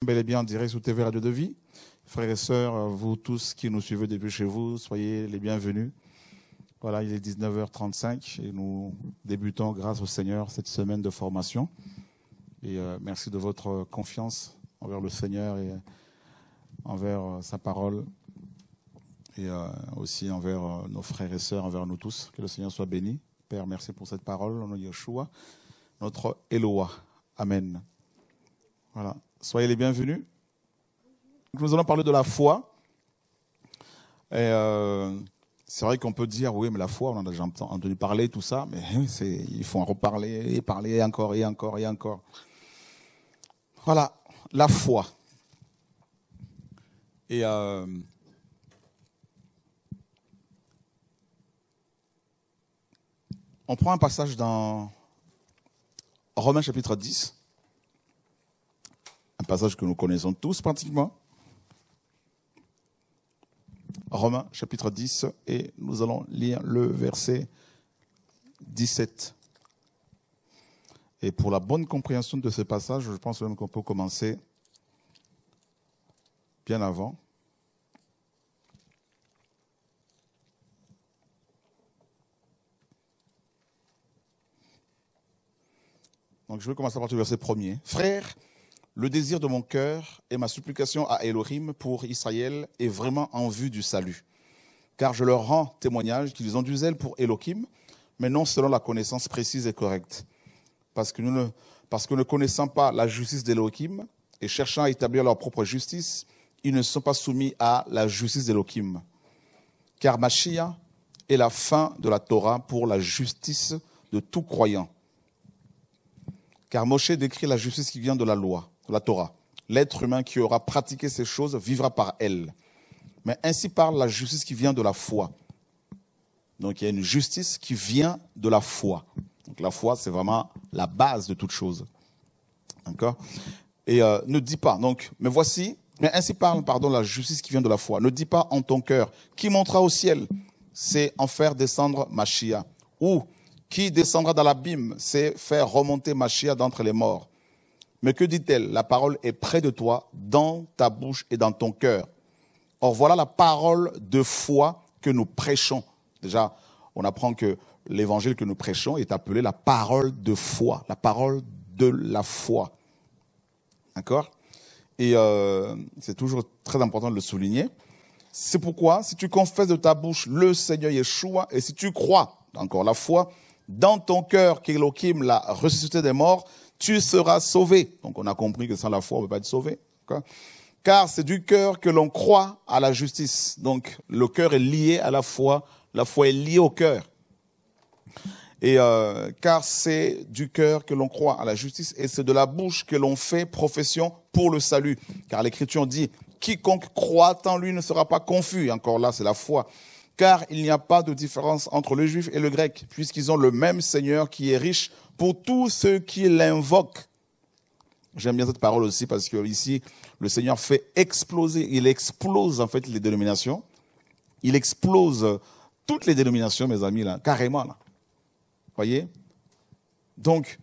Bel et bien en direct sur TV Radio de Vie. Frères et sœurs, vous tous qui nous suivez depuis chez vous, soyez les bienvenus. Voilà, il est 19h35 et nous débutons grâce au Seigneur cette semaine de formation. Et merci de votre confiance envers le Seigneur et envers sa parole et aussi envers nos frères et sœurs, envers nous tous. Que le Seigneur soit béni. Père, merci pour cette parole, au nom de Yeshua, notre Eloah. Amen. Voilà. Soyez les bienvenus. Nous allons parler de la foi. Et c'est vrai qu'on peut dire, oui, mais la foi, on en a déjà entendu parler, tout ça, mais il faut en reparler, et parler encore, et encore, et encore. Voilà, la foi. Et on prend un passage dans Romains chapitre 10. Un passage que nous connaissons tous pratiquement. Romains chapitre 10 et nous allons lire le verset 17. Et pour la bonne compréhension de ce passage, je pense même qu'on peut commencer bien avant. Donc je vais commencer à partir du verset 1er. Frères, le désir de mon cœur et ma supplication à Elohim pour Israël est vraiment en vue du salut. Car je leur rends témoignage qu'ils ont du zèle pour Elohim, mais non selon la connaissance précise et correcte. Parce que ne connaissant pas la justice d'Elohim et cherchant à établir leur propre justice, ils ne sont pas soumis à la justice d'Elohim. Car Mashiach est la fin de la Torah pour la justice de tout croyant. Car Moshe décrit la justice qui vient de la loi, de la Torah. L'être humain qui aura pratiqué ces choses vivra par elle. Mais ainsi parle la justice qui vient de la foi. Donc il y a une justice qui vient de la foi. Donc la foi, c'est vraiment la base de toute chose. D'accord ? Et ne dis pas, donc, mais ainsi parle, la justice qui vient de la foi. Ne dis pas en ton cœur, qui montera au ciel, c'est en faire descendre Mashiach. Ou qui descendra dans l'abîme, c'est faire remonter Mashiach d'entre les morts. Mais que dit-elle? La parole est près de toi, dans ta bouche et dans ton cœur. Or, voilà la parole de foi que nous prêchons. Déjà, on apprend que l'évangile que nous prêchons est appelé la parole de foi, la parole de la foi. D'accord? Et c'est toujours très important de le souligner. C'est pourquoi, si tu confesses de ta bouche le Seigneur Yeshua, et si tu crois, encore la foi, dans ton cœur qu'Elohim l'a ressuscité des morts, tu seras sauvé. Donc on a compris que sans la foi, on ne peut pas être sauvé. Car c'est du cœur que l'on croit à la justice. Donc le cœur est lié à la foi est liée au cœur. Et car c'est du cœur que l'on croit à la justice et c'est de la bouche que l'on fait profession pour le salut. Car l'Écriture dit, quiconque croit en lui ne sera pas confus. Encore là, c'est la foi. Car il n'y a pas de différence entre le juif et le grec, puisqu'ils ont le même Seigneur qui est riche pour tous ceux qui l'invoquent. J'aime bien cette parole aussi parce que ici, le Seigneur fait exploser, il explose en fait les dénominations. Il explose toutes les dénominations, mes amis, là, carrément. Là. Voyez? Donc,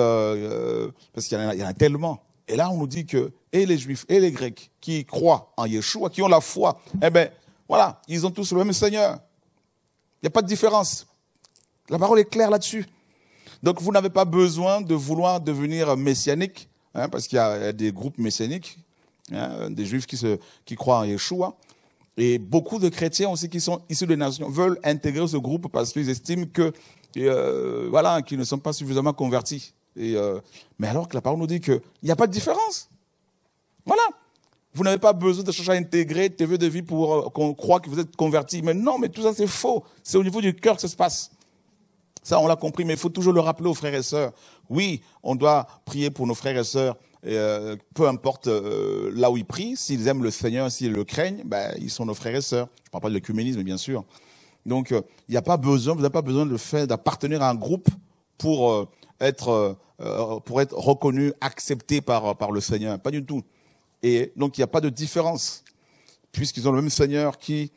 parce qu'il y en a tellement. Et là, on nous dit que et les juifs et les grecs qui croient en Yeshua, qui ont la foi, eh bien, voilà, ils ont tous le même Seigneur. Il n'y a pas de différence. La parole est claire là-dessus. Donc, vous n'avez pas besoin de vouloir devenir messianique, parce qu'il y a des groupes messianiques, des juifs qui croient en Yeshua. Et beaucoup de chrétiens aussi qui sont issus des nations veulent intégrer ce groupe parce qu'ils estiment que, qu'ils ne sont pas suffisamment convertis. Mais alors que la parole nous dit qu'il n'y a pas de différence. Voilà. Vous n'avez pas besoin de chercher à intégrer TV de vie pour qu'on croit que vous êtes converti. Mais non, mais tout ça c'est faux. C'est au niveau du cœur que ça se passe. Ça, on l'a compris, mais il faut toujours le rappeler aux frères et sœurs. Oui, on doit prier pour nos frères et sœurs, peu importe là où ils prient. S'ils aiment le Seigneur, s'ils le craignent, ils sont nos frères et sœurs. Je ne parle pas de l'œcuménisme, bien sûr. Donc, il n'y a pas besoin, vous n'avez pas besoin d'appartenir à un groupe pour être reconnu, accepté par le Seigneur. Pas du tout. Et donc, il n'y a pas de différence, puisqu'ils ont le même Seigneur qui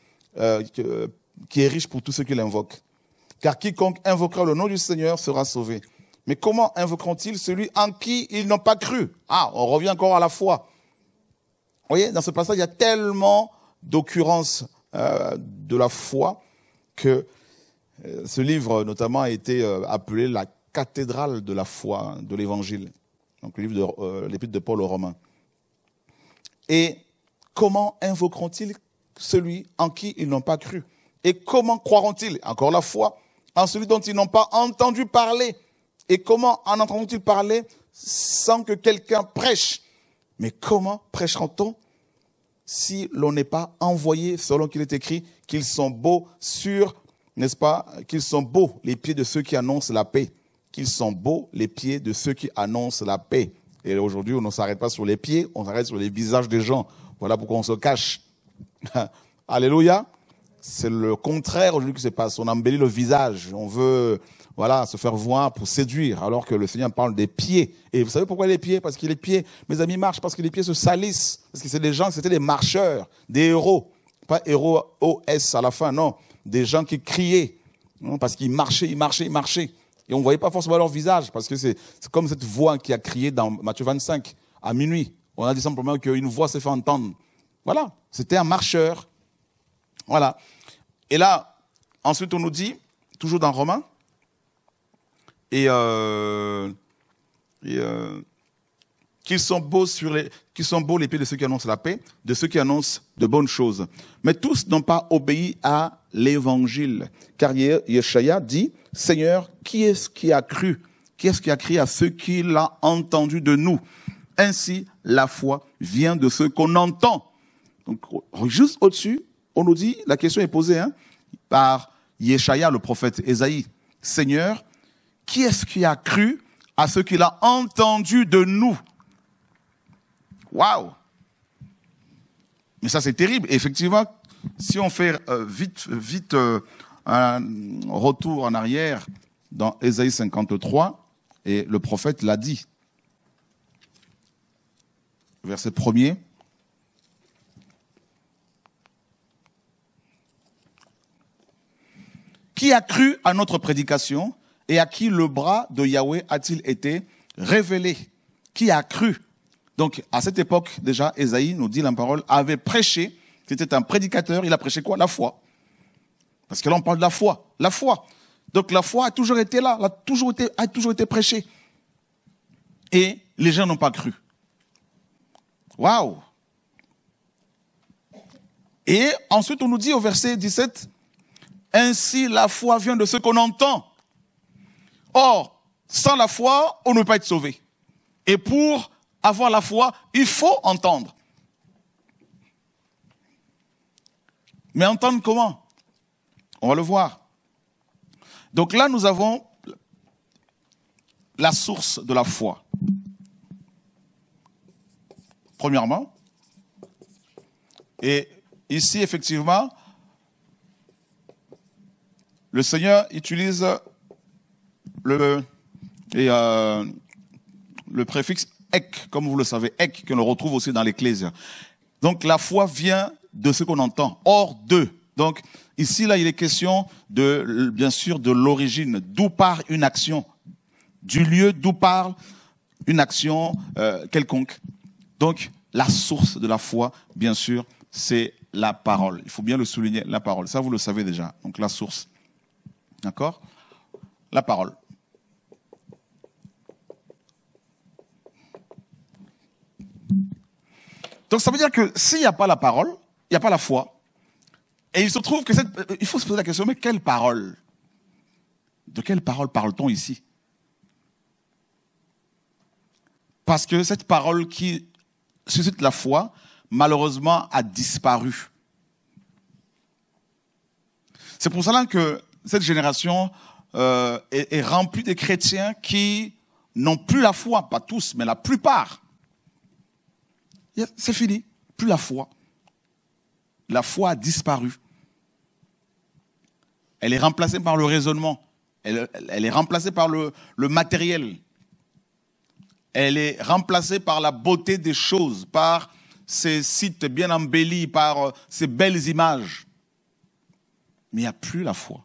est riche pour tous ceux qui l'invoquent. Car quiconque invoquera le nom du Seigneur sera sauvé. Mais comment invoqueront-ils celui en qui ils n'ont pas cru? Ah, on revient encore à la foi. voyez, dans ce passage, il y a tellement d'occurrences de la foi que ce livre, notamment, a été appelé la cathédrale de la foi, de l'Évangile. Donc, le livre de l'Épître de Paul aux Romains. Et comment invoqueront-ils celui en qui ils n'ont pas cru? Et comment croiront-ils, encore la foi, en celui dont ils n'ont pas entendu parler? Et comment en entendront-ils parler sans que quelqu'un prêche? Mais comment prêcheront-on si l'on n'est pas envoyé, selon qu'il est écrit, qu'ils sont beaux n'est-ce pas, qu'ils sont beaux les pieds de ceux qui annoncent la paix. Qu'ils sont beaux les pieds de ceux qui annoncent la paix. Et aujourd'hui, on ne s'arrête pas sur les pieds, on s'arrête sur les visages des gens. Voilà pourquoi on se cache. Alléluia. C'est le contraire aujourd'hui qui se passe. On embellit le visage. On veut, voilà, se faire voir pour séduire, alors que le Seigneur parle des pieds. Et vous savez pourquoi les pieds? Parce que les pieds, mes amis, marchent, parce que les pieds se salissent. Parce que c'est des gens, c'était des marcheurs, des héros. Pas héros OS à la fin, non. Des gens qui criaient. Non, parce qu'ils marchaient, ils marchaient, ils marchaient. Et on ne voyait pas forcément leur visage, parce que c'est comme cette voix qui a crié dans Matthieu 25, à minuit. On a dit simplement qu'une voix s'est fait entendre. Voilà, c'était un marcheur. Voilà. Et là, ensuite on nous dit, toujours dans Romains, qu'ils sont beaux les pieds de ceux qui annoncent la paix, de ceux qui annoncent de bonnes choses. Mais tous n'ont pas obéi à l'évangile. Car Yeshaya dit, Seigneur, qui est-ce qui a cru? Qui est-ce qui a crié à ceux qui l'ont entendu de nous? Ainsi, la foi vient de ce qu'on entend. Donc, juste au-dessus, on nous dit, la question est posée par Yeshaya, le prophète Ésaïe. Seigneur, qui est-ce qui a cru à ce qu'il a entendu de nous? Waouh! Mais ça, c'est terrible. Et effectivement, si on fait vite un retour en arrière dans Ésaïe 53, et le prophète l'a dit. Verset 1er. Qui a cru à notre prédication et à qui le bras de Yahweh a-t-il été révélé? Qui a cru? Donc, à cette époque, déjà, Ésaïe, nous dit la parole, avait prêché, c'était un prédicateur, il a prêché quoi? La foi. Parce que là, on parle de la foi. La foi. Donc, la foi a toujours été là, a toujours été prêchée. Et les gens n'ont pas cru. Waouh! Et ensuite, on nous dit au verset 17, ainsi la foi vient de ce qu'on entend. Or, sans la foi, on ne peut pas être sauvé. Et pour avoir la foi, il faut entendre. Mais entendre comment? On va le voir. Donc là, nous avons la source de la foi. Premièrement. Et ici, effectivement, le Seigneur utilise le préfixe ek, comme vous le savez, ek, que l'on retrouve aussi dans l'Ecclésia. Donc la foi vient de ce qu'on entend, hors d'eux. Donc ici, là, il est question bien sûr, de l'origine, d'où part une action, du lieu d'où part une action quelconque. Donc la source de la foi, bien sûr, c'est la parole. Il faut bien le souligner, la parole. Ça, vous le savez déjà. Donc la source. D'accord? La parole. Donc ça veut dire que s'il n'y a pas la parole, il n'y a pas la foi. Et il se trouve que il faut se poser la question, mais quelle parole? De quelle parole parle-t-on ici? Parce que cette parole qui suscite la foi, malheureusement, a disparu. C'est pour cela que cette génération est remplie de chrétiens qui n'ont plus la foi, pas tous, mais la plupart. C'est fini, plus la foi. La foi a disparu. Elle est remplacée par le raisonnement. Elle est remplacée par le matériel. Elle est remplacée par la beauté des choses, par ces sites bien embellis, par ces belles images. Mais il n'y a plus la foi.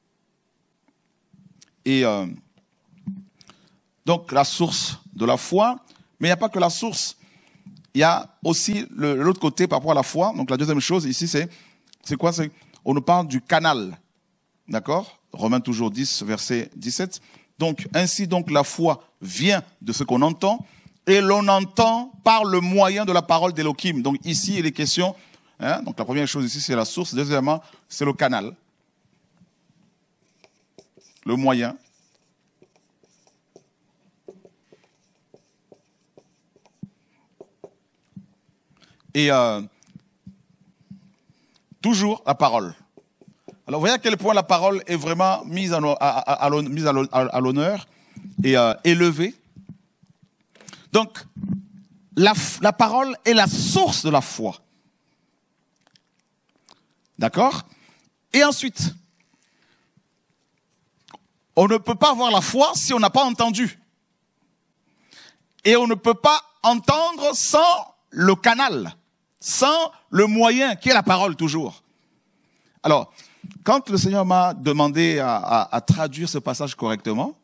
Et donc la source de la foi, mais il n'y a pas que la source. il y a aussi l'autre côté par rapport à la foi. Donc la deuxième chose ici, c'est quoi? On nous parle du canal. D'accord? Romains toujours 10, verset 17. Donc, ainsi donc la foi vient de ce qu'on entend, et l'on entend par le moyen de la parole d'Élohim. Donc ici, il est question, hein, donc la première chose ici, c'est la source. Deuxièmement, c'est le canal. Le moyen. Et toujours la parole. Alors, vous voyez à quel point la parole est vraiment mise à l'honneur et élevée. Donc, la parole est la source de la foi. D'accord? Et ensuite, on ne peut pas avoir la foi si on n'a pas entendu. Et on ne peut pas entendre sans le canal, sans le moyen qui est la parole toujours. Alors, quand le Seigneur m'a demandé à traduire ce passage correctement,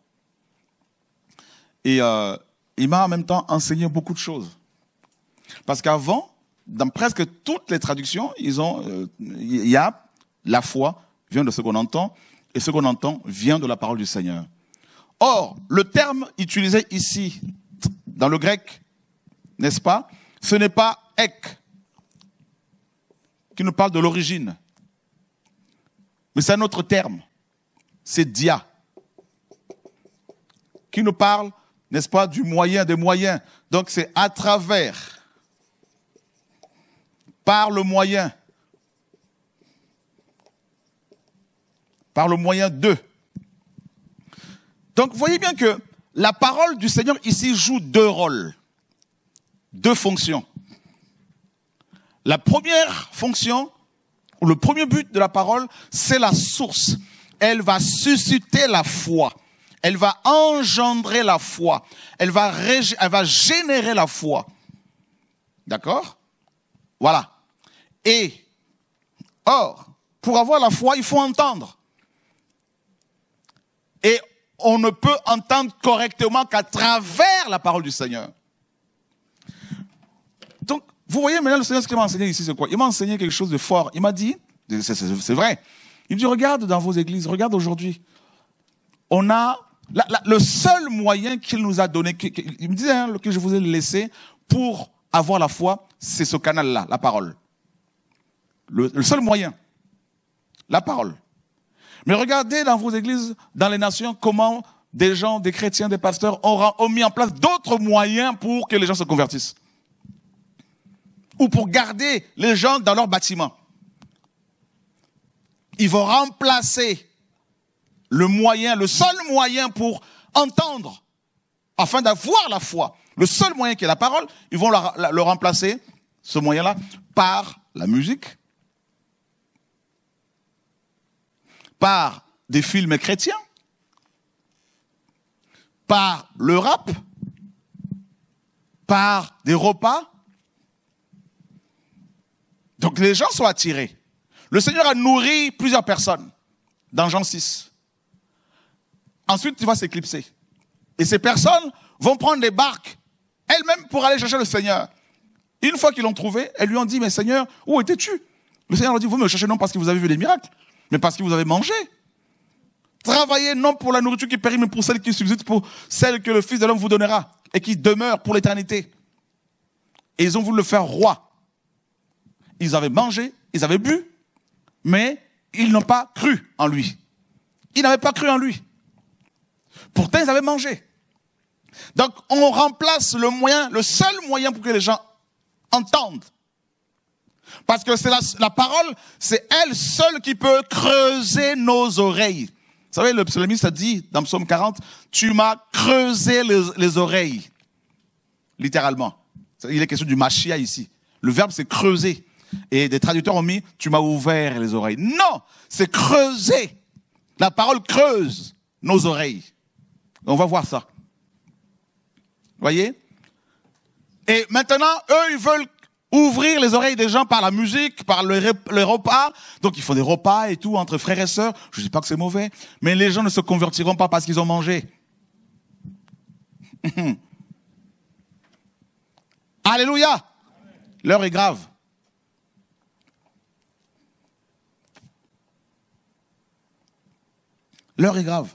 et il m'a en même temps enseigné beaucoup de choses. Parce qu'avant, dans presque toutes les traductions, il y a la foi vient de ce qu'on entend, et ce qu'on entend vient de la parole du Seigneur. Or, le terme utilisé ici, dans le grec, n'est-ce pas? Ce n'est pas ek, qui nous parle de l'origine. Mais c'est un autre terme. C'est dia. Qui nous parle, n'est-ce pas, du moyen, des moyens. Donc c'est à travers, par le moyen d'eux. Donc vous voyez bien que la parole du Seigneur ici joue deux rôles, deux fonctions. La première fonction, ou le premier but de la parole, c'est la source. Elle va susciter la foi. Elle va engendrer la foi. Elle va générer la foi. D'accord? Voilà. Et, or, pour avoir la foi, il faut entendre. Et on ne peut entendre correctement qu'à travers la parole du Seigneur. Donc, vous voyez maintenant le Seigneur, ce qu'il m'a enseigné ici, c'est quoi? Il m'a enseigné quelque chose de fort. Il m'a dit, c'est vrai, il me dit, regarde dans vos églises, regarde aujourd'hui. On a le seul moyen qu'il nous a donné, il me disait que je vous ai laissé pour avoir la foi, c'est ce canal-là, la parole. Le seul moyen, la parole. Mais regardez dans vos églises, dans les nations, comment des gens, des chrétiens, des pasteurs ont mis en place d'autres moyens pour que les gens se convertissent. Ou pour garder les gens dans leur bâtiment. Ils vont remplacer le moyen, le seul moyen pour entendre, afin d'avoir la foi. Le seul moyen qui est la parole, ils vont le remplacer, ce moyen-là, par la musique, par des films chrétiens, par le rap, par des repas. Donc les gens sont attirés. Le Seigneur a nourri plusieurs personnes dans Jean 6. Ensuite, il va s'éclipser. Et ces personnes vont prendre des barques elles-mêmes pour aller chercher le Seigneur. Une fois qu'ils l'ont trouvé, elles lui ont dit, mais Seigneur, où étais-tu? Le Seigneur leur dit, vous me cherchez non parce que vous avez vu des miracles, mais parce que vous avez mangé. Travaillez non pour la nourriture qui périt, mais pour celle qui subsiste, pour celle que le Fils de l'homme vous donnera et qui demeure pour l'éternité. Et ils ont voulu le faire roi. Ils avaient mangé, ils avaient bu, mais ils n'ont pas cru en lui. Ils n'avaient pas cru en lui. Pourtant, ils avaient mangé. Donc, on remplace le moyen, le seul moyen pour que les gens entendent. Parce que c'est la parole, c'est elle seule qui peut creuser nos oreilles. Vous savez, le psalmiste a dit dans Psaume 40, tu m'as creusé les oreilles. Littéralement. Il est question du machia ici. Le verbe, c'est creuser. Et des traducteurs ont mis, tu m'as ouvert les oreilles. Non, c'est creuser. La parole creuse nos oreilles. On va voir ça. Vous voyez? Et maintenant, eux, ils veulent ouvrir les oreilles des gens par la musique, par les repas. Donc, il faut des repas et tout entre frères et sœurs. Je ne dis pas que c'est mauvais, mais les gens ne se convertiront pas parce qu'ils ont mangé. Alléluia. L'heure est grave. L'heure est grave.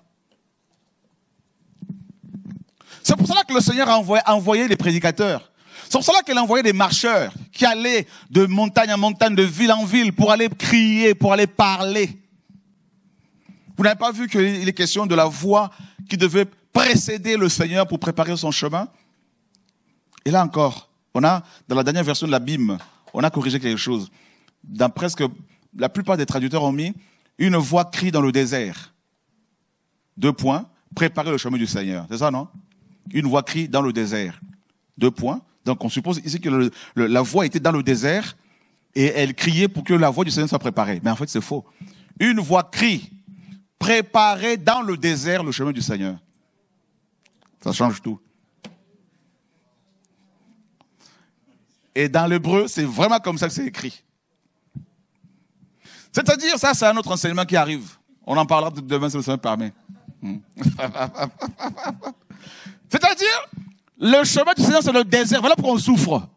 C'est pour cela que le Seigneur a envoyé des prédicateurs. C'est pour cela qu'il a envoyé des marcheurs qui allaient de montagne en montagne, de ville en ville, pour aller crier, pour aller parler. Vous n'avez pas vu qu'il est question de la voix qui devait précéder le Seigneur pour préparer son chemin? Et là encore, on a, dans la dernière version de la Bible, on a corrigé quelque chose. Dans presque, la plupart des traducteurs ont mis une voix crie dans le désert. 2 points, préparer le chemin du Seigneur. C'est ça, non? Une voix crie dans le désert. 2 points. Donc on suppose ici que la voix était dans le désert et elle criait pour que la voix du Seigneur soit préparée. Mais en fait, c'est faux. Une voix crie, préparer dans le désert le chemin du Seigneur. Ça change tout. Et dans l'hébreu, c'est vraiment comme ça que c'est écrit. C'est-à-dire, ça, c'est un autre enseignement qui arrive. On en parlera demain si le Seigneur permet. C'est-à-dire, le chemin du Seigneur, c'est le désert. Voilà pourquoi on souffre.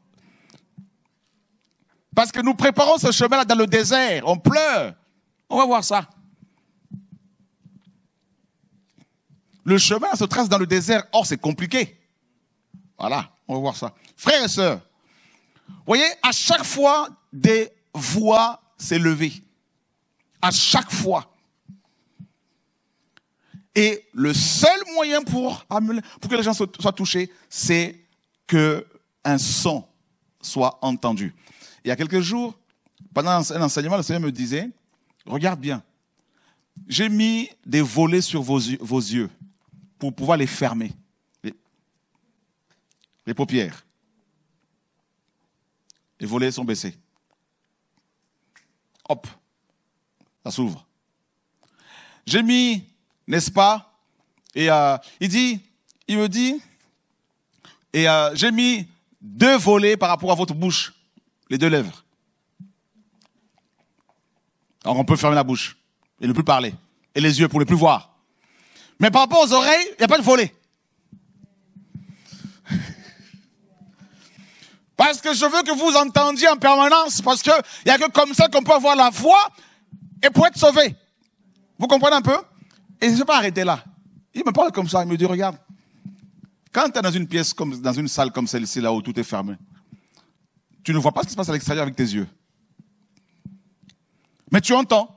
Parce que nous préparons ce chemin-là dans le désert. On pleure. On va voir ça. Le chemin se trace dans le désert. Or, c'est compliqué. Voilà, on va voir ça. Frères et sœurs, vous voyez, à chaque fois, des voix s'élever. À chaque fois. Et le seul moyen pour que les gens soient touchés, c'est qu'un son soit entendu. Il y a quelques jours, pendant un enseignement, le Seigneur me disait, regarde bien, j'ai mis des volets sur vos yeux pour pouvoir les fermer. Les paupières. Les volets sont baissés. Hop, ça s'ouvre. J'ai mis, n'est-ce pas, et il me dit, et j'ai mis 2 volets par rapport à votre bouche, les 2 lèvres. Alors on peut fermer la bouche et ne plus parler, et les yeux pour ne plus voir. Mais par rapport aux oreilles, il n'y a pas de volet. Parce que je veux que vous entendiez en permanence, parce qu'il n'y a que comme ça qu'on peut avoir la voix et pour être sauvé. Vous comprenez un peu? Et je ne vais pas arrêter là. Il me parle comme ça, il me dit, regarde, quand tu es dans une pièce, dans une salle comme celle-ci, là où tout est fermé, tu ne vois pas ce qui se passe à l'extérieur avec tes yeux. Mais tu entends.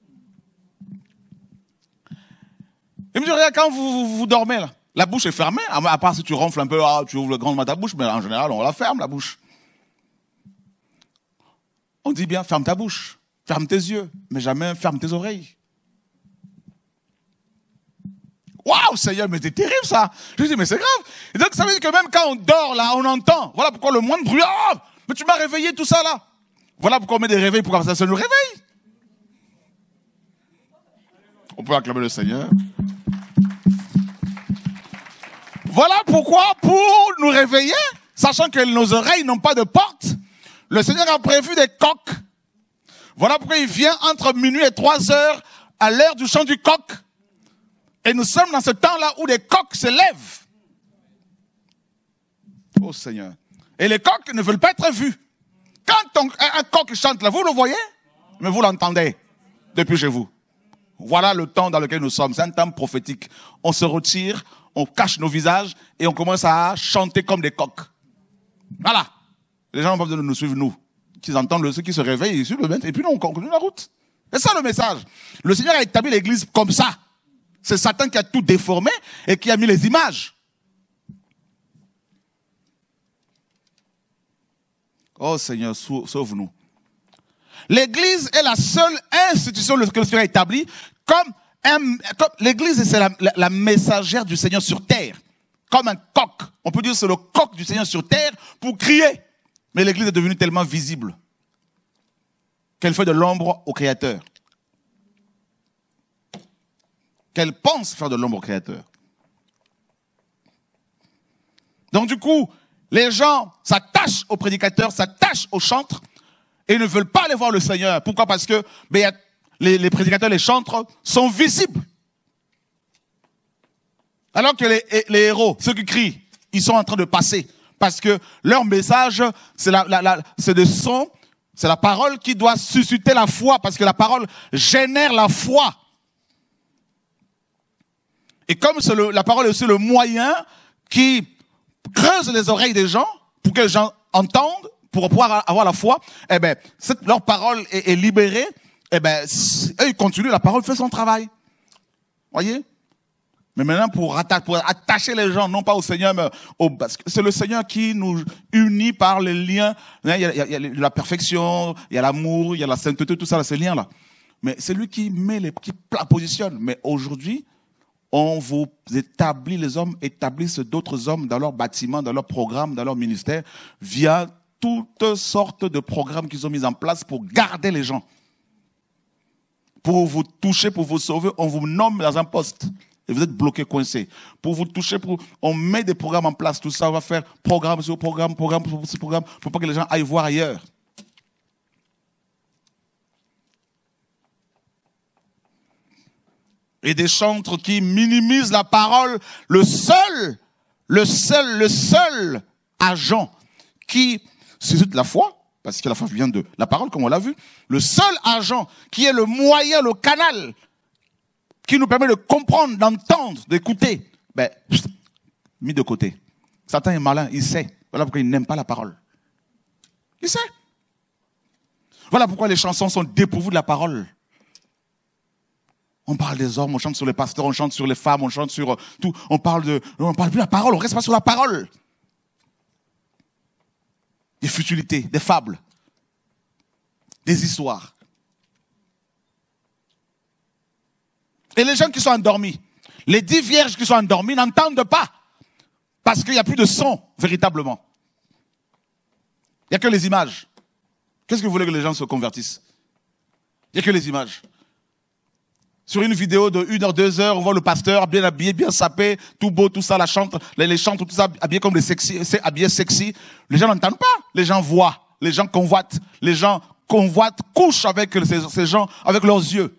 Il me dit, regarde, quand vous dormez, là, la bouche est fermée, à part si tu ronfles un peu, tu ouvres grandement ta bouche, mais en général, on la ferme, la bouche. On dit bien, ferme ta bouche, ferme tes yeux, mais jamais ferme tes oreilles. Waouh, Seigneur, mais c'est terrible ça. Je dis, mais c'est grave. Et donc, ça veut dire que même quand on dort, là, on entend. Voilà pourquoi le moindre bruit, mais tu m'as réveillé, tout ça, là. Voilà pourquoi on met des réveils, pour que ça nous réveille. On peut acclamer le Seigneur. Voilà pourquoi, pour nous réveiller, sachant que nos oreilles n'ont pas de porte, le Seigneur a prévu des coqs. Voilà pourquoi il vient entre minuit et 3 heures à l'heure du chant du coq. Et nous sommes dans ce temps-là où les coqs se lèvent. Oh Seigneur. Et les coqs ne veulent pas être vus. Quand un coq chante là, vous le voyez, mais vous l'entendez depuis chez vous. Voilà le temps dans lequel nous sommes. C'est un temps prophétique. On se retire, on cache nos visages et on commence à chanter comme des coqs. Voilà. Les gens n'ont pas besoin de nous suivre, nous. Qu'ils entendent ceux qui se réveillent, ils suivent le maître, et puis nous, on continue la route. C'est ça le message. Le Seigneur a établi l'église comme ça. C'est Satan qui a tout déformé et qui a mis les images. Oh Seigneur, sauve-nous. L'église est la seule institution que le Seigneur a établie comme l'église, c'est la messagère du Seigneur sur terre. Comme un coq. On peut dire que c'est le coq du Seigneur sur terre pour crier. Mais l'église est devenue tellement visible qu'elle fait de l'ombre au Créateur. Qu'elle pense faire de l'ombre au Créateur. Donc du coup, les gens s'attachent aux prédicateurs, s'attachent aux chantres et ne veulent pas aller voir le Seigneur. Pourquoi? Parce que les prédicateurs, les chantres sont visibles. Alors que les héros, ceux qui crient, ils sont en train de passer Parce que leur message, c'est des sons, c'est la parole qui doit susciter la foi, parce que la parole génère la foi. Et comme la parole est aussi le moyen qui creuse les oreilles des gens, pour que les gens entendent, pour pouvoir avoir la foi, eh ben, leur parole est libérée, eh ben, eux, ils continuent, la parole fait son travail. Voyez? Mais maintenant, pour attacher les gens, non pas au Seigneur, mais parce que c'est le Seigneur qui nous unit par les liens. Il y a la perfection, il y a l'amour, il y a la sainteté, tout ça, ces liens-là. Mais c'est lui qui qui positionne. Mais aujourd'hui, on vous établit, les hommes établissent d'autres hommes dans leur bâtiment, dans leur programme, dans leur ministère, via toutes sortes de programmes qu'ils ont mis en place pour garder les gens. Pour vous toucher, pour vous sauver, on vous nomme dans un poste. Et vous êtes bloqué, coincé. Pour vous toucher, on met des programmes en place, tout ça, on va faire programme sur programme, programme sur programme, pour pas que les gens aillent voir ailleurs. Et des chantres qui minimisent la parole, le seul agent qui suscite la foi, parce que la foi vient de la parole, comme on l'a vu, le seul agent qui est le moyen, le canal, qui nous permet de comprendre, d'entendre, d'écouter, ben, mis de côté. Satan est malin, il sait. Voilà pourquoi il n'aime pas la parole. Il sait. Voilà pourquoi les chansons sont dépourvues de la parole. On parle des hommes, on chante sur les pasteurs, on chante sur les femmes, on chante sur tout. On parle plus de la parole, on reste pas sur la parole. Des futilités, des fables, des histoires. Et les gens qui sont endormis, les 10 vierges qui sont endormies n'entendent pas. Parce qu'il n'y a plus de son, véritablement. Il n'y a que les images. Qu'est-ce que vous voulez que les gens se convertissent? Il n'y a que les images. Sur une vidéo de 1 heure, 2 heures, on voit le pasteur bien habillé, bien sapé, tout beau, tout ça, les chantres, tout ça, habillé comme les sexy, c'est habillé sexy. Les gens n'entendent pas. Les gens voient. Les gens convoitent. Les gens convoitent, couchent avec ces gens, avec leurs yeux.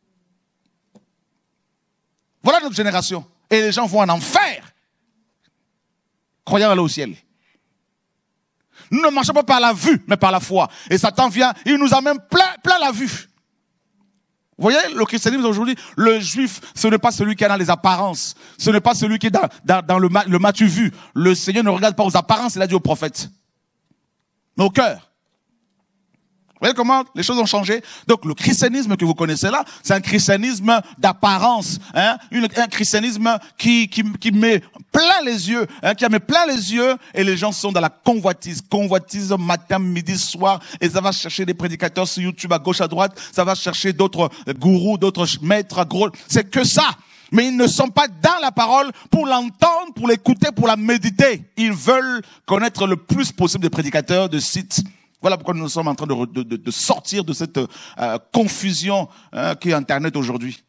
Voilà notre génération. Et les gens vont en enfer, croyant aller au ciel. Nous ne marchons pas par la vue, mais par la foi. Et Satan vient, il nous a même plein la vue. Vous voyez, le christianisme aujourd'hui, le juif, ce n'est pas celui qui est dans les apparences. Ce n'est pas celui qui est dans le m'as-tu vu. Le Seigneur ne regarde pas aux apparences, il a dit au prophète. Mais au cœur. Vous voyez comment les choses ont changé? Donc le christianisme que vous connaissez là, c'est un christianisme d'apparence, hein? Un christianisme qui met plein les yeux, hein? Qui met plein les yeux, et les gens sont dans la convoitise matin, midi, soir, et ça va chercher des prédicateurs sur YouTube à gauche, à droite, ça va chercher d'autres gourous, d'autres maîtres, c'est que ça. Mais ils ne sont pas dans la parole pour l'entendre, pour l'écouter, pour la méditer. Ils veulent connaître le plus possible des prédicateurs, de sites. Voilà pourquoi nous sommes en train de sortir de cette confusion qui est Internet aujourd'hui.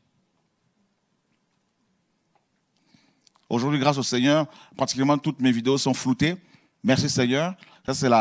Aujourd'hui, grâce au Seigneur, pratiquement toutes mes vidéos sont floutées. Merci Seigneur. Ça, c'est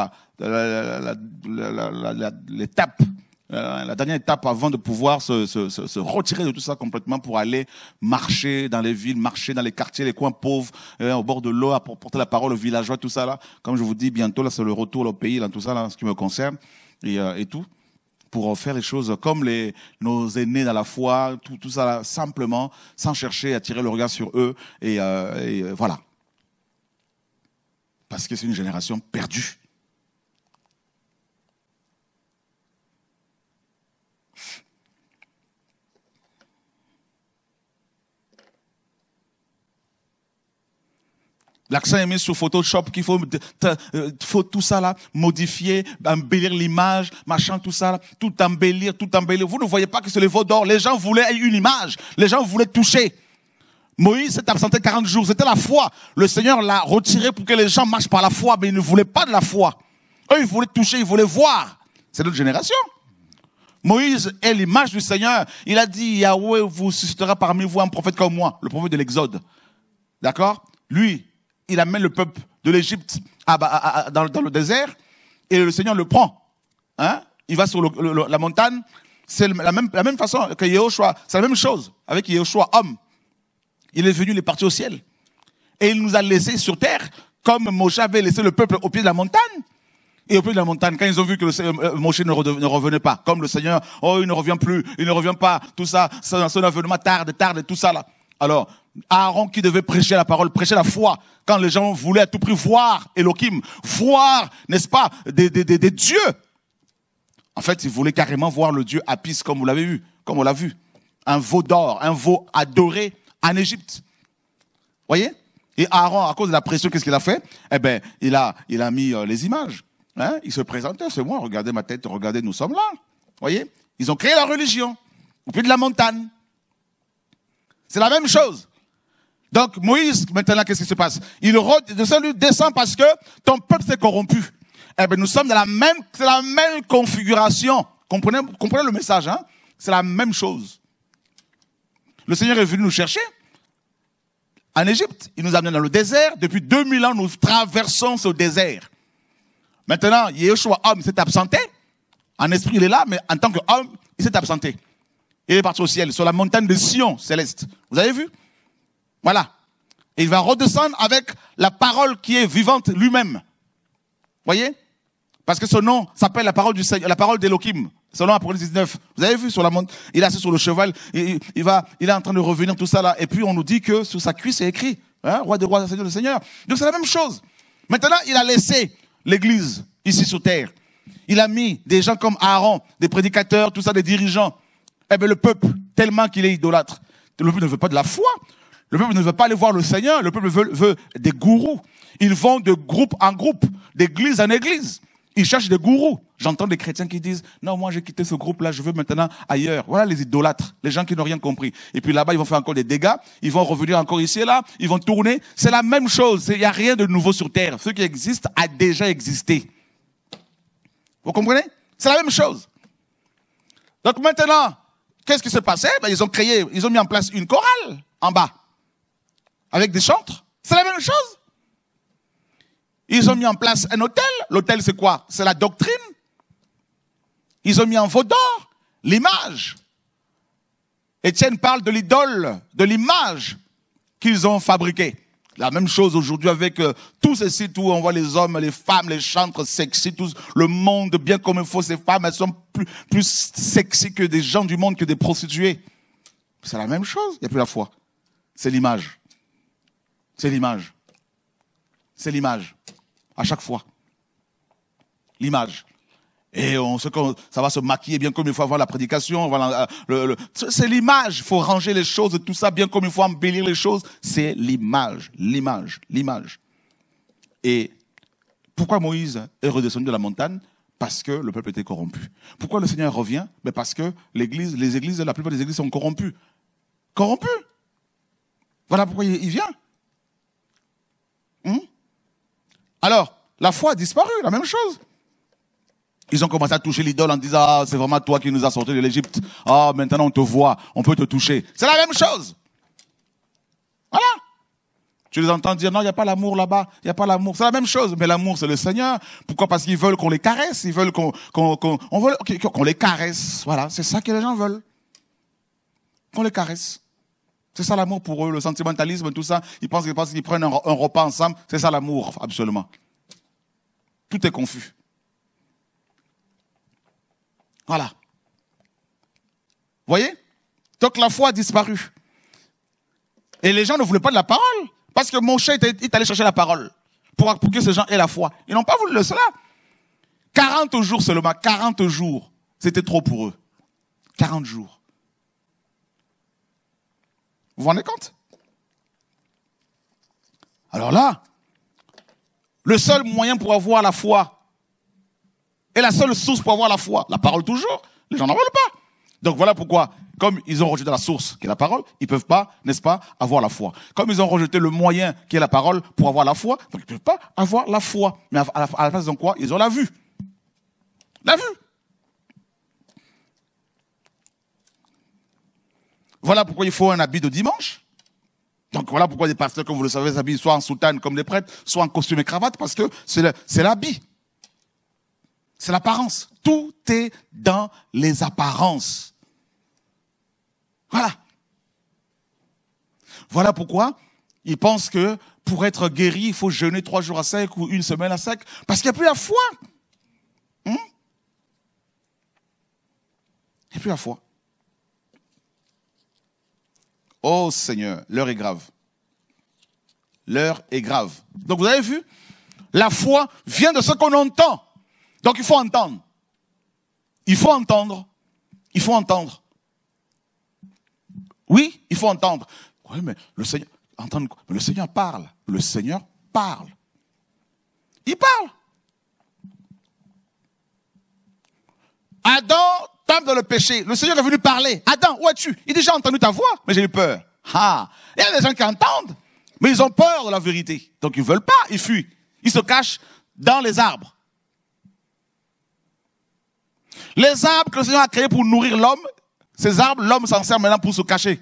l'étape, la dernière étape avant de pouvoir se retirer de tout ça complètement pour aller marcher dans les villes, marcher dans les quartiers, les coins pauvres, au bord de l'eau, pour porter la parole aux villageois, tout ça là. Comme je vous dis, bientôt là, c'est le retour au pays, là, tout ça là, ce qui me concerne, et tout, pour faire les choses comme nos aînés dans la foi, tout ça là, simplement, sans chercher à tirer le regard sur eux, et voilà. Parce que c'est une génération perdue. L'accent est mis sur Photoshop, qu'il faut tout ça là, modifier, embellir l'image, machin, tout ça là, tout embellir. Vous ne voyez pas que c'est les veaux d'or. Les gens voulaient une image. Les gens voulaient toucher. Moïse s'est absenté 40 jours. C'était la foi. Le Seigneur l'a retiré pour que les gens marchent par la foi, mais ils ne voulaient pas de la foi. Eux, ils voulaient toucher, ils voulaient voir. C'est notre génération. Moïse est l'image du Seigneur. Il a dit, Yahweh vous suscitera parmi vous un prophète comme moi, le prophète de l'Exode. D'accord? Lui, il amène le peuple de l'Égypte dans le désert, et le Seigneur le prend. Hein? Il va sur la montagne. C'est la même façon que Yehoshua. C'est la même chose avec Yehoshua, homme. Il est venu, il est parti au ciel. Et il nous a laissés sur terre comme Moïse avait laissé le peuple au pied de la montagne. Et au pied de la montagne, quand ils ont vu que Moïse ne revenait pas, comme le Seigneur, oh, il ne revient plus, il ne revient pas, tout ça, son avènement tarde, tout ça là. Alors, Aaron qui devait prêcher la parole, prêcher la foi, quand les gens voulaient à tout prix voir Elohim, voir, n'est-ce pas, des dieux. En fait, ils voulaient carrément voir le Dieu Apis, comme vous l'avez vu, comme on l'a vu. Un veau d'or, un veau adoré en Égypte. Voyez? Et Aaron, à cause de la pression, qu'est-ce qu'il a fait? Eh bien, il a mis les images. Hein? Il se présentait, c'est moi, regardez ma tête, regardez, nous sommes là. Voyez? Ils ont créé la religion, au pied de la montagne. C'est la même chose. Donc, Moïse, maintenant, qu'est-ce qui se passe? Il descend parce que ton peuple s'est corrompu. Eh bien, nous sommes dans c'est la même configuration. Comprenez le message, hein? C'est la même chose. Le Seigneur est venu nous chercher en Égypte. Il nous a amenés dans le désert. Depuis 2000 ans, nous traversons ce désert. Maintenant, Yeshua, homme, s'est absenté. En esprit, il est là, mais en tant qu'homme, il s'est absenté. Il est parti au ciel, sur la montagne de Sion céleste. Vous avez vu? Voilà. Et il va redescendre avec la parole qui est vivante lui-même. Voyez? Parce que son nom s'appelle la parole du Seigneur, la parole d'Elohim. Selon Apocalypse 19. Vous avez vu sur la montagne? Il est assis sur le cheval. Il est en train de revenir, tout ça là. Et puis on nous dit que sur sa cuisse, c'est écrit. Hein, roi des rois, Seigneur de Seigneur. Donc c'est la même chose. Maintenant, il a laissé l'église ici sur terre. Il a mis des gens comme Aaron, des prédicateurs, tout ça, des dirigeants. Eh bien, le peuple, tellement qu'il est idolâtre. Le peuple ne veut pas de la foi. Le peuple ne veut pas aller voir le Seigneur. Le peuple veut des gourous. Ils vont de groupe en groupe, d'église en église. Ils cherchent des gourous. J'entends des chrétiens qui disent, non, moi j'ai quitté ce groupe-là, je veux maintenant ailleurs. Voilà les idolâtres, les gens qui n'ont rien compris. Et puis là-bas, ils vont faire encore des dégâts. Ils vont revenir encore ici et là. Ils vont tourner. C'est la même chose. Il n'y a rien de nouveau sur terre. Ce qui existe a déjà existé. Vous comprenez? C'est la même chose. Donc maintenant, qu'est-ce qui s'est passé? Ben, ils ont mis en place une chorale en bas. Avec des chantres. C'est la même chose. Ils ont mis en place un hôtel. L'hôtel, c'est quoi? C'est la doctrine. Ils ont mis en veau d'or l'image. Étienne parle de l'idole, de l'image qu'ils ont fabriquée. La même chose aujourd'hui avec tous ces sites où on voit les hommes, les femmes, les chantres sexy, tout le monde bien comme il faut. Ces femmes, elles sont plus sexy que des gens du monde, que des prostituées. C'est la même chose. Il n'y a plus la foi. C'est l'image. C'est l'image. C'est l'image. À chaque fois. L'image. Et ça va se maquiller bien comme il faut avoir la prédication. Voilà, c'est l'image. Il faut ranger les choses, tout ça bien comme il faut embellir les choses. C'est l'image, l'image, l'image. Et pourquoi Moïse est redescendu de la montagne? Parce que le peuple était corrompu. Pourquoi le Seigneur revient? Mais parce que la plupart des églises sont corrompues. Corrompues. Voilà pourquoi il vient. Alors, la foi a disparu, la même chose. Ils ont commencé à toucher l'idole en disant, ah, c'est vraiment toi qui nous as sortis de l'Égypte. Ah, maintenant on te voit, on peut te toucher. C'est la même chose. Voilà. Tu les entends dire, non, il n'y a pas l'amour là-bas, il n'y a pas l'amour. C'est la même chose, mais l'amour, c'est le Seigneur. Pourquoi? Parce qu'ils veulent qu'on les caresse, ils veulent qu'on les caresse. Voilà, c'est ça que les gens veulent. Qu'on les caresse. C'est ça l'amour pour eux, le sentimentalisme, tout ça. Ils pensent qu'ils prennent un repas ensemble. C'est ça l'amour, absolument. Tout est confus. Voilà. Vous voyez? Donc la foi a disparu. Et les gens ne voulaient pas de la parole. Parce que Moïse est allé chercher la parole. Pour que ces gens aient la foi. Ils n'ont pas voulu cela. 40 jours seulement. 40 jours. C'était trop pour eux. 40 jours. Vous vous rendez compte? Alors là, le seul moyen pour avoir la foi, et la seule source pour avoir la foi, la parole toujours, les gens n'en veulent pas. Donc voilà pourquoi, comme ils ont rejeté la source qui est la parole, ils ne peuvent pas, n'est-ce pas, avoir la foi. Comme ils ont rejeté le moyen qui est la parole pour avoir la foi, donc ils ne peuvent pas avoir la foi. Mais à la place, ils ont quoi? Ils ont la vue. La vue. Voilà pourquoi il faut un habit de dimanche. Donc voilà pourquoi les pasteurs, comme vous le savez, s'habillent soit en soutane comme les prêtres, soit en costume et cravate, parce que c'est l'habit. C'est l'apparence. Tout est dans les ils pensent que pour être guéri, il faut jeûner 3 jours à sec ou 1 semaine à sec, parce qu'il n'y a plus la foi. Il n'y a plus la foi. Oh Seigneur, l'heure est grave. L'heure est grave. Donc vous avez vu, la foi vient de ce qu'on entend. Donc il faut entendre. Il faut entendre. Il faut entendre. Oui, il faut entendre. Oui, mais le Seigneur, entendre quoi? Mais le Seigneur parle. Le Seigneur parle. Il parle. Adam tombe dans le péché. Le Seigneur est venu parler. Adam, où es-tu? Il dit, j'ai entendu ta voix, mais j'ai eu peur. Ah, il y a des gens qui entendent, mais ils ont peur de la vérité. Donc ils ne veulent pas, ils fuient. Ils se cachent dans les arbres. Les arbres que le Seigneur a créés pour nourrir l'homme, ces arbres, l'homme s'en sert maintenant pour se cacher.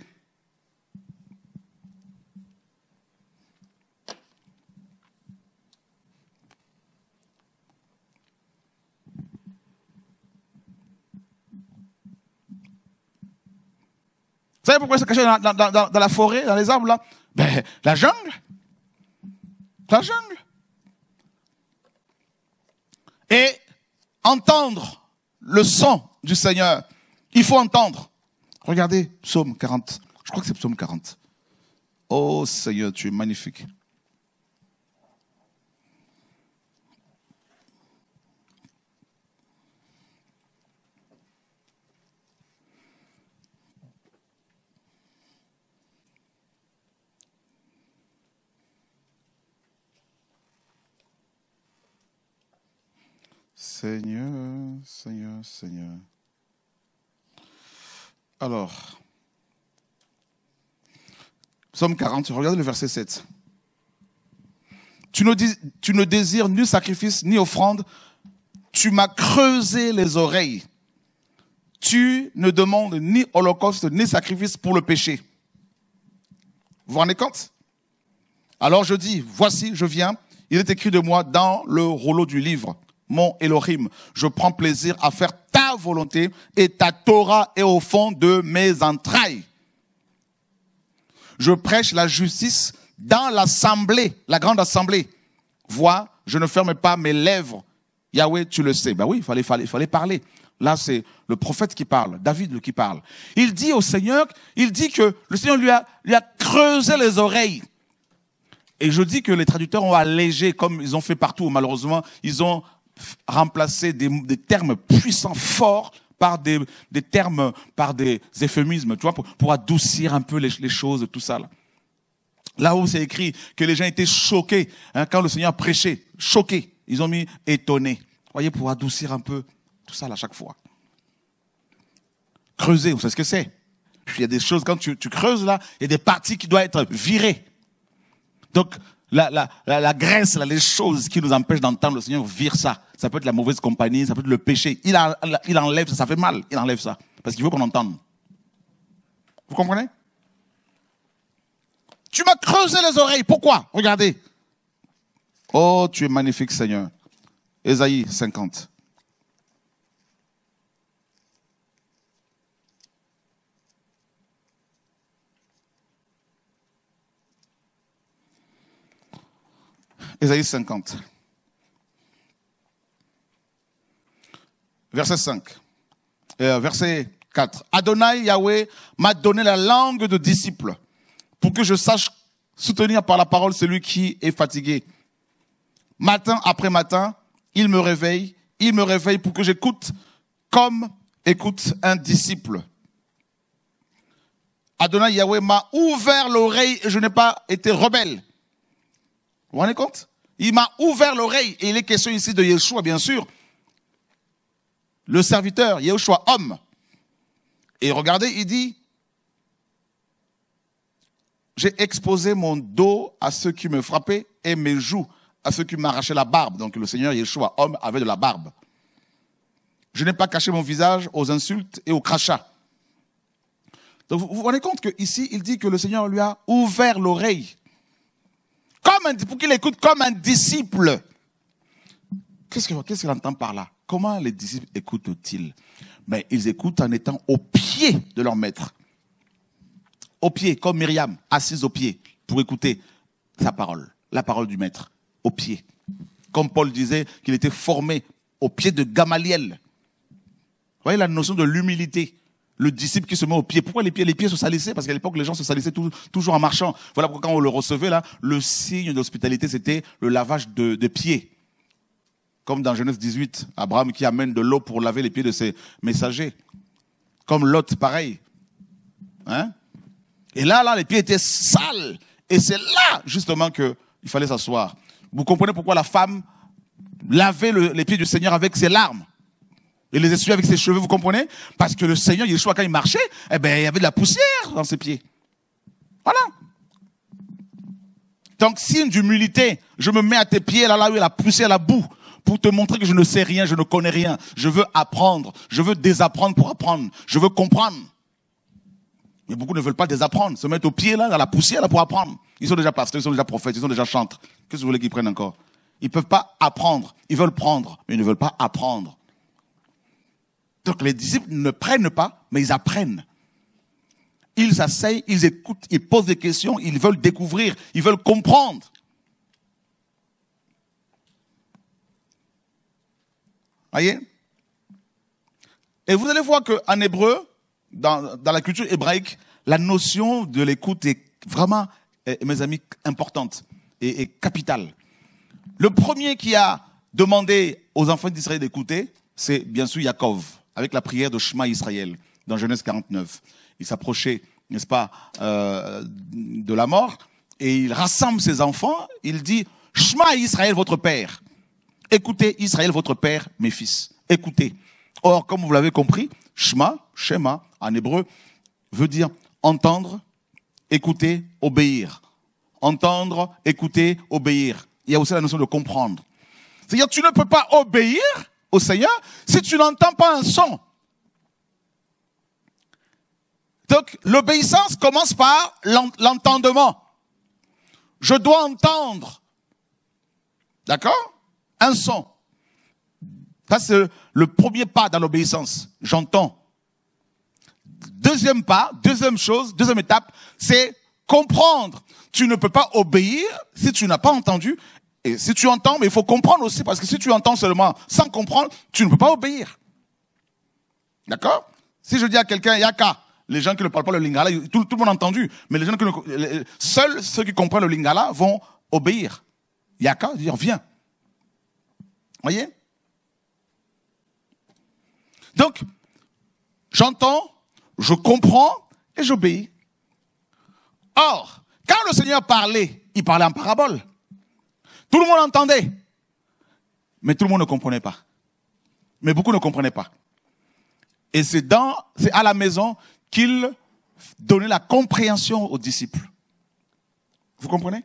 Vous savez pourquoi il se cachait dans la forêt, dans les arbres là? Ben, la jungle. La jungle. Et entendre le son du Seigneur. Il faut entendre. Regardez, psaume 40. Je crois que c'est psaume 40. Oh Seigneur, tu es magnifique. Seigneur, Seigneur, Seigneur. Alors, psaume 40, regardez le verset 7. Tu ne désires ni sacrifice, ni offrande. Tu m'as creusé les oreilles. Tu ne demandes ni holocauste, ni sacrifice pour le péché. Vous vous rendez compte? Alors je dis, voici, je viens. Il est écrit de moi dans le rouleau du livre. Mon Elohim, je prends plaisir à faire ta volonté et ta Torah est au fond de mes entrailles. Je prêche la justice dans l'assemblée, la grande assemblée. Vois, je ne ferme pas mes lèvres. Yahweh, tu le sais. Ben oui, il fallait parler. Là, c'est le prophète qui parle, David qui parle. Il dit au Seigneur, il dit que le Seigneur lui a creusé les oreilles. Et je dis que les traducteurs ont allégé, comme ils ont fait partout, malheureusement, ils ont remplacé des termes puissants, forts, par des termes, par des euphémismes, tu vois, pour adoucir un peu les choses, tout ça. Là où c'est écrit que les gens étaient choqués, hein, quand le Seigneur prêchait, choqués, ils ont mis étonnés. Vous voyez, pour adoucir un peu tout ça, là, à chaque fois. Creuser, vous savez ce que c'est? Il y a des choses, quand tu creuses, là, il y a des parties qui doivent être virées. Donc, la graisse, là, les choses qui nous empêchent d'entendre le Seigneur, vire ça. Ça peut être la mauvaise compagnie, ça peut être le péché. Il enlève ça, ça fait mal, il enlève ça. Parce qu'il veut qu'on entende. Vous comprenez? Tu m'as creusé les oreilles. Pourquoi? Regardez. Oh, tu es magnifique, Seigneur. Ésaïe 50. Ésaïe 50. Verset 5. Verset 4. Adonai Yahweh m'a donné la langue de disciple pour que je sache soutenir par la parole celui qui est fatigué. Matin après matin, il me réveille pour que j'écoute comme écoute un disciple. Adonai Yahweh m'a ouvert l'oreille et je n'ai pas été rebelle. Vous vous rendez compte? Il m'a ouvert l'oreille. Et il est question ici de Yeshua, bien sûr. Le serviteur, Yeshua, homme. Et regardez, il dit, j'ai exposé mon dos à ceux qui me frappaient et mes joues à ceux qui m'arrachaient la barbe. Donc le Seigneur Yeshua, homme, avait de la barbe. Je n'ai pas caché mon visage aux insultes et aux crachats. Donc vous vous rendez compte qu'ici, il dit que le Seigneur lui a ouvert l'oreille. Pour qu'il écoute comme un disciple. Qu'est-ce qu'il entend par là? Comment les disciples écoutent-ils? Mais ils écoutent en étant au pied de leur maître. Au pied, comme Myriam, assise au pied, pour écouter. sa parole, la parole du maître, au pied. Comme Paul disait qu'il était formé au pied de Gamaliel. Vous voyez la notion de l'humilité. Le disciple qui se met au pied. Pourquoi les pieds se salissaient? Parce qu'à l'époque, les gens se salissaient toujours en marchant. Voilà pourquoi quand on le recevait, là, le signe d'hospitalité, c'était le lavage de pieds. Comme dans Genèse 18, Abraham qui amène de l'eau pour laver les pieds de ses messagers. Comme Lot, pareil. Hein? Et là, les pieds étaient sales. Et c'est là, justement, qu'il fallait s'asseoir. Vous comprenez pourquoi la femme lavait les pieds du Seigneur avec ses larmes et les essuyait avec ses cheveux, vous comprenez? Parce que le Seigneur, Yeshua, quand il marchait, eh ben, il y avait de la poussière dans ses pieds. Voilà. Donc, signe d'humilité, je me mets à tes pieds, là où il y a la poussière, la boue, pour te montrer que je ne sais rien, je ne connais rien. Je veux apprendre, je veux désapprendre pour apprendre, je veux comprendre. Mais beaucoup ne veulent pas désapprendre, se mettre aux pieds, là, dans la poussière, là, pour apprendre. Ils sont déjà pasteurs, ils sont déjà prophètes, ils sont déjà chantres. Qu'est-ce que vous voulez qu'ils prennent encore? Ils ne peuvent pas apprendre. Ils veulent prendre, mais ils ne veulent pas apprendre. Donc les disciples ne prennent pas, mais ils apprennent. Ils s'asseyent, ils écoutent, ils posent des questions, ils veulent découvrir, ils veulent comprendre. Voyez? Et vous allez voir qu'en hébreu, dans la culture hébraïque, la notion de l'écoute est vraiment, mes amis, importante et capitale. Le premier qui a demandé aux enfants d'Israël d'écouter, c'est bien sûr Yaakov, avec la prière de Shema Israël, dans Genèse 49. Il s'approchait, n'est-ce pas, de la mort, et il rassemble ses enfants, il dit, Shema Israël, votre père. Écoutez Israël, votre père, mes fils. Écoutez. Or, comme vous l'avez compris, Shema, en hébreu, veut dire entendre, écouter, obéir. Entendre, écouter, obéir. Il y a aussi la notion de comprendre. C'est-à-dire, tu ne peux pas obéir au Seigneur si tu n'entends pas un son. Donc, l'obéissance commence par l'entendement. Je dois entendre. D'accord? Un son. Ça, c'est le premier pas dans l'obéissance. J'entends. Deuxième pas, deuxième étape, c'est comprendre. Tu ne peux pas obéir si tu n'as pas entendu. Et si tu entends, mais il faut comprendre aussi, parce que si tu entends seulement sans comprendre, tu ne peux pas obéir. D'accord? Si je dis à quelqu'un, Yaka, les gens qui ne parlent pas le lingala, tout le monde a entendu, mais les gens seuls ceux qui comprennent le lingala vont obéir. Yaka, dire viens. Voyez? Donc, j'entends, je comprends et j'obéis. Or, quand le Seigneur parlait, il parlait en parabole. Tout le monde entendait, mais tout le monde ne comprenait pas. Mais beaucoup ne comprenaient pas. Et c'est à la maison qu'il donnait la compréhension aux disciples. Vous comprenez?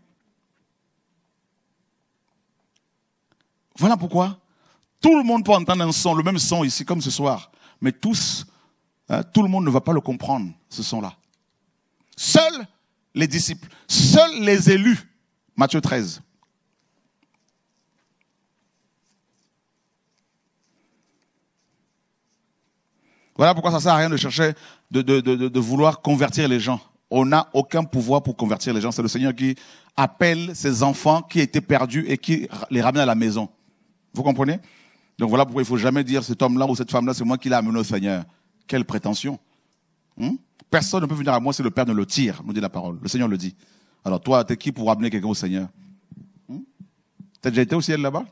Voilà pourquoi tout le monde peut entendre un son, le même son ici, comme ce soir. Mais tout le monde ne va pas le comprendre, ce son-là. Seuls les disciples, seuls les élus. Matthieu 13. Voilà pourquoi ça ne sert à rien de chercher, de vouloir convertir les gens. On n'a aucun pouvoir pour convertir les gens. C'est le Seigneur qui appelle ses enfants qui étaient perdus et qui les ramène à la maison. Vous comprenez? Donc voilà pourquoi il ne faut jamais dire cet homme-là ou cette femme-là, c'est moi qui l'ai amené au Seigneur. Quelle prétention. Personne ne peut venir à moi si le Père ne le tire, nous dit la parole. Le Seigneur le dit. Alors toi, t'es qui pour amener quelqu'un au Seigneur? T'as déjà été au ciel là-bas?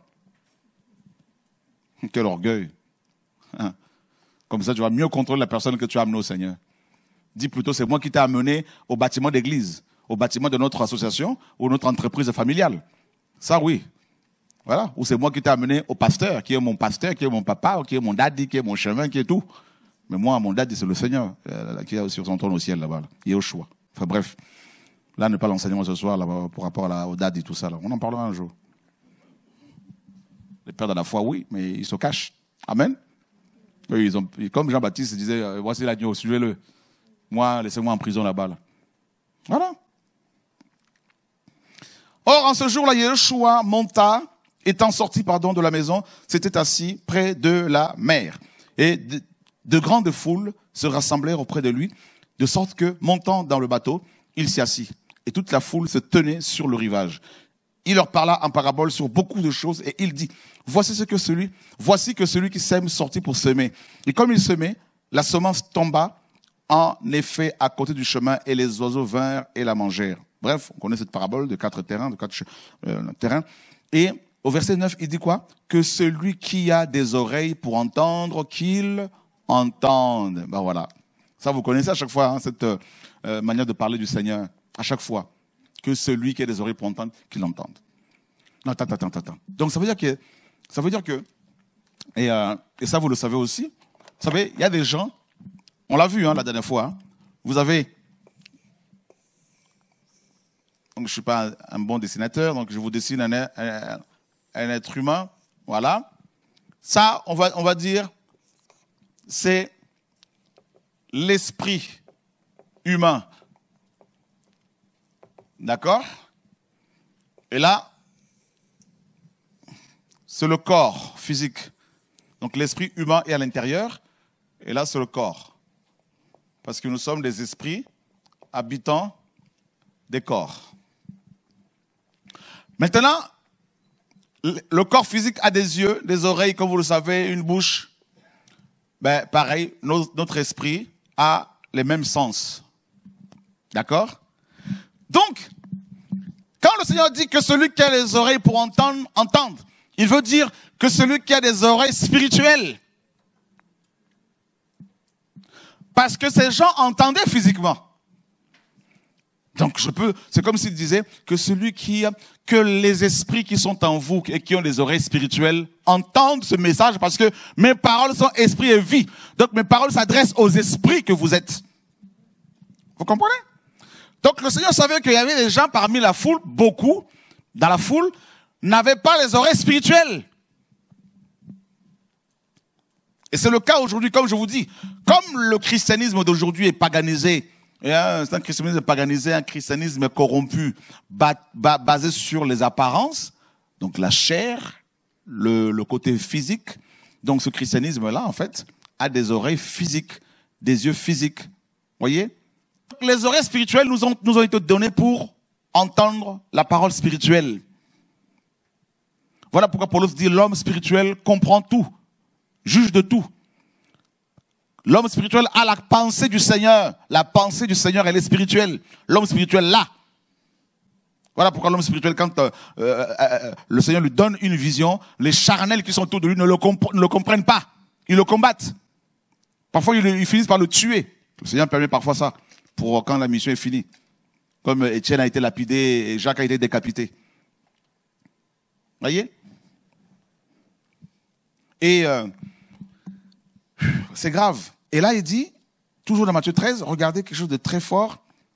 Quel orgueil. Comme ça, tu vas mieux contrôler la personne que tu as amenée au Seigneur. Dis plutôt, c'est moi qui t'ai amené au bâtiment d'église, au bâtiment de notre association ou notre entreprise familiale. Ça, oui. Voilà. Ou c'est moi qui t'ai amené au pasteur, qui est mon papa, qui est mon daddy, qui est mon chemin, qui est tout. Mais moi, mon daddy, c'est le Seigneur, qui est sur son trône au ciel là-bas. Il est au choix. Enfin bref. Là, n'est pas l'enseignement ce soir, là, pour rapport au daddy, tout ça. Là. On en parlera un jour. Les pères de la foi, oui, mais ils se cachent. Amen. Oui, comme Jean-Baptiste disait, voici l'agneau, suivez-le. Moi, laissez-moi en prison là-bas. Là. Voilà. Or, en ce jour-là, Yeshua monta, étant sorti de la maison, s'était assis près de la mer. Et de grandes foules se rassemblèrent auprès de lui, de sorte que, montant dans le bateau, il s'y assit. et toute la foule se tenait sur le rivage. Il leur parla en parabole sur beaucoup de choses et il dit, voici que celui qui sème sortit pour semer. Et comme il semait, la semence tomba en effet à côté du chemin et les oiseaux vinrent et la mangèrent. Bref, on connaît cette parabole de 4 terrains, terrains. Et au verset 9, il dit quoi? Que celui qui a des oreilles pour entendre, qu'il entende. Ben voilà. Ça, vous connaissez à chaque fois, hein, cette manière de parler du Seigneur. À chaque fois. Que celui qui a des oreilles pour entendre, qu'il entende. Non, attends. Donc, ça veut dire que, et ça, vous le savez aussi. Vous savez, il y a des gens, on l'a vu, hein, la dernière fois, hein, vous avez, donc je ne suis pas un bon dessinateur, donc je vous dessine un être humain, voilà. Ça, on va dire, c'est l'esprit humain. D'accord? Et là, c'est le corps physique. Donc l'esprit humain est à l'intérieur, et là c'est le corps. Parce que nous sommes des esprits habitant des corps. Maintenant, le corps physique a des yeux, des oreilles, comme vous le savez, une bouche. Ben, pareil, notre esprit a les mêmes sens. D'accord? Donc, quand le Seigneur dit que celui qui a les oreilles pour entendre, entende, il veut dire que celui qui a des oreilles spirituelles. Parce que ces gens entendaient physiquement. Donc, c'est comme s'il disait que que les esprits qui sont en vous et qui ont des oreilles spirituelles entendent ce message parce que mes paroles sont esprit et vie. Donc, mes paroles s'adressent aux esprits que vous êtes. Vous comprenez? Donc, le Seigneur savait qu'il y avait des gens parmi la foule, beaucoup, dans la foule, n'avaient pas les oreilles spirituelles. Et c'est le cas aujourd'hui, comme je vous dis. Comme le christianisme d'aujourd'hui est paganisé, c'est un christianisme paganisé, un christianisme corrompu, basé sur les apparences, donc la chair, le côté physique. Donc, ce christianisme-là, en fait, a des oreilles physiques, des yeux physiques. Voyez? Les oreilles spirituelles nous ont été données pour entendre la parole spirituelle. Voilà pourquoi Paulus dit l'homme spirituel comprend tout, juge de tout. L'homme spirituel a la pensée du Seigneur. La pensée du Seigneur, elle est spirituelle. L'homme spirituel l'a. Voilà pourquoi l'homme spirituel, quand le Seigneur lui donne une vision, les charnels qui sont autour de lui ne le comprennent pas. Ils le combattent. Parfois, ils finissent par le tuer. Le Seigneur permet parfois ça, pour quand la mission est finie. Comme Étienne a été lapidé et Jacques a été décapité. Voyez? Et c'est grave. Et là, il dit, toujours dans Matthieu 13, regardez quelque chose de très fort.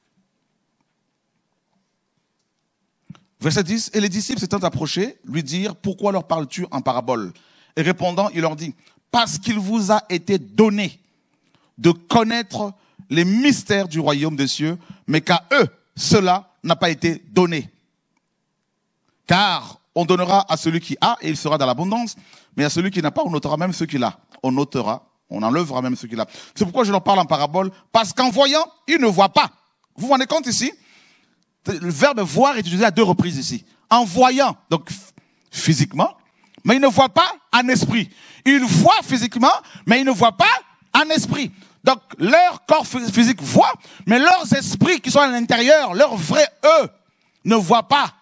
Verset 10, et les disciples s'étant approchés, lui dirent, pourquoi leur parles-tu en parabole? Et répondant, il leur dit, parce qu'il vous a été donné de connaître les mystères du royaume des cieux, mais qu'à eux, cela n'a pas été donné. Car on donnera à celui qui a, et il sera dans l'abondance, mais à celui qui n'a pas, on ôtera même ce qu'il a. On enlèvera même ce qu'il a. C'est pourquoi je leur parle en parabole, parce qu'en voyant, ils ne voient pas. Vous vous rendez compte ici? Le verbe voir est utilisé à 2 reprises ici. En voyant, donc physiquement, mais ils ne voient pas en esprit. Ils voient physiquement, mais ils ne voient pas en esprit. Donc, leur corps physique voit, mais leurs esprits qui sont à l'intérieur, leurs vrais eux, ne voient pas.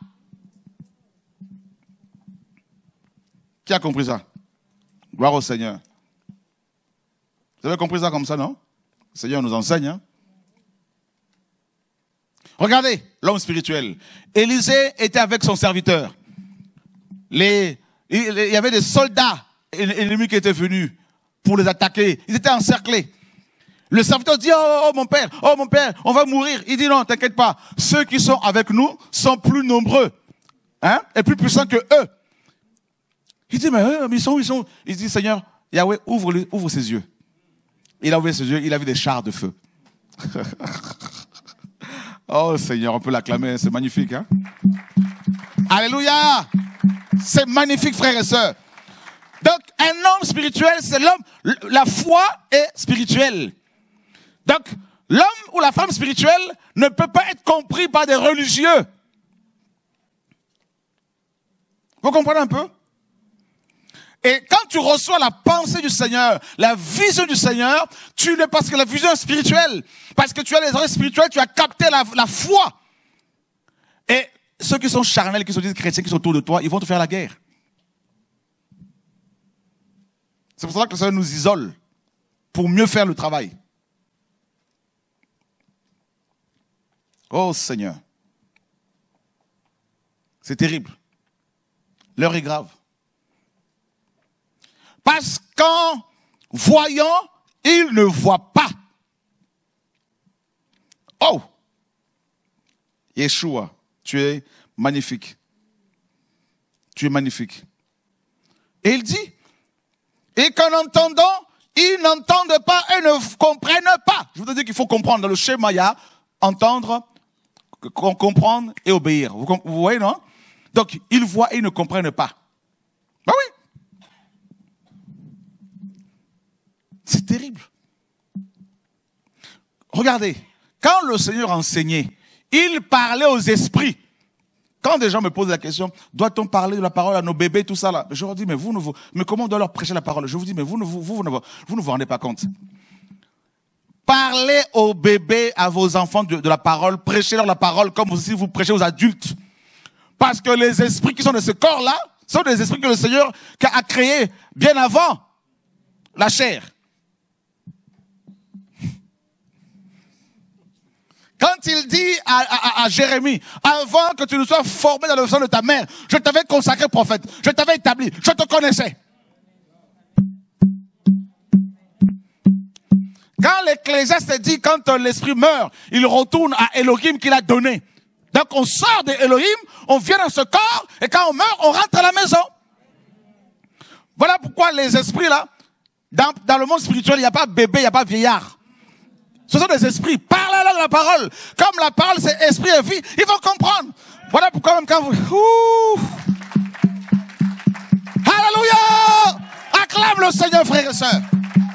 Qui a compris ça? Gloire au Seigneur. Vous avez compris ça comme ça, non? Le Seigneur nous enseigne. Hein? Regardez, l'homme spirituel. Élisée était avec son serviteur. Il y avait des soldats ennemis qui étaient venus pour les attaquer. Ils étaient encerclés. Le serviteur dit, oh mon père, on va mourir. Il dit, non, t'inquiète pas. Ceux qui sont avec nous sont plus nombreux, hein, et plus puissants que eux. Il dit, mais ils sont. Il dit, Seigneur, Yahweh, ouvre ses yeux. Il a ouvert ses yeux, il a vu des chars de feu. Oh Seigneur, on peut l'acclamer, c'est magnifique. Hein? Alléluia! C'est magnifique, frères et sœurs. Donc, un homme spirituel, c'est l'homme, la foi est spirituelle. Donc, L'homme ou la femme spirituelle ne peut pas être compris par des religieux. Vous comprenez un peu? Et quand tu reçois la pensée du Seigneur, la vision du Seigneur, tu ne parce que la vision est spirituelle, parce que tu as les oreilles spirituelles, tu as capté la foi. Et ceux qui sont charnels, qui se disent chrétiens, qui sont autour de toi, ils vont te faire la guerre. C'est pour ça que le Seigneur nous isole, pour mieux faire le travail. Oh Seigneur, c'est terrible. L'heure est grave. Parce qu'en voyant, il ne voit pas. Oh! Yeshua, tu es magnifique. Tu es magnifique. Et il dit, et qu'en entendant, ils n'entendent pas et ne comprennent pas. Je vous dis qu'il faut comprendre. Dans le schéma, il y a entendre, comprendre et obéir. Vous voyez, non? Donc, ils voient et ils ne comprennent pas. Ben oui. C'est terrible. Regardez, quand le Seigneur enseignait, il parlait aux esprits. Quand des gens me posent la question, doit-on parler de la parole à nos bébés, tout ça là? Je leur dis, mais comment on doit leur prêcher la parole? Je vous dis, mais vous ne vous rendez pas compte. Parlez aux bébés, à vos enfants de la parole, prêchez-leur la parole comme si vous prêchez aux adultes. Parce que les esprits qui sont de ce corps-là, sont des esprits que le Seigneur a créés bien avant la chair. Quand il dit à Jérémie, avant que tu ne sois formé dans le sein de ta mère, je t'avais consacré prophète, je t'avais établi, je te connaissais. Quand l'Ecclésiaste dit, quand l'esprit meurt, il retourne à Elohim qu'il a donné. Donc on sort de Elohim, on vient dans ce corps, et quand on meurt, on rentre à la maison. Voilà pourquoi les esprits là, dans le monde spirituel, il n'y a pas bébé, il n'y a pas vieillard. Ce sont des esprits. Parlez-leur de la parole. Comme la parole, c'est esprit et vie, ils vont comprendre. Voilà pourquoi même quand vous... Alléluia! Acclame le Seigneur, frères et sœurs.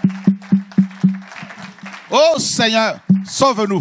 Oh Seigneur, sauve-nous.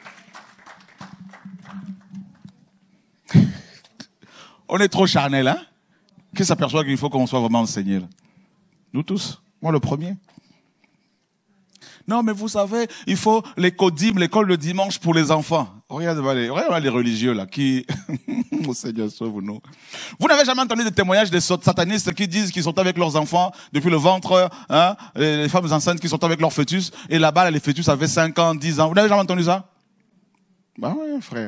On est trop charnel, hein? Qui s'aperçoit qu'il faut qu'on soit vraiment enseigné, là? Nous tous. Moi, le premier. Non, mais vous savez, il faut les codim, l'école le dimanche pour les enfants. Regardez les religieux, là, qui... Oh Seigneur, sauve-nous. Vous n'avez jamais entendu des témoignages des satanistes qui disent qu'ils sont avec leurs enfants depuis le ventre, hein, les femmes enceintes qui sont avec leur fœtus, et là-bas, les fœtus avaient 5 ans, 10 ans. Vous n'avez jamais entendu ça? Ben oui, frère.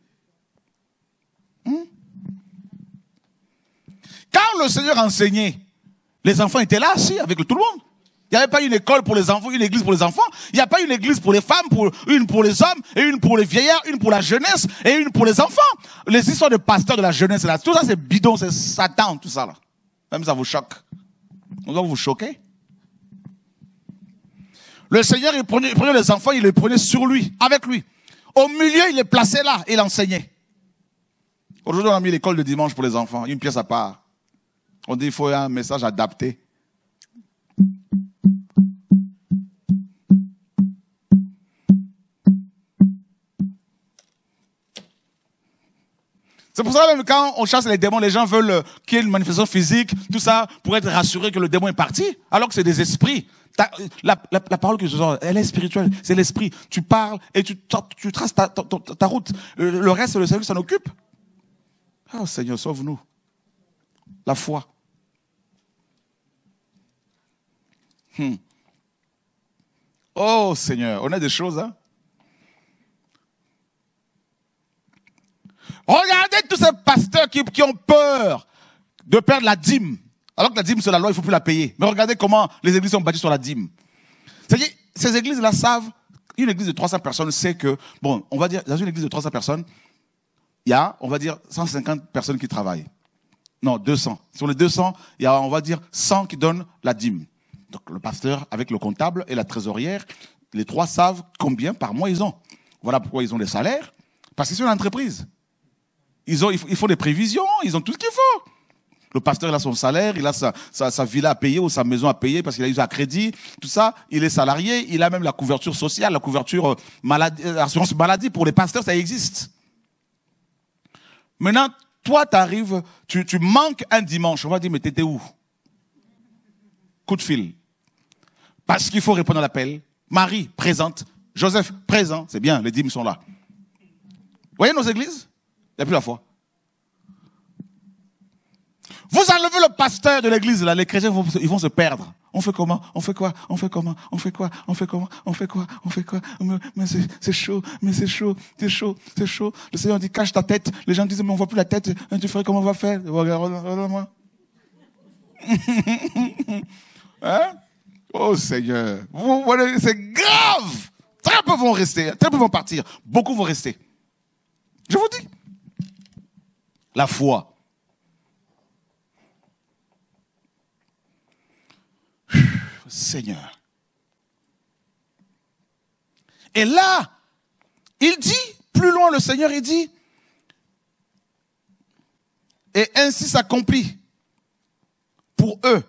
Quand le Seigneur enseignait, les enfants étaient là, si, avec tout le monde. Il n'y avait pas une école pour les enfants, une église pour les enfants. Il n'y a pas une église pour les femmes, une pour les hommes, et une pour les vieillards, une pour la jeunesse, et une pour les enfants. Les histoires de pasteurs de la jeunesse, là, tout ça c'est bidon, c'est Satan, tout ça là. Même ça vous choque. On doit vous choquer. Le Seigneur, il prenait les enfants, il les prenait sur lui, avec lui. Au milieu, il les plaçait là, et il enseignait. Aujourd'hui, on a mis l'école de dimanche pour les enfants, une pièce à part. On dit qu'il faut un message adapté. C'est pour ça que même quand on chasse les démons, les gens veulent qu'il y ait une manifestation physique, tout ça, pour être rassurés que le démon est parti, alors que c'est des esprits. La parole que je sors, elle est spirituelle, c'est l'esprit. Tu parles et tu traces ta route. Le reste, le Seigneur s'en occupe. Oh Seigneur, sauve-nous. La foi. Oh Seigneur, on a des choses, hein. Regardez tous ces pasteurs qui ont peur de perdre la dîme. Alors que la dîme, c'est la loi, il ne faut plus la payer. Mais regardez comment les églises sont bâties sur la dîme. C'est-à-dire, ces églises-là savent, une église de 300 personnes sait que, bon, on va dire, dans une église de 300 personnes, il y a, on va dire, 150 personnes qui travaillent. Non, 200. Sur les 200, il y a, on va dire, 100 qui donnent la dîme. Donc, le pasteur, avec le comptable et la trésorière, les trois savent combien par mois ils ont. Voilà pourquoi ils ont des salaires. Parce que c'est une entreprise. Ils font des prévisions, ils ont tout ce qu'il faut. Le pasteur, il a son salaire, il a sa villa à payer ou sa maison à payer parce qu'il a eu un crédit, tout ça. Il est salarié, il a même la couverture sociale, la couverture maladie, assurance maladie. Pour les pasteurs, ça existe. Maintenant, toi, tu arrives, tu manques un dimanche. On va dire, mais t'étais où? Coup de fil. Parce qu'il faut répondre à l'appel. Marie, présente. Joseph, présent. C'est bien, les dîmes sont là. Vous voyez nos églises? Il n'y a plus la foi. Vous enlevez le pasteur de l'église, là, les chrétiens ils vont se perdre. On fait comment? On fait quoi? On fait comment? On fait quoi? On fait comment? On fait quoi? On fait quoi? Mais c'est chaud, mais c'est chaud, c'est chaud, c'est chaud. Le Seigneur dit, cache ta tête. Les gens disent, mais on voit plus la tête. Tu ferais comment on va faire? Regarde-moi. Hein? Oh Seigneur. Vous voyez, c'est grave. Très peu vont rester, très peu vont partir. Beaucoup vont rester. Je vous dis. La foi. Seigneur. Et là, il dit, plus loin le Seigneur, il dit, et ainsi s'accomplit pour eux.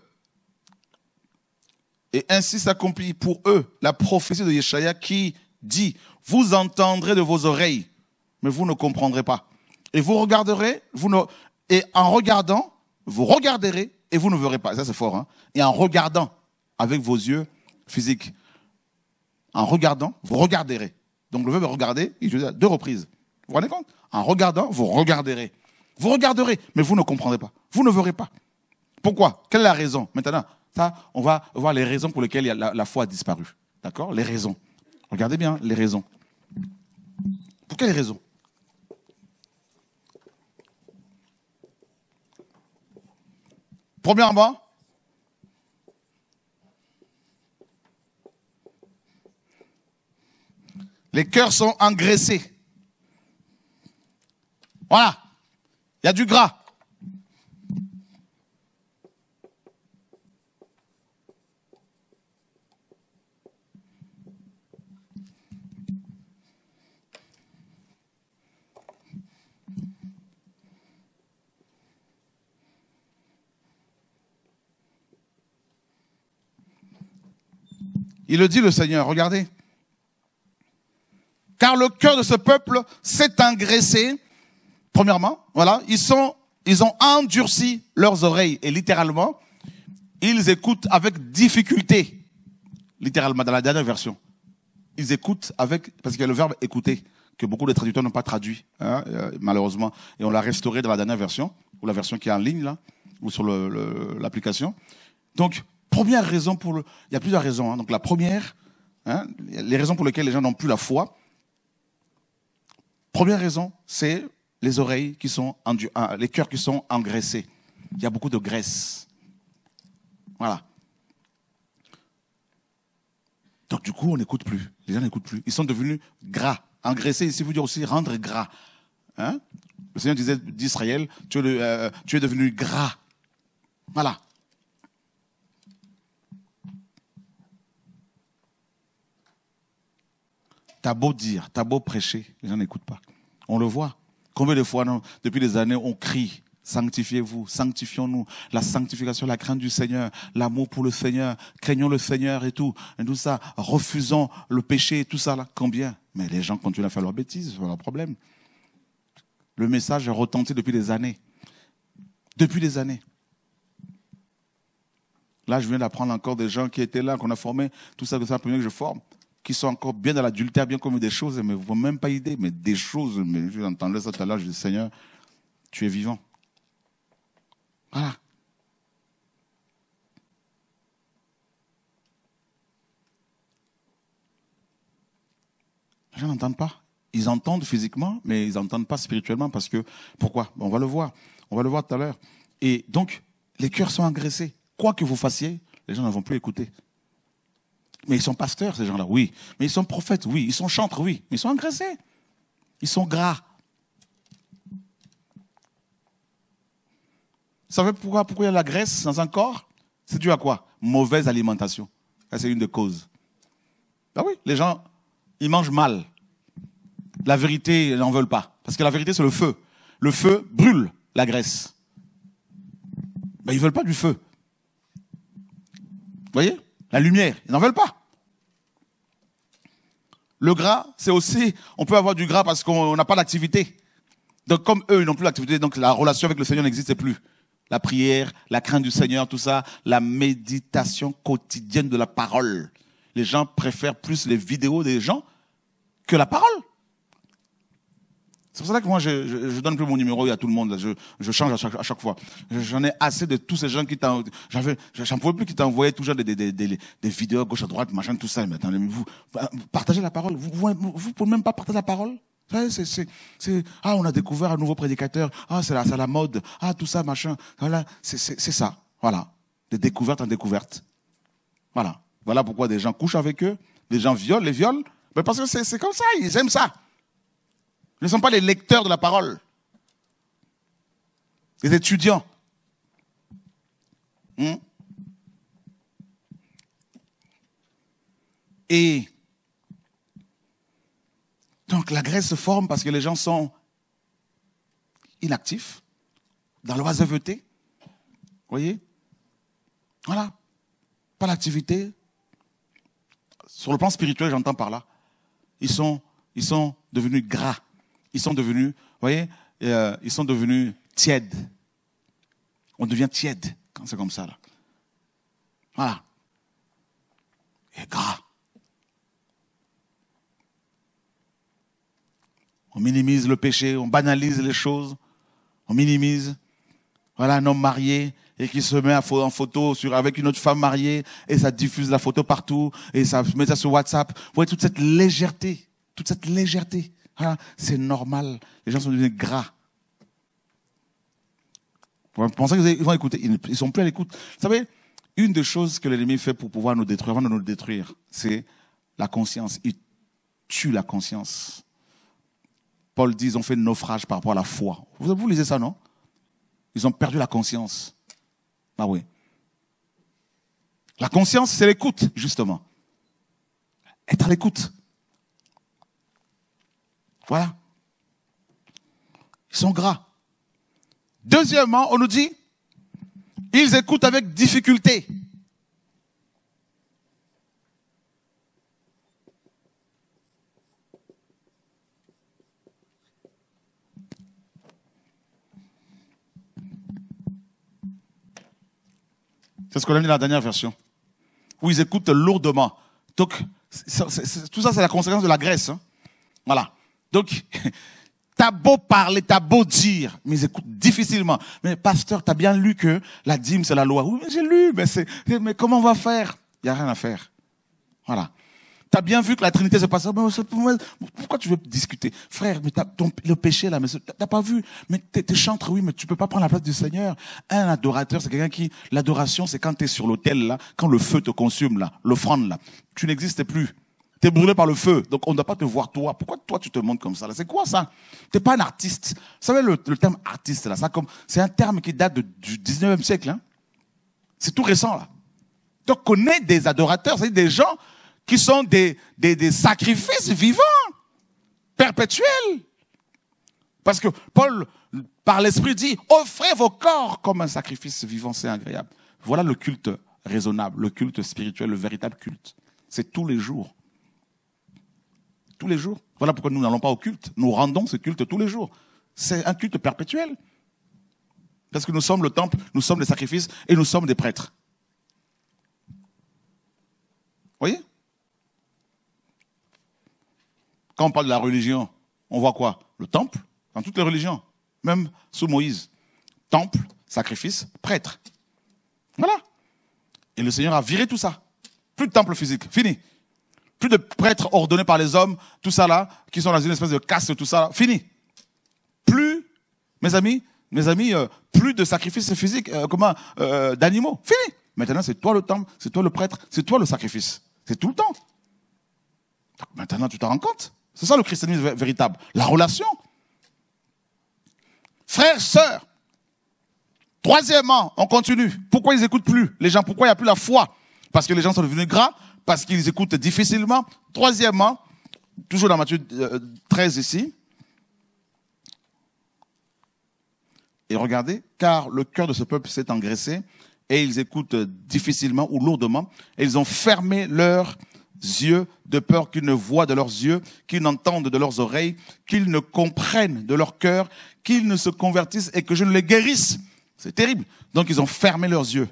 Et ainsi s'accomplit pour eux la prophétie de Yeshaya qui dit, vous entendrez de vos oreilles, mais vous ne comprendrez pas. Et vous regarderez, et en regardant, vous regarderez et vous ne verrez pas. Ça c'est fort, hein. Et en regardant avec vos yeux physiques, en regardant, vous regarderez. Donc le verbe regarder, il dit à 2 reprises. Vous vous rendez compte? En regardant, vous regarderez. Vous regarderez, mais vous ne comprendrez pas. Vous ne verrez pas. Pourquoi? Quelle est la raison? Maintenant, ça, on va voir les raisons pour lesquelles la foi a disparu. D'accord? Les raisons. Regardez bien les raisons. Pour quelles raisons? Premièrement, les cœurs sont engraissés. Voilà. Il y a du gras. Il le dit le Seigneur, regardez. Car le cœur de ce peuple s'est engraissé. Premièrement, voilà, ils ont endurci leurs oreilles et littéralement, ils écoutent avec difficulté. Littéralement, dans la dernière version. Ils écoutent parce qu'il y a le verbe écouter, que beaucoup de traducteurs n'ont pas traduit, hein, malheureusement. Et on l'a restauré dans la dernière version, ou la version qui est en ligne, là, ou sur l'application. Donc, première raison il y a plusieurs raisons. Hein. Donc, la première, hein, les raisons pour lesquelles les gens n'ont plus la foi. Première raison, c'est les oreilles les cœurs qui sont engraissés. Il y a beaucoup de graisse. Voilà. Donc du coup, on n'écoute plus. Les gens n'écoutent plus. Ils sont devenus gras. Engraissés, ici, veut dire aussi rendre gras. Hein? Le Seigneur disait d'Israël, tu es devenu gras. Voilà. T'as beau dire, t'as beau prêcher, les gens n'écoutent pas. On le voit. Combien de fois, depuis des années, on crie, sanctifiez-vous, sanctifions-nous, la sanctification, la crainte du Seigneur, l'amour pour le Seigneur, craignons le Seigneur et tout ça, refusons le péché et tout ça là. Combien? Mais les gens continuent à faire leurs bêtises, c'est leur problème. Le message est retenti depuis des années. Depuis des années. Là, je viens d'apprendre encore des gens qui étaient là, qu'on a formés, tout ça, premier que je forme, qui sont encore bien dans l'adultère, bien comme des choses, mais vous n'avez même pas idée, mais des choses, mais j'entendais ça tout à l'heure, je dis, Seigneur, tu es vivant. Voilà. Les gens n'entendent pas. Ils entendent physiquement, mais ils n'entendent pas spirituellement parce que, pourquoi? On va le voir. On va le voir tout à l'heure. Et donc, les cœurs sont engraissés. Quoi que vous fassiez, les gens ne vont plus écouter. Mais ils sont pasteurs, ces gens-là, oui. Mais ils sont prophètes, oui. Ils sont chantres, oui. Mais ils sont engraissés. Ils sont gras. Vous savez pourquoi il y a la graisse dans un corps? C'est dû à quoi? Mauvaise alimentation. Ça, c'est une des causes. Ben oui, les gens, ils mangent mal. La vérité, ils n'en veulent pas. Parce que la vérité, c'est le feu. Le feu brûle la graisse. Ben, ils ne veulent pas du feu. Vous voyez? La lumière, ils n'en veulent pas. Le gras, c'est aussi, on peut avoir du gras parce qu'on n'a pas d'activité. Donc comme eux, ils n'ont plus d'activité, donc la relation avec le Seigneur n'existe plus. La prière, la crainte du Seigneur, tout ça, la méditation quotidienne de la parole. Les gens préfèrent plus les vidéos des gens que la parole. C'est pour ça que moi, je donne plus mon numéro à tout le monde. Je change à chaque fois. J'en ai assez de tous ces gens qui t'envoient. J'en pouvais plus qui t'envoyaient toujours des vidéos à gauche, à droite, machin, tout ça. Mais attendez, vous partagez la parole. Vous pouvez même pas partager la parole. Ah, on a découvert un nouveau prédicateur. Ah, c'est la mode. Ah, tout ça, machin. Voilà, c'est ça. Voilà. De découverte en découverte. Voilà. Voilà pourquoi des gens couchent avec eux. Des gens les violent. Mais parce que c'est comme ça. Ils aiment ça. Ils ne sont pas les lecteurs de la parole. Les étudiants. Et donc la graisse se forme parce que les gens sont inactifs, dans l'oisiveté. Vous voyez? Voilà. Pas l'activité. Sur le plan spirituel, j'entends par là. Ils sont devenus gras. Ils sont devenus, vous voyez, ils sont devenus tièdes. On devient tiède quand c'est comme ça, là. Voilà. Et gras. On minimise le péché, on banalise les choses, on minimise. Voilà un homme marié et qui se met en photo avec une autre femme mariée et ça diffuse la photo partout et ça met ça sur WhatsApp. Vous voyez toute cette légèreté, Voilà, c'est normal. Les gens sont devenus gras. Vous pensez qu'ils vont écouter? Ils ne sont plus à l'écoute. Vous savez, une des choses que l'ennemi fait pour pouvoir nous détruire, avant de nous détruire, c'est la conscience. Il tue la conscience. Paul dit, ils ont fait naufrage par rapport à la foi. Vous lisez ça, non? Ils ont perdu la conscience. Ah oui. La conscience, c'est l'écoute, justement. Être à l'écoute. Voilà. Ils sont gras. Deuxièmement, on nous dit, ils écoutent avec difficulté. C'est ce qu'on a dit dans la dernière version. Où ils écoutent lourdement. Donc, tout ça, c'est la conséquence de la graisse. Hein. Voilà. Donc, t'as beau parler, t'as beau dire, mais ils écoutent difficilement. Mais pasteur, t'as bien lu que la dîme, c'est la loi. Oui, mais j'ai lu, mais comment on va faire? Il n'y a rien à faire. Voilà. T'as bien vu que la Trinité se passe. Pourquoi tu veux discuter? Frère, mais le péché là, mais t'as pas vu? Mais t'es chantre, oui, mais tu peux pas prendre la place du Seigneur. Un adorateur, c'est quelqu'un qui, l'adoration, c'est quand t'es sur l'autel là, quand le feu te consume là, l'offrande là. Tu n'existes plus. T'es brûlé par le feu, donc on ne doit pas te voir toi. Pourquoi toi tu te montres comme ça là? C'est quoi ça? T'es pas un artiste. Vous savez le terme artiste là, c'est un terme qui date du 19e siècle. Hein? C'est tout récent là. Donc on est des adorateurs, c'est des gens qui sont des sacrifices vivants, perpétuels. Parce que Paul, par l'Esprit, dit, offrez vos corps comme un sacrifice vivant, c'est agréable. Voilà le culte raisonnable, le culte spirituel, le véritable culte. C'est tous les jours. Tous les jours. Voilà pourquoi nous n'allons pas au culte. Nous rendons ce culte tous les jours. C'est un culte perpétuel. Parce que nous sommes le temple, nous sommes les sacrifices et nous sommes des prêtres. Vous voyez? Quand on parle de la religion, on voit quoi? Le temple, dans toutes les religions, même sous Moïse. Temple, sacrifice, prêtre. Voilà. Et le Seigneur a viré tout ça. Plus de temple physique, fini. Plus de prêtres ordonnés par les hommes, tout ça là, qui sont dans une espèce de caste, tout ça là, fini. Plus, mes amis, plus de sacrifices physiques, d'animaux, fini. Maintenant, c'est toi le temple, c'est toi le prêtre, c'est toi le sacrifice. C'est tout le temps. Donc, maintenant, tu t'en rends compte? C'est ça le christianisme véritable. La relation. Frères, sœurs. Troisièmement, on continue. Pourquoi ils n'écoutent plus les gens? Pourquoi il n'y a plus la foi? Parce que les gens sont devenus gras, parce qu'ils écoutent difficilement. Troisièmement, toujours dans Matthieu 13 ici, Et regardez, car le cœur de ce peuple s'est engraissé et ils écoutent difficilement ou lourdement et ils ont fermé leurs yeux de peur qu'ils ne voient de leurs yeux, qu'ils n'entendent de leurs oreilles, qu'ils ne comprennent de leur cœur, qu'ils ne se convertissent et que je ne les guérisse. C'est terrible. Donc ils ont fermé leurs yeux.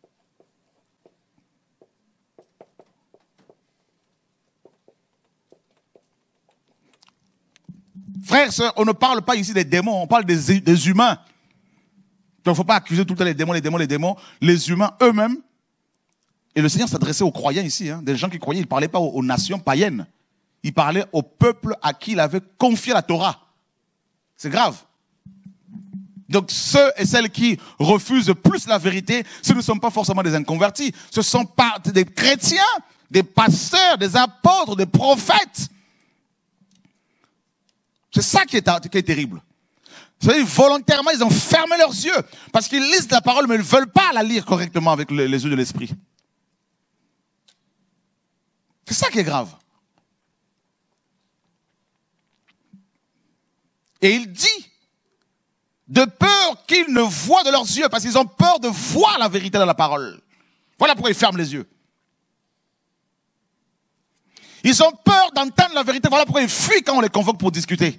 Frères, sœurs, on ne parle pas ici des démons, on parle des humains. Donc il ne faut pas accuser tout le temps les démons, les démons, les démons. Les humains eux-mêmes. Et le Seigneur s'adressait aux croyants ici, hein, des gens qui croyaient. Il ne parlait pas aux nations païennes. Il parlait au peuple à qui il avait confié la Torah. C'est grave. Donc ceux et celles qui refusent plus la vérité, ce ne sont pas forcément des inconvertis. Ce sont pas des chrétiens, des pasteurs, des apôtres, des prophètes. C'est ça qui est terrible. Vous savez, volontairement, ils ont fermé leurs yeux. Parce qu'ils lisent la parole, mais ils ne veulent pas la lire correctement avec les yeux de l'esprit. C'est ça qui est grave. Et il dit, de peur qu'ils ne voient de leurs yeux, parce qu'ils ont peur de voir la vérité dans la parole. Voilà pourquoi ils ferment les yeux. Ils ont peur d'entendre la vérité. Voilà pourquoi ils fuient quand on les convoque pour discuter.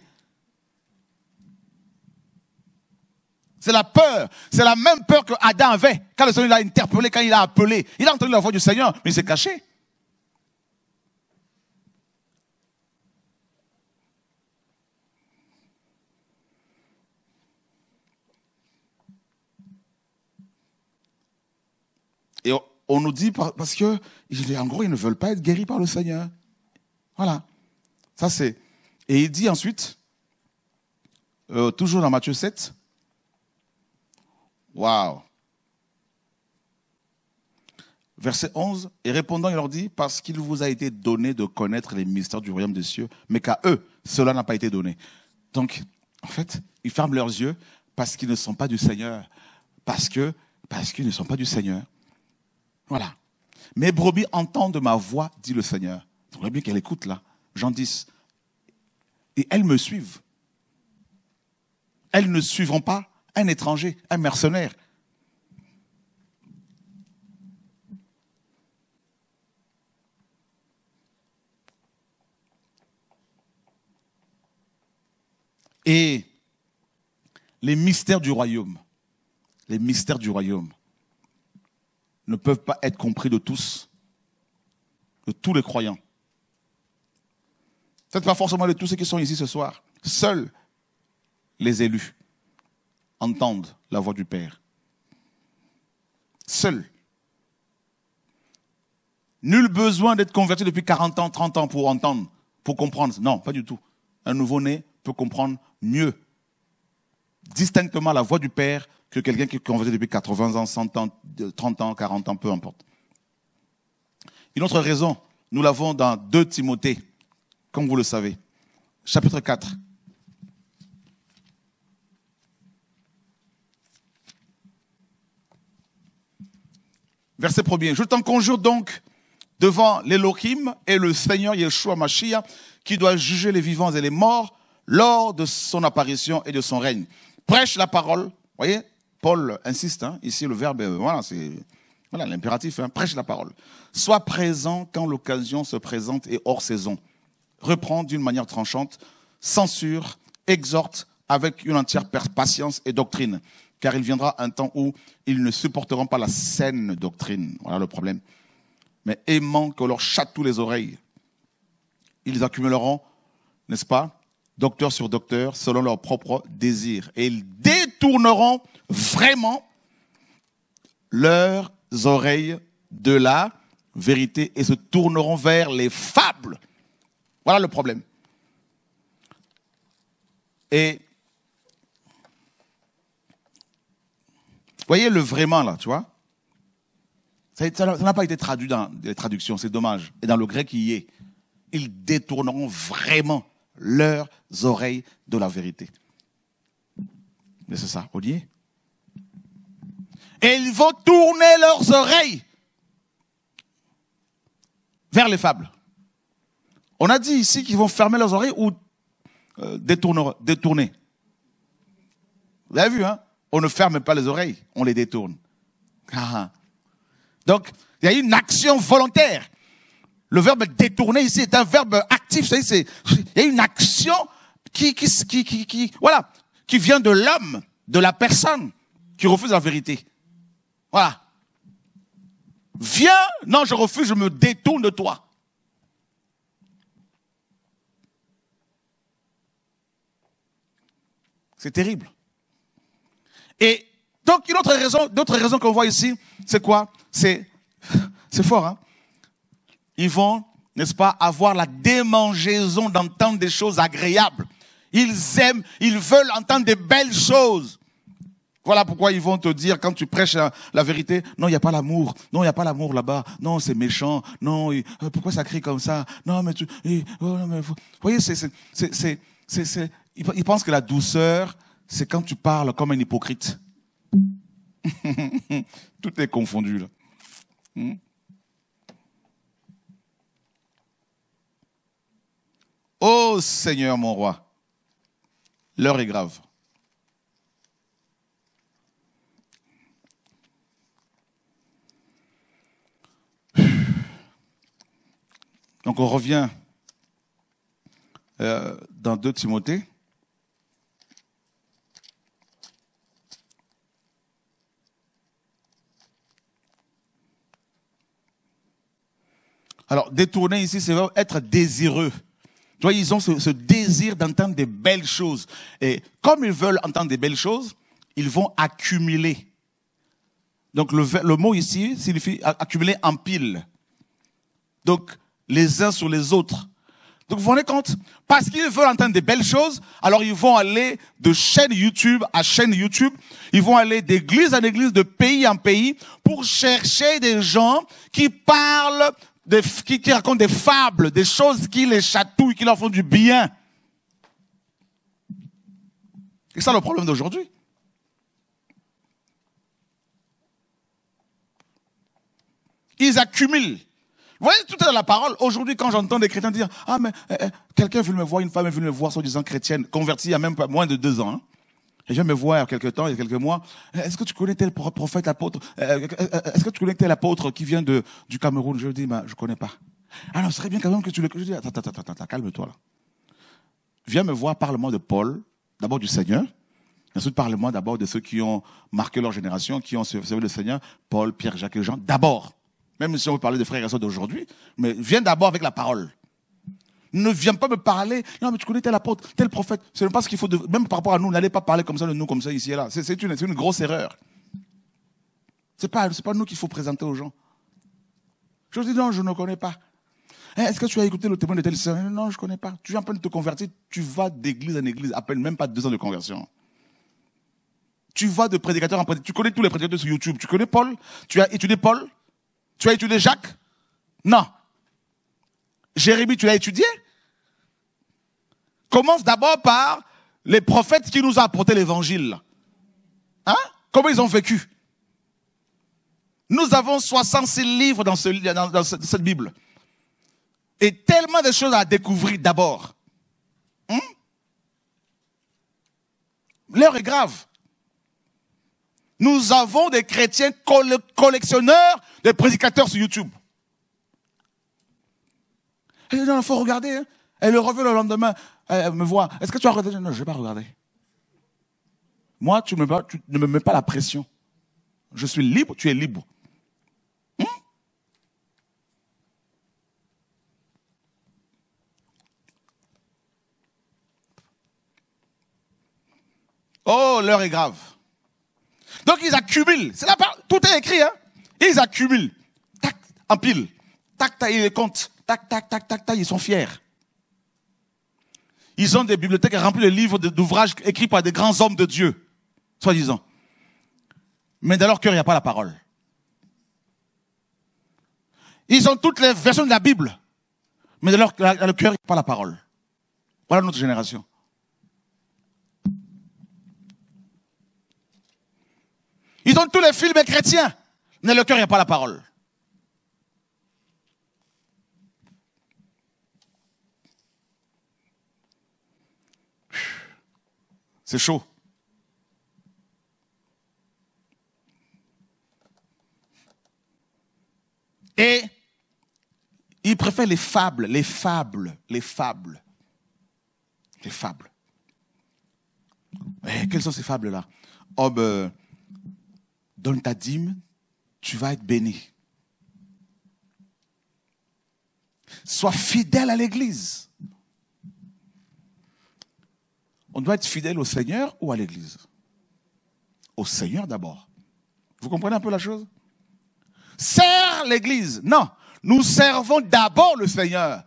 C'est la peur. C'est la même peur que Adam avait. Quand le Seigneur l'a interpellé, quand il a appelé. Il a entendu la voix du Seigneur, mais il s'est caché. Et on nous dit, parce que, en gros, ils ne veulent pas être guéris par le Seigneur. Voilà. Ça c'est. Et il dit ensuite, toujours dans Matthieu 7, waouh. Verset 11, et répondant, il leur dit, parce qu'il vous a été donné de connaître les mystères du royaume des cieux, mais qu'à eux, cela n'a pas été donné. Donc, en fait, ils ferment leurs yeux parce qu'ils ne sont pas du Seigneur. Parce qu'ils ne sont pas du Seigneur. Voilà. Mes brebis entendent ma voix, dit le Seigneur. Il faudrait bien qu'elle écoute là. Jean 10. Et elles me suivent. Elles ne suivront pas un étranger, un mercenaire. Et les mystères du royaume, ne peuvent pas être compris de tous les croyants. Peut-être pas forcément de tous ceux qui sont ici ce soir. Seuls les élus entendent la voix du Père. Seuls. Nul besoin d'être converti depuis 40 ans, 30 ans pour entendre, pour comprendre. Non, pas du tout. Un nouveau-né peut comprendre mieux, distinctement la voix du Père que quelqu'un qui est converti depuis 80 ans, 100 ans, 30 ans, 40 ans, peu importe. Une autre raison, nous l'avons dans 2 Timothée, comme vous le savez, chapitre 4. Verset 1er. Je t'en conjure donc devant l'Élohim et le Seigneur Yeshua Mashiach, qui doit juger les vivants et les morts lors de son apparition et de son règne. Prêche la parole. Vous voyez, Paul insiste, hein, ici le verbe, voilà, c'est l'impératif, hein, prêche la parole. Sois présent quand l'occasion se présente et hors saison. Reprend d'une manière tranchante, censure, exhorte avec une entière patience et doctrine. Car il viendra un temps où ils ne supporteront pas la saine doctrine. Voilà le problème. Mais aimant que leur chatouille les oreilles, ils accumuleront, n'est-ce pas, docteur sur docteur, selon leur propre désir. Et ils détourneront vraiment leurs oreilles de la vérité et se tourneront vers les fables. Voilà le problème. Et voyez le vraiment là, tu vois. Ça n'a pas été traduit dans les traductions, c'est dommage. Et dans le grec, il y est. Ils détourneront vraiment leurs oreilles de la vérité. Mais c'est ça, on y est. Et ils vont tourner leurs oreilles vers les fables. On a dit ici qu'ils vont fermer leurs oreilles ou détourner. Vous avez vu, hein? On ne ferme pas les oreilles, on les détourne. Donc, il y a une action volontaire. Le verbe détourner ici est un verbe actif. Il y a une action qui vient de l'homme, de la personne qui refuse la vérité. Voilà. Viens, non, je refuse, je me détourne de toi. C'est terrible. Et donc, une d'autres raisons qu'on voit ici, c'est quoi? C'est fort, hein? Ils vont, n'est-ce pas, avoir la démangeaison d'entendre des choses agréables. Ils aiment, ils veulent entendre des belles choses. Voilà pourquoi ils vont te dire, quand tu prêches la vérité, non, il n'y a pas l'amour. Non, il n'y a pas l'amour là-bas. Non, c'est méchant. Non, pourquoi ça crie comme ça? Non, mais vous voyez, ils pensent que la douceur, c'est quand tu parles comme un hypocrite. Tout est confondu, là. Ô Seigneur, mon roi, l'heure est grave. Donc on revient dans 2 Timothée. Alors, détourner ici, c'est être désireux. Tu vois, ils ont ce désir d'entendre des belles choses. Et comme ils veulent entendre des belles choses, ils vont accumuler. Donc, le mot ici signifie accumuler en pile. Donc, les uns sur les autres. Donc, vous vous rendez compte? Parce qu'ils veulent entendre des belles choses, alors ils vont aller de chaîne YouTube à chaîne YouTube. Ils vont aller d'église en église, de pays en pays, pour chercher des gens qui parlent, qui racontent des fables, des choses qui les chatouillent, qui leur font du bien. C'est ça le problème d'aujourd'hui. Ils accumulent. Vous voyez tout à l'heure la parole. Aujourd'hui, quand j'entends des chrétiens dire « Ah, mais quelqu'un veut me voir, une femme veut me voir, soi-disant chrétienne, convertie il y a même pas moins de 2 ans. Hein. Et je viens me voir il y a quelques temps, il y a quelques mois. Est-ce que tu connais tel prophète, apôtre est-ce que tu connais tel apôtre qui vient du Cameroun? Je dis, je ne connais pas. Ah non, ce serait bien quand même que tu le... Je dis, attends, calme-toi là. Viens me voir, parle-moi de Paul, d'abord du Seigneur. Ensuite, parle-moi d'abord de ceux qui ont marqué leur génération, qui ont servi le Seigneur, Paul, Pierre, Jacques et Jean. D'abord. Même si on veut parler de frères et sœurs d'aujourd'hui, mais viens d'abord avec la parole. Ne viens pas me parler, non mais tu connais tel apôtre, tel prophète. Ce n'est pas ce qu'il faut, même par rapport à nous, n'allez pas parler comme ça de nous, comme ça, ici et là. C'est une grosse erreur. C'est pas nous qu'il faut présenter aux gens. Je dis non, je ne connais pas. Est-ce que tu as écouté le témoin de telle sœur? Non, je ne connais pas. Tu viens à peine de te convertir, tu vas d'église en église, à peine même pas 2 ans de conversion. Tu vas de prédicateur en prédicateur. Tu connais tous les prédicateurs sur YouTube. Tu connais Paul? Tu as étudié Paul? Tu as étudié Jacques? Non. Jérémie, tu l'as étudié? Commence d'abord par les prophètes qui nous ont apporté l'évangile. Hein? Comment ils ont vécu? Nous avons 66 livres dans cette Bible. Et tellement de choses à découvrir d'abord. L'heure est grave. Nous avons des chrétiens collectionneurs de prédicateurs sur YouTube. Et non, il faut regarder. Hein. Elle revient le lendemain, elle me voit. Est-ce que tu as regardé? Non, je ne vais pas regarder. Moi, tu ne me mets pas la pression. Je suis libre, tu es libre. Oh, l'heure est grave. Donc ils accumulent. C'est là, tout est écrit, hein. Ils accumulent. Tac, en pile. Tac, tac, ils les comptent. Tac, tac, tac, tac, tac, ils sont fiers. Ils ont des bibliothèques remplies de livres, d'ouvrages écrits par des grands hommes de Dieu, soi-disant. Mais dans leur cœur, il n'y a pas la parole. Ils ont toutes les versions de la Bible. Mais dans leur cœur, il n'y a pas la parole. Voilà notre génération. Ils ont tous les films chrétiens. Mais dans leur cœur, il n'y a pas la parole. C'est chaud. préfère les fables, les fables, les fables. Les fables. Mais quelles sont ces fables-là? Oh ben, donne ta dîme, tu vas être béni. Sois fidèle à l'église. On doit être fidèle au Seigneur ou à l'église? Au Seigneur d'abord. Vous comprenez un peu la chose? Sers l'église. Non, nous servons d'abord le Seigneur.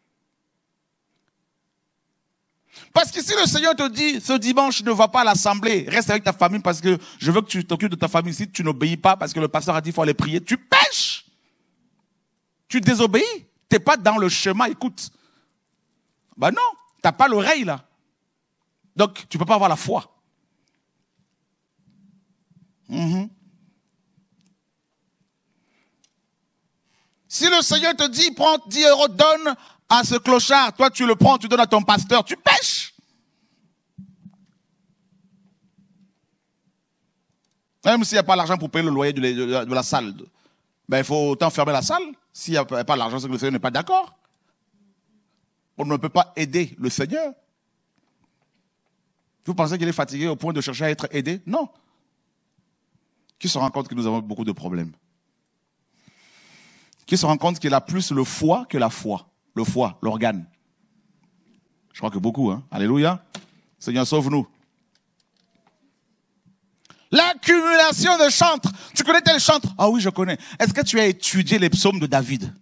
Parce que si le Seigneur te dit, ce dimanche, ne va pas à l'assemblée, reste avec ta famille parce que je veux que tu t'occupes de ta famille. Si tu n'obéis pas parce que le pasteur a dit qu'il faut aller prier, tu pèches. Tu désobéis. Tu n'es pas dans le chemin, écoute. Ben non, tu n'as pas l'oreille là. Donc, tu ne peux pas avoir la foi. Si le Seigneur te dit, prends 10 euros, donne à ce clochard, toi tu le prends, tu donnes à ton pasteur, tu pèches. Même s'il n'y a pas l'argent pour payer le loyer de la salle, ben, il faut autant fermer la salle. S'il n'y a pas l'argent, c'est que le Seigneur n'est pas d'accord. On ne peut pas aider le Seigneur. Vous pensez qu'il est fatigué au point de chercher à être aidé? Non. Qui se rend compte que nous avons beaucoup de problèmes? Qui se rend compte qu'il a plus le foie que la foi? Le foie, l'organe. Je crois que beaucoup, hein. Alléluia. Seigneur, sauve-nous. L'accumulation de chantres. Tu connais tel chantre? Ah oui, je connais. Est-ce que tu as étudié les psaumes de David?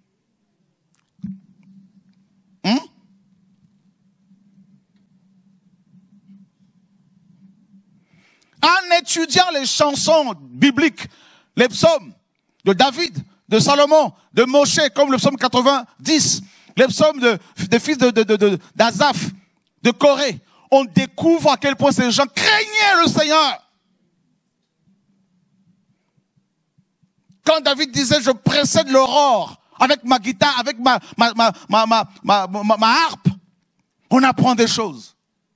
En étudiant les chansons bibliques, les psaumes de David, de Salomon, de Moshe, comme le psaume 90, les psaumes des fils d'Azaph, de Corée, on découvre à quel point ces gens craignaient le Seigneur. Quand David disait, je précède l'aurore avec ma guitare, avec ma harpe, on apprend des choses.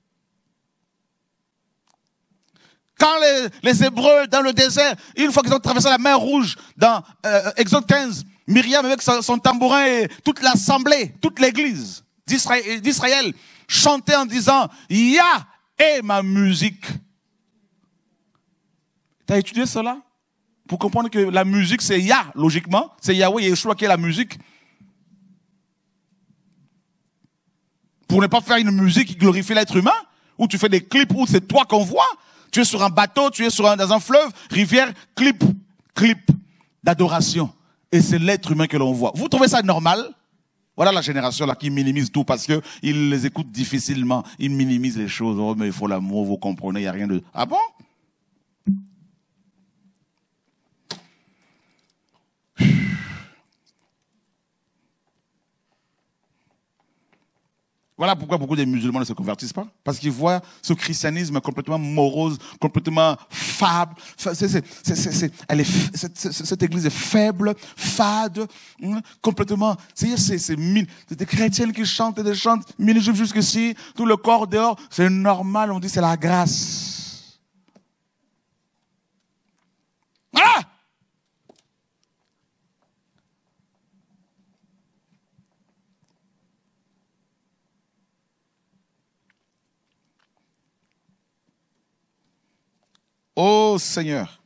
Quand les Hébreux dans le désert, une fois qu'ils ont traversé la mer Rouge, dans Exode 15, Myriam avec son tambourin et toute l'assemblée, toute l'église d'Israël chantait en disant, Yah est ma musique. Tu as étudié cela? Pour comprendre que la musique c'est Yah, logiquement. C'est Yahweh Yeshua qui est la musique. Pour ne pas faire une musique qui glorifie l'être humain, où tu fais des clips où c'est toi qu'on voit. Tu es sur un bateau, tu es dans un fleuve, rivière, clip d'adoration. Et c'est l'être humain que l'on voit. Vous trouvez ça normal? Voilà la génération là qui minimise tout parce que ils les écoutent difficilement. Ils minimisent les choses. Oh, mais il faut l'amour, vous comprenez, il n'y a rien de... Ah bon? Voilà pourquoi beaucoup de musulmans ne se convertissent pas. Parce qu'ils voient ce christianisme complètement morose, complètement fade. Cette église est faible, fade, complètement... C'est des chrétiennes qui chantent et des chantent, mini-jupe jusqu'ici, tout le corps dehors. C'est normal, on dit c'est la grâce. Voilà! Ô Seigneur,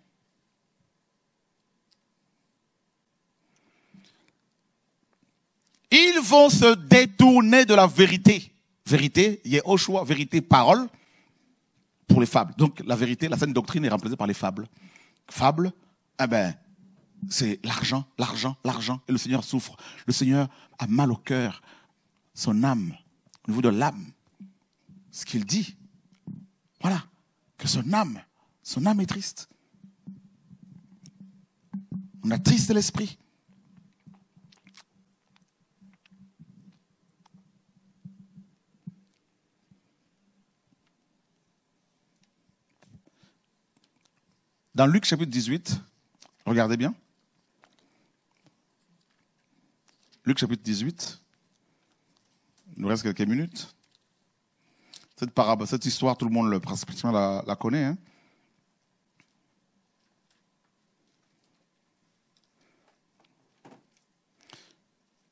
ils vont se détourner de la vérité. Vérité, Yehoshua, vérité, parole, pour les fables. Donc la vérité, la saine doctrine est remplacée par les fables. Fables, eh ben, c'est l'argent, l'argent, l'argent. Et le Seigneur souffre. Le Seigneur a mal au cœur, son âme, au niveau de l'âme. Ce qu'il dit, voilà, que son âme est triste. On a triste l'esprit. Dans Luc chapitre 18, regardez bien. Luc chapitre 18. Il nous reste quelques minutes. Cette parabole, cette histoire, tout le monde pratiquement la connaît. Hein?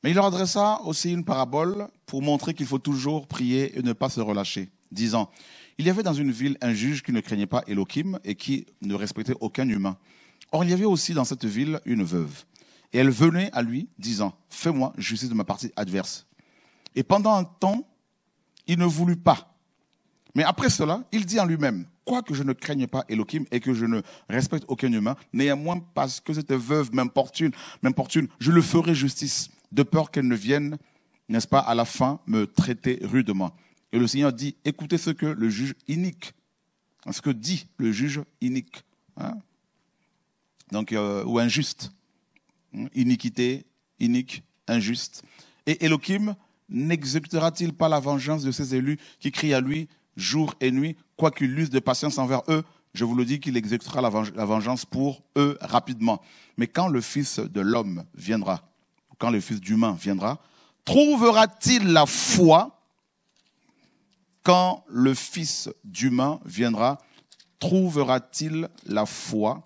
Mais il leur adressa aussi une parabole pour montrer qu'il faut toujours prier et ne pas se relâcher, disant, il y avait dans une ville un juge qui ne craignait pas Elohim et qui ne respectait aucun humain. Or, il y avait aussi dans cette ville une veuve. Et elle venait à lui, disant, fais-moi justice de ma partie adverse. Et pendant un temps, il ne voulut pas. Mais après cela, il dit en lui-même, quoique je ne craigne pas Elohim et que je ne respecte aucun humain, néanmoins parce que cette veuve m'importune, je le ferai justice, de peur qu'elle ne vienne, n'est-ce pas, à la fin me traiter rudement. Et le Seigneur dit, écoutez ce que le juge inique, ce que dit le juge inique, hein? Donc, ou injuste, iniquité, inique, injuste. Et Elohim n'exécutera-t-il pas la vengeance de ses élus qui crient à lui jour et nuit, quoiqu'il use de patience envers eux? Je vous le dis qu'il exécutera la vengeance pour eux rapidement. Mais quand le Fils de l'homme viendra, quand le Fils d'humain viendra, trouvera-t-il la foi? Quand le Fils d'humain viendra, trouvera-t-il la foi?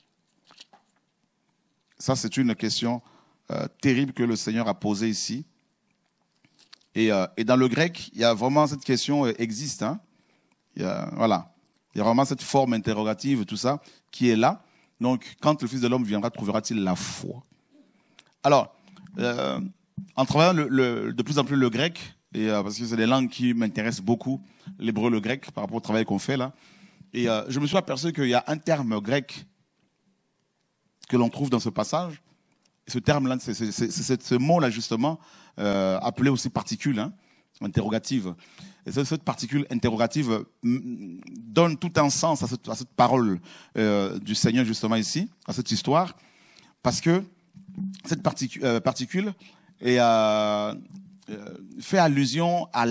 Ça, c'est une question terrible que le Seigneur a posée ici. Et dans le grec, il y a vraiment cette question existe. Hein? Voilà. Il y a vraiment cette forme interrogative, tout ça, qui est là. Donc, quand le Fils de l'homme viendra, trouvera-t-il la foi? Alors, en travaillant de plus en plus le grec, et, parce que c'est des langues qui m'intéressent beaucoup, l'hébreu, le grec, par rapport au travail qu'on fait là, et je me suis aperçu qu'il y a un terme grec que l'on trouve dans ce passage. Et ce terme-là, c'est ce mot-là, justement, appelé aussi particule, hein, interrogative. Et cette particule interrogative donne tout un sens à cette parole du Seigneur, justement, ici, à cette histoire, parce que cette particule est, fait allusion à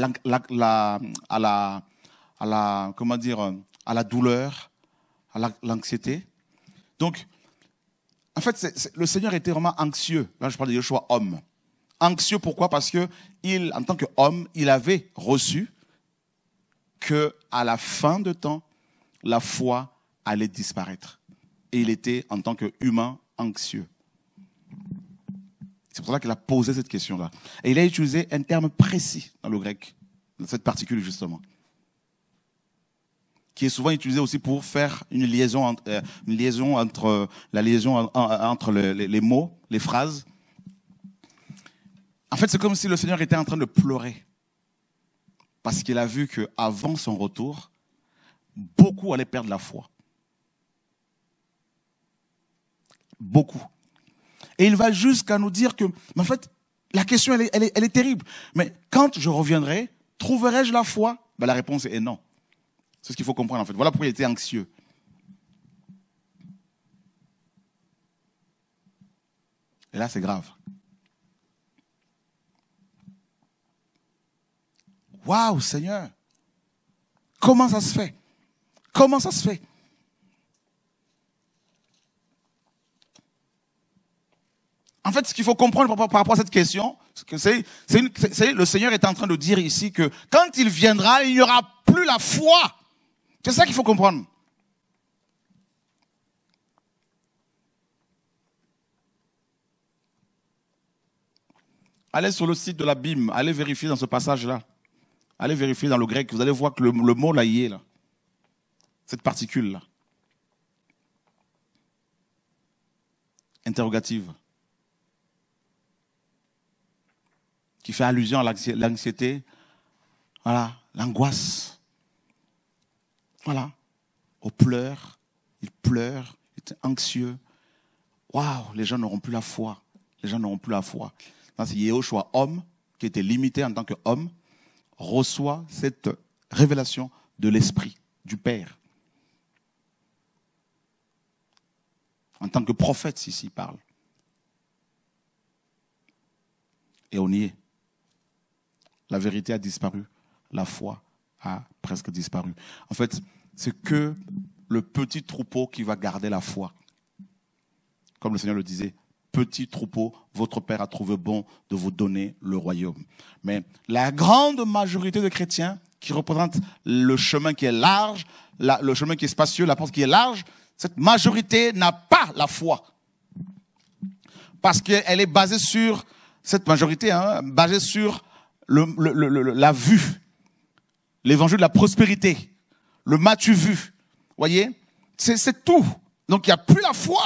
comment dire, à la douleur, à l'anxiété. Donc, en fait, le Seigneur était vraiment anxieux. Là, je parle de Yeshua, homme. Anxieux, pourquoi? Parce que en tant qu'homme, il avait reçu qu'à la fin de temps, la foi allait disparaître. Et il était, en tant qu'humain, anxieux. C'est pour ça qu'il a posé cette question-là. Et il a utilisé un terme précis dans le grec, dans cette particule, justement, qui est souvent utilisé aussi pour faire une liaison entre les mots, les phrases. En fait, c'est comme si le Seigneur était en train de pleurer. Parce qu'il a vu qu'avant son retour, beaucoup allaient perdre la foi. Beaucoup. Et il va jusqu'à nous dire que, en fait, la question, elle est terrible. Mais quand je reviendrai, trouverai-je la foi? Ben, la réponse est non. C'est ce qu'il faut comprendre, en fait. Voilà pourquoi il était anxieux. Et là, c'est grave. Waouh, Seigneur! Comment ça se fait? Comment ça se fait? En fait, ce qu'il faut comprendre par rapport à cette question, le Seigneur est en train de dire ici que quand il viendra, il n'y aura plus la foi. C'est ça qu'il faut comprendre. Allez sur le site de la BIM, allez vérifier dans ce passage-là. Allez vérifier dans le grec, vous allez voir que le mot là y est, là. Cette particule-là. Interrogative. Qui fait allusion à l'anxiété, voilà, l'angoisse. Voilà, aux pleurs, il pleure, il est anxieux. Waouh, les gens n'auront plus la foi. Les gens n'auront plus la foi. C'est Yeshua, homme, qui était limité en tant qu'homme, reçoit cette révélation de l'Esprit, du Père. En tant que prophète, ici, il parle. Et on y est. La vérité a disparu. La foi a presque disparu. En fait, c'est que le petit troupeau qui va garder la foi. Comme le Seigneur le disait, petit troupeau, votre Père a trouvé bon de vous donner le royaume. Mais la grande majorité de chrétiens qui représentent le chemin qui est large, le chemin qui est spacieux, la porte qui est large, cette majorité n'a pas la foi. Parce qu'elle est basée sur cette majorité, hein, basée sur la vue, l'évangile de la prospérité, le m'as-tu vu, voyez, c'est tout. Donc il n'y a plus la foi.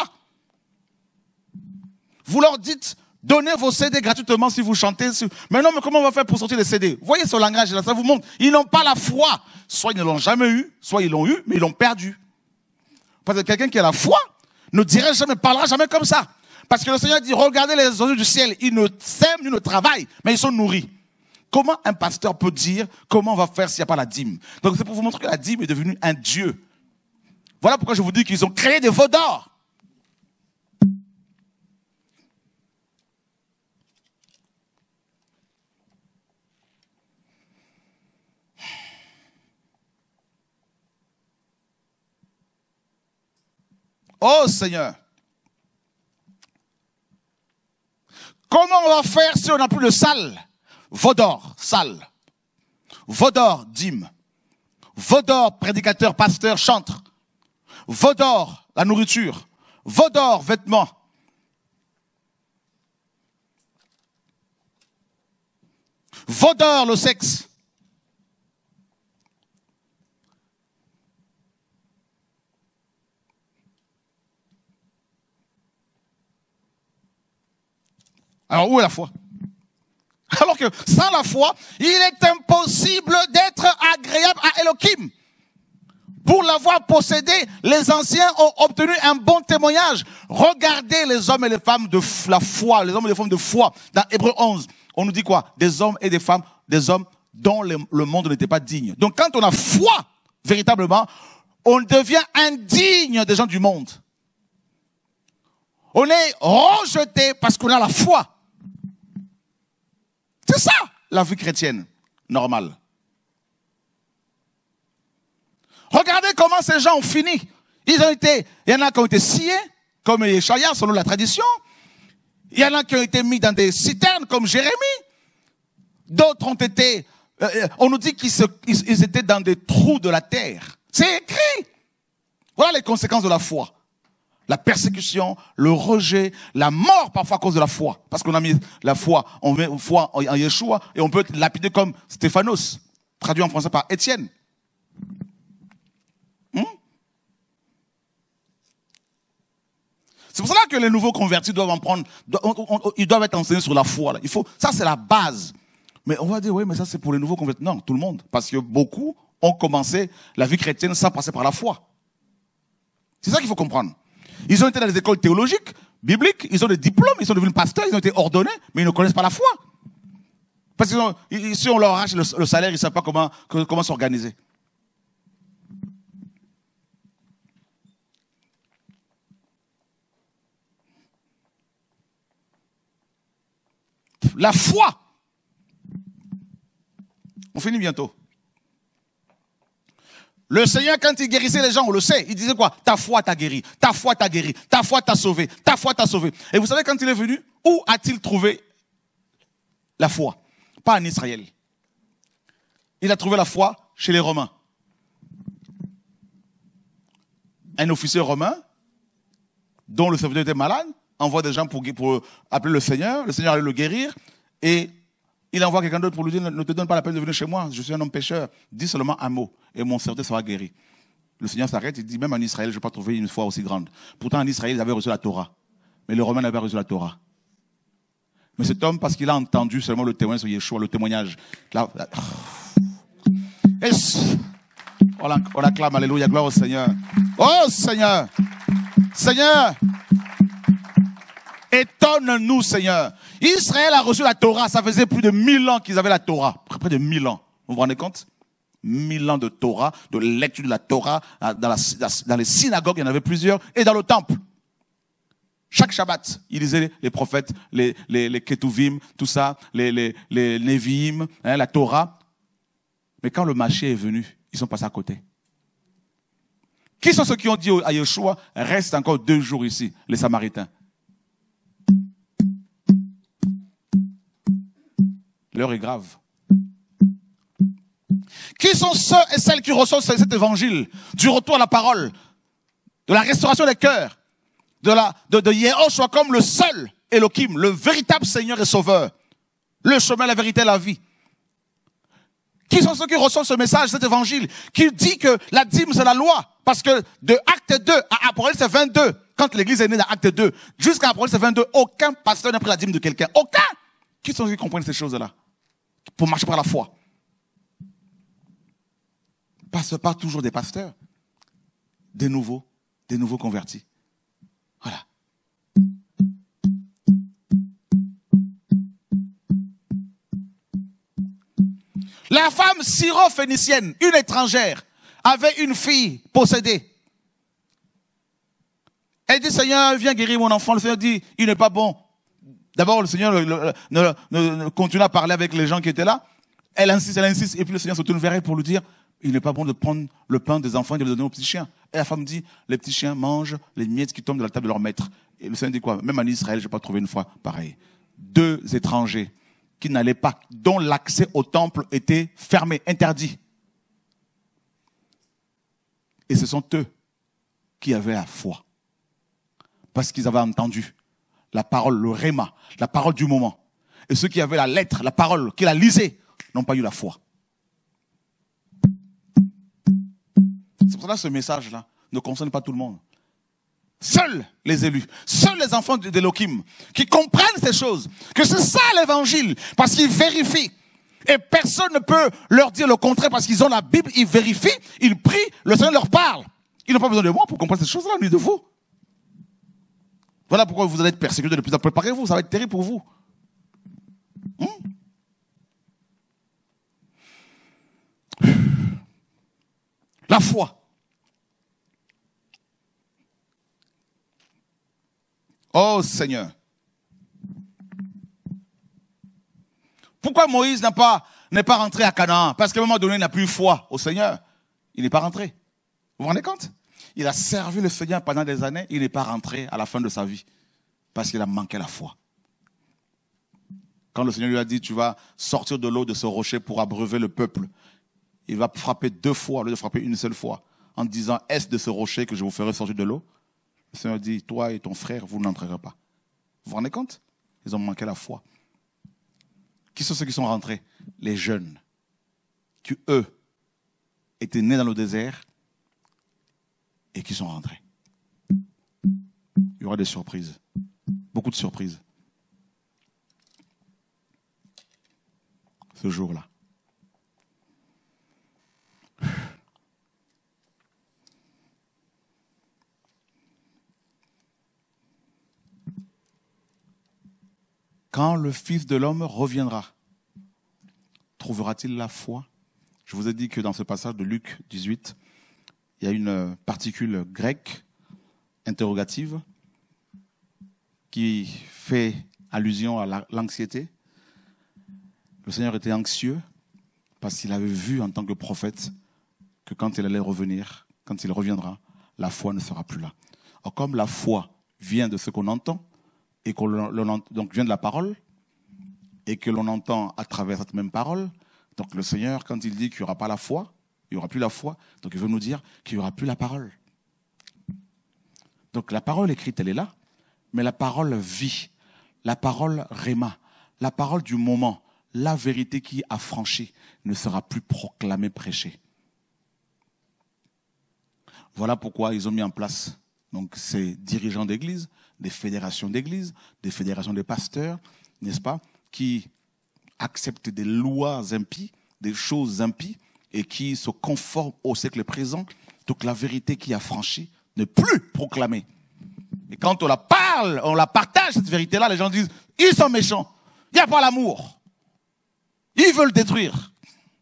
Vous leur dites, donnez vos CD gratuitement si vous chantez. Mais non, mais comment on va faire pour sortir les CD? Vous voyez ce langage là, ça vous montre. Ils n'ont pas la foi. Soit ils ne l'ont jamais eu, soit ils l'ont eu, mais ils l'ont perdu. Parce que quelqu'un qui a la foi ne parlera jamais comme ça. Parce que le Seigneur dit, regardez les oiseaux du ciel, ils ne sèment, ils ne travaillent, mais ils sont nourris. Comment un pasteur peut dire comment on va faire s'il n'y a pas la dîme? Donc c'est pour vous montrer que la dîme est devenue un dieu. Voilà pourquoi je vous dis qu'ils ont créé des veaux d'or. Oh Seigneur, comment on va faire si on n'a plus de salle? Veau d'or, salle. Veau d'or, dîme. Veau d'or, prédicateur, pasteur, chantre. Veau d'or, la nourriture. Veau d'or, vêtements. Veau d'or, le sexe. Alors, où est la foi? Alors que sans la foi, il est impossible d'être agréable à Elohim. Pour l'avoir possédé, les anciens ont obtenu un bon témoignage. Regardez les hommes et les femmes de la foi, les hommes et les femmes de foi. Dans Hébreux 11, on nous dit quoi? Des hommes et des femmes, des hommes dont le monde n'était pas digne. Donc quand on a foi, véritablement, on devient indigne des gens du monde. On est rejeté parce qu'on a la foi. C'est ça, la vie chrétienne, normale. Regardez comment ces gens ont fini. Il y en a qui ont été sciés, comme Yeshaya, selon la tradition. Il y en a qui ont été mis dans des citernes, comme Jérémie. D'autres ont été, on nous dit qu'ils étaient dans des trous de la terre. C'est écrit. Voilà les conséquences de la foi. La persécution, le rejet, la mort parfois à cause de la foi. Parce qu'on a mis la foi, on met foi en Yeshua et on peut être lapidé comme Stéphanos, traduit en français par Étienne. C'est pour cela que les nouveaux convertis doivent en prendre, ils doivent être enseignés sur la foi. Là. Ça c'est la base. Mais on va dire, oui, mais ça c'est pour les nouveaux convertis. Non, tout le monde. Parce que beaucoup ont commencé la vie chrétienne sans passer par la foi. C'est ça qu'il faut comprendre. Ils ont été dans les écoles théologiques, bibliques, ils ont des diplômes, ils sont devenus pasteurs, ils ont été ordonnés, mais ils ne connaissent pas la foi. Parce que si on leur arrache le salaire, ils ne savent pas comment s'organiser. La foi. On finit bientôt. Le Seigneur, quand il guérissait les gens, on le sait, il disait quoi? Ta foi t'a guéri, ta foi t'a guéri, ta foi t'a sauvé, ta foi t'a sauvé. Et vous savez, quand il est venu, où a-t-il trouvé la foi? Pas en Israël. Il a trouvé la foi chez les Romains. Un officier romain, dont le serviteur était malade, envoie des gens pour appeler le Seigneur allait le guérir, et il envoie quelqu'un d'autre pour lui dire, ne te donne pas la peine de venir chez moi, je suis un homme pécheur, dis seulement un mot, et mon serviteur sera guéri. Le Seigneur s'arrête, il dit, même en Israël, je n'ai pas trouvé une foi aussi grande. Pourtant, en Israël, ils avaient reçu la Torah, mais les Romains n'avaient pas reçu la Torah. Mais cet homme, parce qu'il a entendu seulement le témoignage sur Yeshua, le témoignage, on acclame, alléluia, gloire au Seigneur. Oh Seigneur, Seigneur, étonne-nous, Seigneur. Israël a reçu la Torah. Ça faisait plus de 1000 ans qu'ils avaient la Torah. Près de 1000 ans. Vous vous rendez compte? 1000 ans de Torah, de lecture de la Torah. Dans les synagogues, il y en avait plusieurs. Et dans le temple. Chaque Shabbat, ils lisaient les prophètes, les Ketuvim, tout ça, les Neviim, hein, la Torah. Mais quand le Mashiach est venu, ils sont passés à côté. Qui sont ceux qui ont dit à Yeshua, reste encore 2 jours ici, les Samaritains? L'heure est grave. Qui sont ceux et celles qui reçoivent cet évangile, du retour à la parole, de la restauration des cœurs, de Yehoshua comme le seul Elohim, le véritable Seigneur et Sauveur, le chemin, la vérité et la vie. Qui sont ceux qui reçoivent ce message, cet évangile, qui dit que la dîme, c'est la loi? Parce que de Acte 2 à Apocalypse 22, quand l'église est née dans Acte 2, jusqu'à Apocalypse 22, aucun pasteur n'a pris la dîme de quelqu'un. Aucun! Qui sont ceux qui comprennent ces choses-là? Pour marcher par la foi. Pas toujours des pasteurs. Des nouveaux convertis. Voilà. La femme syro-phénicienne, une étrangère, avait une fille possédée. Elle dit, Seigneur, viens guérir mon enfant. Le Seigneur dit, il n'est pas bon. D'abord, le Seigneur continue à parler avec les gens qui étaient là. Elle insiste, et puis le Seigneur se tourne vers elle pour lui dire, il n'est pas bon de prendre le pain des enfants et de le donner aux petits chiens. Et la femme dit, les petits chiens mangent les miettes qui tombent de la table de leur maître. Et le Seigneur dit quoi? Même en Israël, je n'ai pas trouvé une fois pareil. 2 étrangers qui n'allaient pas, dont l'accès au temple était fermé, interdit. Et ce sont eux qui avaient la foi. Parce qu'ils avaient entendu la parole, le réma, la parole du moment. Et ceux qui avaient la lettre, la parole, qui la lisaient, n'ont pas eu la foi. C'est pour cela que ce message-là ne concerne pas tout le monde. Seuls les élus, seuls les enfants d'Elohim qui comprennent ces choses, que c'est ça l'évangile, parce qu'ils vérifient. Et personne ne peut leur dire le contraire parce qu'ils ont la Bible, ils vérifient, ils prient, le Seigneur leur parle. Ils n'ont pas besoin de moi pour comprendre ces choses-là, ni de vous. Voilà pourquoi vous allez être persécutés de plus en plus. Préparez-vous, ça va être terrible pour vous. La foi. Oh Seigneur. Pourquoi Moïse n'est pas rentré à Canaan? Parce qu'à un moment donné, il n'a plus foi au Seigneur. Il n'est pas rentré. Vous vous rendez compte? Il a servi le Seigneur pendant des années, il n'est pas rentré à la fin de sa vie. Parce qu'il a manqué la foi. Quand le Seigneur lui a dit, tu vas sortir de l'eau de ce rocher pour abreuver le peuple, il va frapper 2 fois au lieu de frapper une seule fois, en disant, est-ce de ce rocher que je vous ferai sortir de l'eau? Le Seigneur dit, toi et ton frère, vous n'entrerez pas. Vous vous rendez compte? Ils ont manqué la foi. Qui sont ceux qui sont rentrés? Les jeunes, qui eux, étaient nés dans le désert et qui sont rentrés. Il y aura des surprises. Beaucoup de surprises. Ce jour-là. Quand le Fils de l'homme reviendra, trouvera-t-il la foi? Je vous ai dit que dans ce passage de Luc 18, il y a une particule grecque, interrogative, qui fait allusion à l'anxiété. Le Seigneur était anxieux parce qu'il avait vu en tant que prophète que quand il allait revenir, quand il reviendra, la foi ne sera plus là. Alors comme la foi vient de ce qu'on entend, et donc vient de la parole, et que l'on entend à travers cette même parole, donc le Seigneur, quand il dit qu'il n'y aura pas la foi, il n'y aura plus la foi, donc il veut nous dire qu'il n'y aura plus la parole. Donc la parole écrite, elle est là, mais la parole vit, la parole réma, la parole du moment, la vérité qui est affranchie ne sera plus proclamée, prêchée. Voilà pourquoi ils ont mis en place donc, ces dirigeants d'église, des fédérations d'église, des fédérations de pasteurs, n'est-ce pas, qui acceptent des lois impies, des choses impies, et qui se conforment au siècle présent. Donc la vérité qui est affranchie n'est plus proclamée. Et quand on la parle, on la partage, cette vérité-là, les gens disent, ils sont méchants, il n'y a pas l'amour. Ils veulent détruire.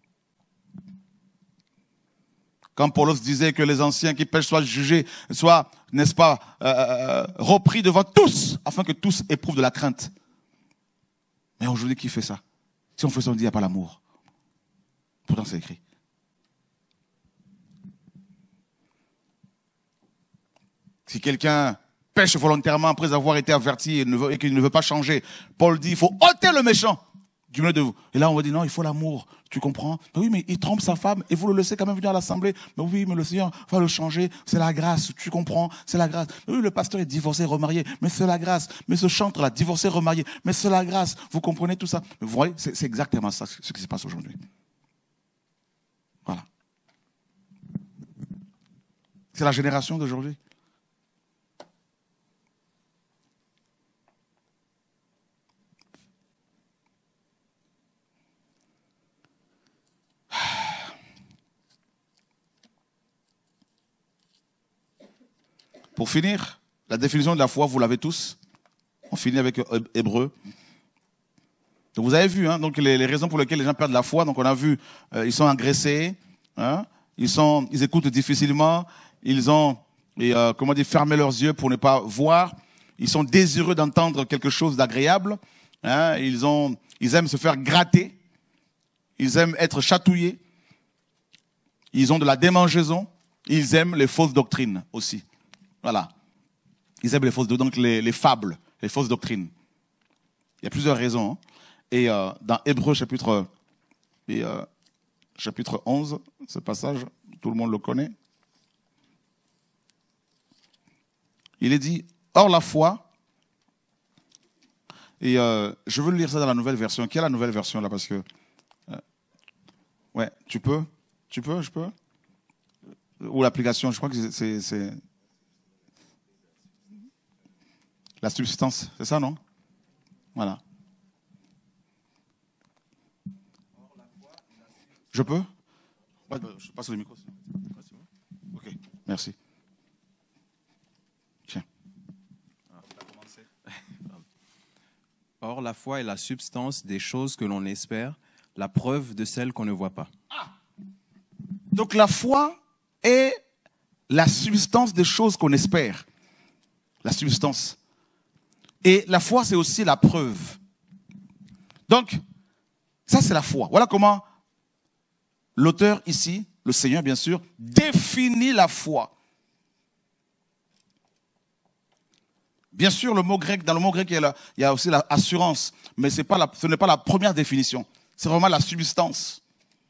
Quand Paulos disait que les anciens qui pêchent soient jugés, soient, n'est-ce pas, repris devant tous, afin que tous éprouvent de la crainte. Mais aujourd'hui, qui fait ça? Si on fait ça, on dit qu'il n'y a pas l'amour. Pourtant, c'est écrit. Si quelqu'un pêche volontairement après avoir été averti et qu'il ne veut pas changer, Paul dit qu'il faut ôter le méchant du milieu de vous. Et là, on va dire, non, il faut l'amour. Tu comprends? Mais oui, mais il trompe sa femme et vous le laissez quand même venir à l'assemblée. Mais oui, mais le Seigneur va le changer. C'est la grâce. Tu comprends? C'est la grâce. Mais oui, le pasteur est divorcé, remarié. Mais c'est la grâce. Mais ce chantre-là, divorcé, remarié. Mais c'est la grâce. Vous comprenez tout ça? Vous voyez, c'est exactement ça, ce qui se passe aujourd'hui. Voilà. C'est la génération d'aujourd'hui. Pour finir, la définition de la foi, vous l'avez tous. On finit avec Hébreu. Donc vous avez vu, hein, donc les raisons pour lesquelles les gens perdent la foi. Donc on a vu, ils sont agressés, hein, ils écoutent difficilement, ils ont, fermé leurs yeux pour ne pas voir. Ils sont désireux d'entendre quelque chose d'agréable. Hein, ils aiment se faire gratter. Ils aiment être chatouillés. Ils ont de la démangeaison. Ils aiment les fausses doctrines aussi. Voilà. Ils aiment les fausses doctrines, donc les fables, les fausses doctrines. Il y a plusieurs raisons. Hein. Et dans Hébreu chapitre 11, ce passage, tout le monde le connaît. Il est dit, or la foi, et je veux lire ça dans la nouvelle version. Quelle est la nouvelle version là? Parce que, ouais, je peux? Ou l'application, je crois que c'est la substance, c'est ça, non? Voilà. Je peux? Ouais, je passe le micro. Ok, merci. Tiens. Or, la foi est la substance des choses que l'on espère, la preuve de celles qu'on ne voit pas. Ah. Donc la foi est la substance des choses qu'on espère. La substance. Et la foi, c'est aussi la preuve. Donc, ça c'est la foi. Voilà comment l'auteur ici, le Seigneur bien sûr, définit la foi. Bien sûr, dans le mot grec, il y a aussi l'assurance, mais ce n'est pas la première définition. C'est vraiment la substance.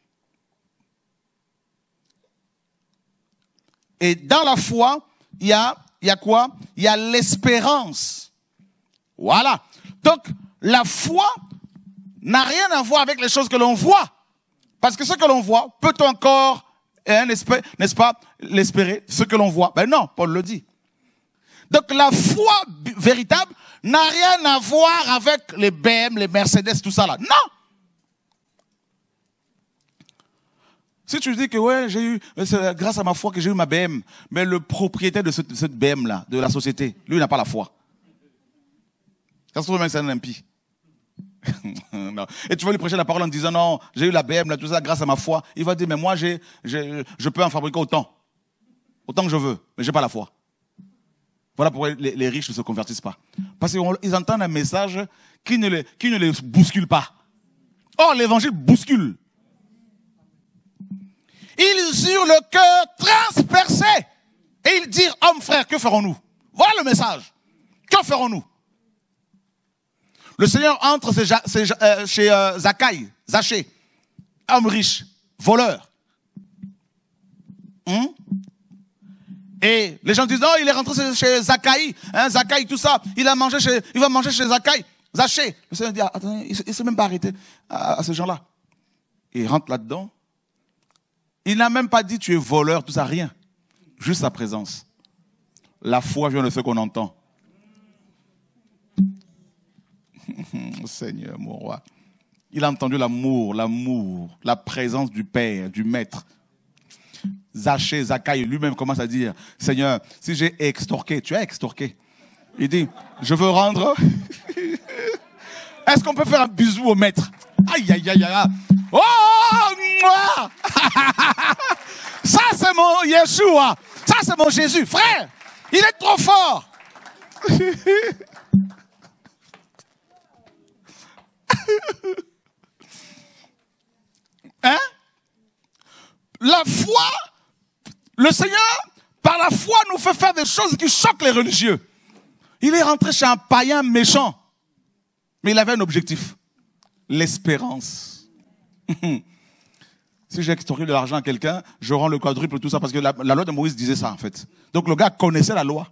Et dans la foi, il y a quoi? Il y a l'espérance. Voilà. Donc, la foi n'a rien à voir avec les choses que l'on voit. Parce que ce que l'on voit, peut-on encore, n'est-ce pas, l'espérer, ce que l'on voit? Ben non, Paul le dit. Donc la foi véritable n'a rien à voir avec les BM, les Mercedes, tout ça là. Non! Si tu dis que ouais, c'est grâce à ma foi que j'ai eu ma BM, mais le propriétaire de cette BM là, de la société, lui il n'a pas la foi. Ça se trouve même c'est un impie. Non. Et tu vas lui prêcher la parole en disant non, j'ai eu la BM, là, tout ça grâce à ma foi. Il va dire mais moi je peux en fabriquer autant que je veux, mais j'ai pas la foi. Voilà pourquoi les riches ne se convertissent pas. Parce qu'ils entendent un message qui ne les bouscule pas. Or l'évangile bouscule. Ils eurent le cœur transpercé. Et ils dirent, hommes frères, que ferons-nous? Voilà le message. Que ferons-nous? Le Seigneur entre chez Zachaï, homme riche, voleur. Et les gens disent, non, il est rentré chez Zachaï, Zachaï, tout ça. Il va manger chez Zachaï, Zaché. Le Seigneur dit, attendez, il ne s'est même pas arrêté à ces gens-là. Il rentre là-dedans. Il n'a même pas dit, tu es voleur, tout ça, rien. Juste sa présence. La foi vient de ce qu'on entend. Seigneur, mon roi. Il a entendu l'amour, la présence du Père, du Maître. Zachaï lui-même commence à dire, Seigneur, si j'ai extorqué, tu as extorqué. Il dit, je veux rendre. Est-ce qu'on peut faire un bisou au Maître? Aïe, aïe, aïe, aïe. Oh, moi. Ça c'est mon Yeshua. Ça c'est mon Jésus. Frère, il est trop fort. Hein? La foi, le Seigneur, par la foi, nous fait faire des choses qui choquent les religieux. Il est rentré chez un païen méchant, mais il avait un objectif. l'espérance. Si j'ai extorqué de l'argent à quelqu'un, je rends le quadruple, tout ça, parce que la loi de Moïse disait ça, en fait. Donc le gars connaissait la loi.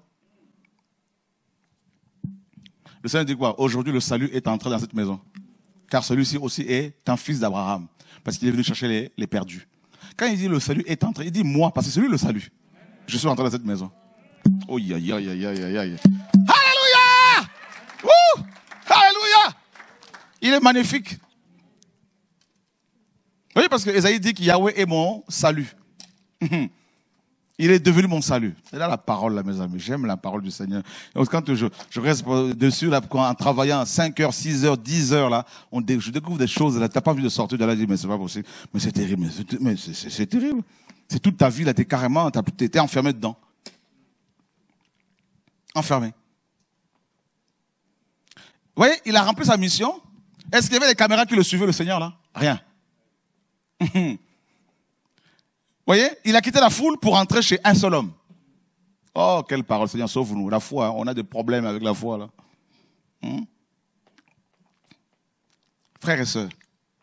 Le Seigneur dit quoi? Aujourd'hui, le salut est entré dans cette maison. Car celui-ci aussi est un fils d'Abraham. Parce qu'il est venu chercher les perdus. Quand il dit le salut est entré, il dit moi, parce que c'est lui le salut. Je suis entré dans cette maison. Oh, aïe, aïe, aïe, aïe, aïe, aïe. Alléluia! Wouh! Alléluia! Il est magnifique. Oui, parce que Esaïe dit que Yahweh est mon salut. Il est devenu mon salut. C'est là la parole, là, mes amis. J'aime la parole du Seigneur. Donc, quand je reste dessus, là, en travaillant 5 heures, 6 heures, 10 heures, là, je découvre des choses, là. T'as pas envie de sortir de là, mais c'est pas possible. Mais c'est terrible. Mais c'est terrible. C'est toute ta vie, là, t'es enfermé dedans. Enfermé. Vous voyez, il a rempli sa mission. Est-ce qu'il y avait des caméras qui le suivaient, le Seigneur, là? Rien. Vous voyez, il a quitté la foule pour entrer chez un seul homme. Oh, quelle parole, Seigneur, sauve-nous. La foi, on a des problèmes avec la foi, là. Frères et sœurs.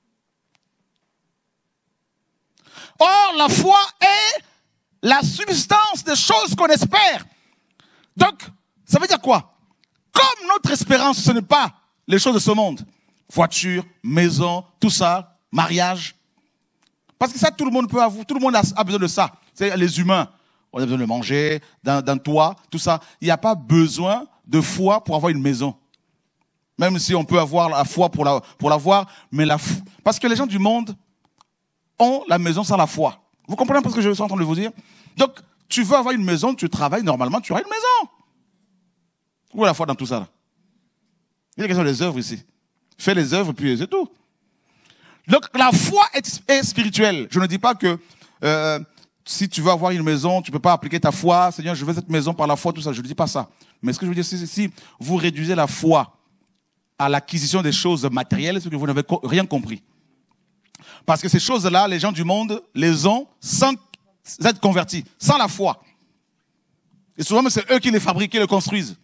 Or, la foi est la substance des choses qu'on espère. Donc, ça veut dire quoi? Comme notre espérance, ce n'est pas les choses de ce monde. Voiture, maison, tout ça, mariage. Parce que ça, tout le monde peut avoir, tout le monde a besoin de ça. C'est les humains. On a besoin de manger, d'un toit, tout ça. Il n'y a pas besoin de foi pour avoir une maison. Même si on peut avoir la foi pour l'avoir, mais parce que les gens du monde ont la maison sans la foi. Vous comprenez un peu ce que je suis en train de vous dire? Donc, tu veux avoir une maison, tu travailles, normalement, tu auras une maison. Où est la foi dans tout ça, là? Il y a question des œuvres ici. Fais les œuvres, puis c'est tout. Donc, la foi est spirituelle. Je ne dis pas que si tu veux avoir une maison, tu ne peux pas appliquer ta foi. Seigneur, je veux cette maison par la foi, tout ça. Je ne dis pas ça. Mais ce que je veux dire, c'est si vous réduisez la foi à l'acquisition des choses matérielles, c'est que vous n'avez rien compris. Parce que ces choses-là, les gens du monde les ont sans être convertis, sans la foi. Et souvent, c'est eux qui les fabriquent, qui les construisent.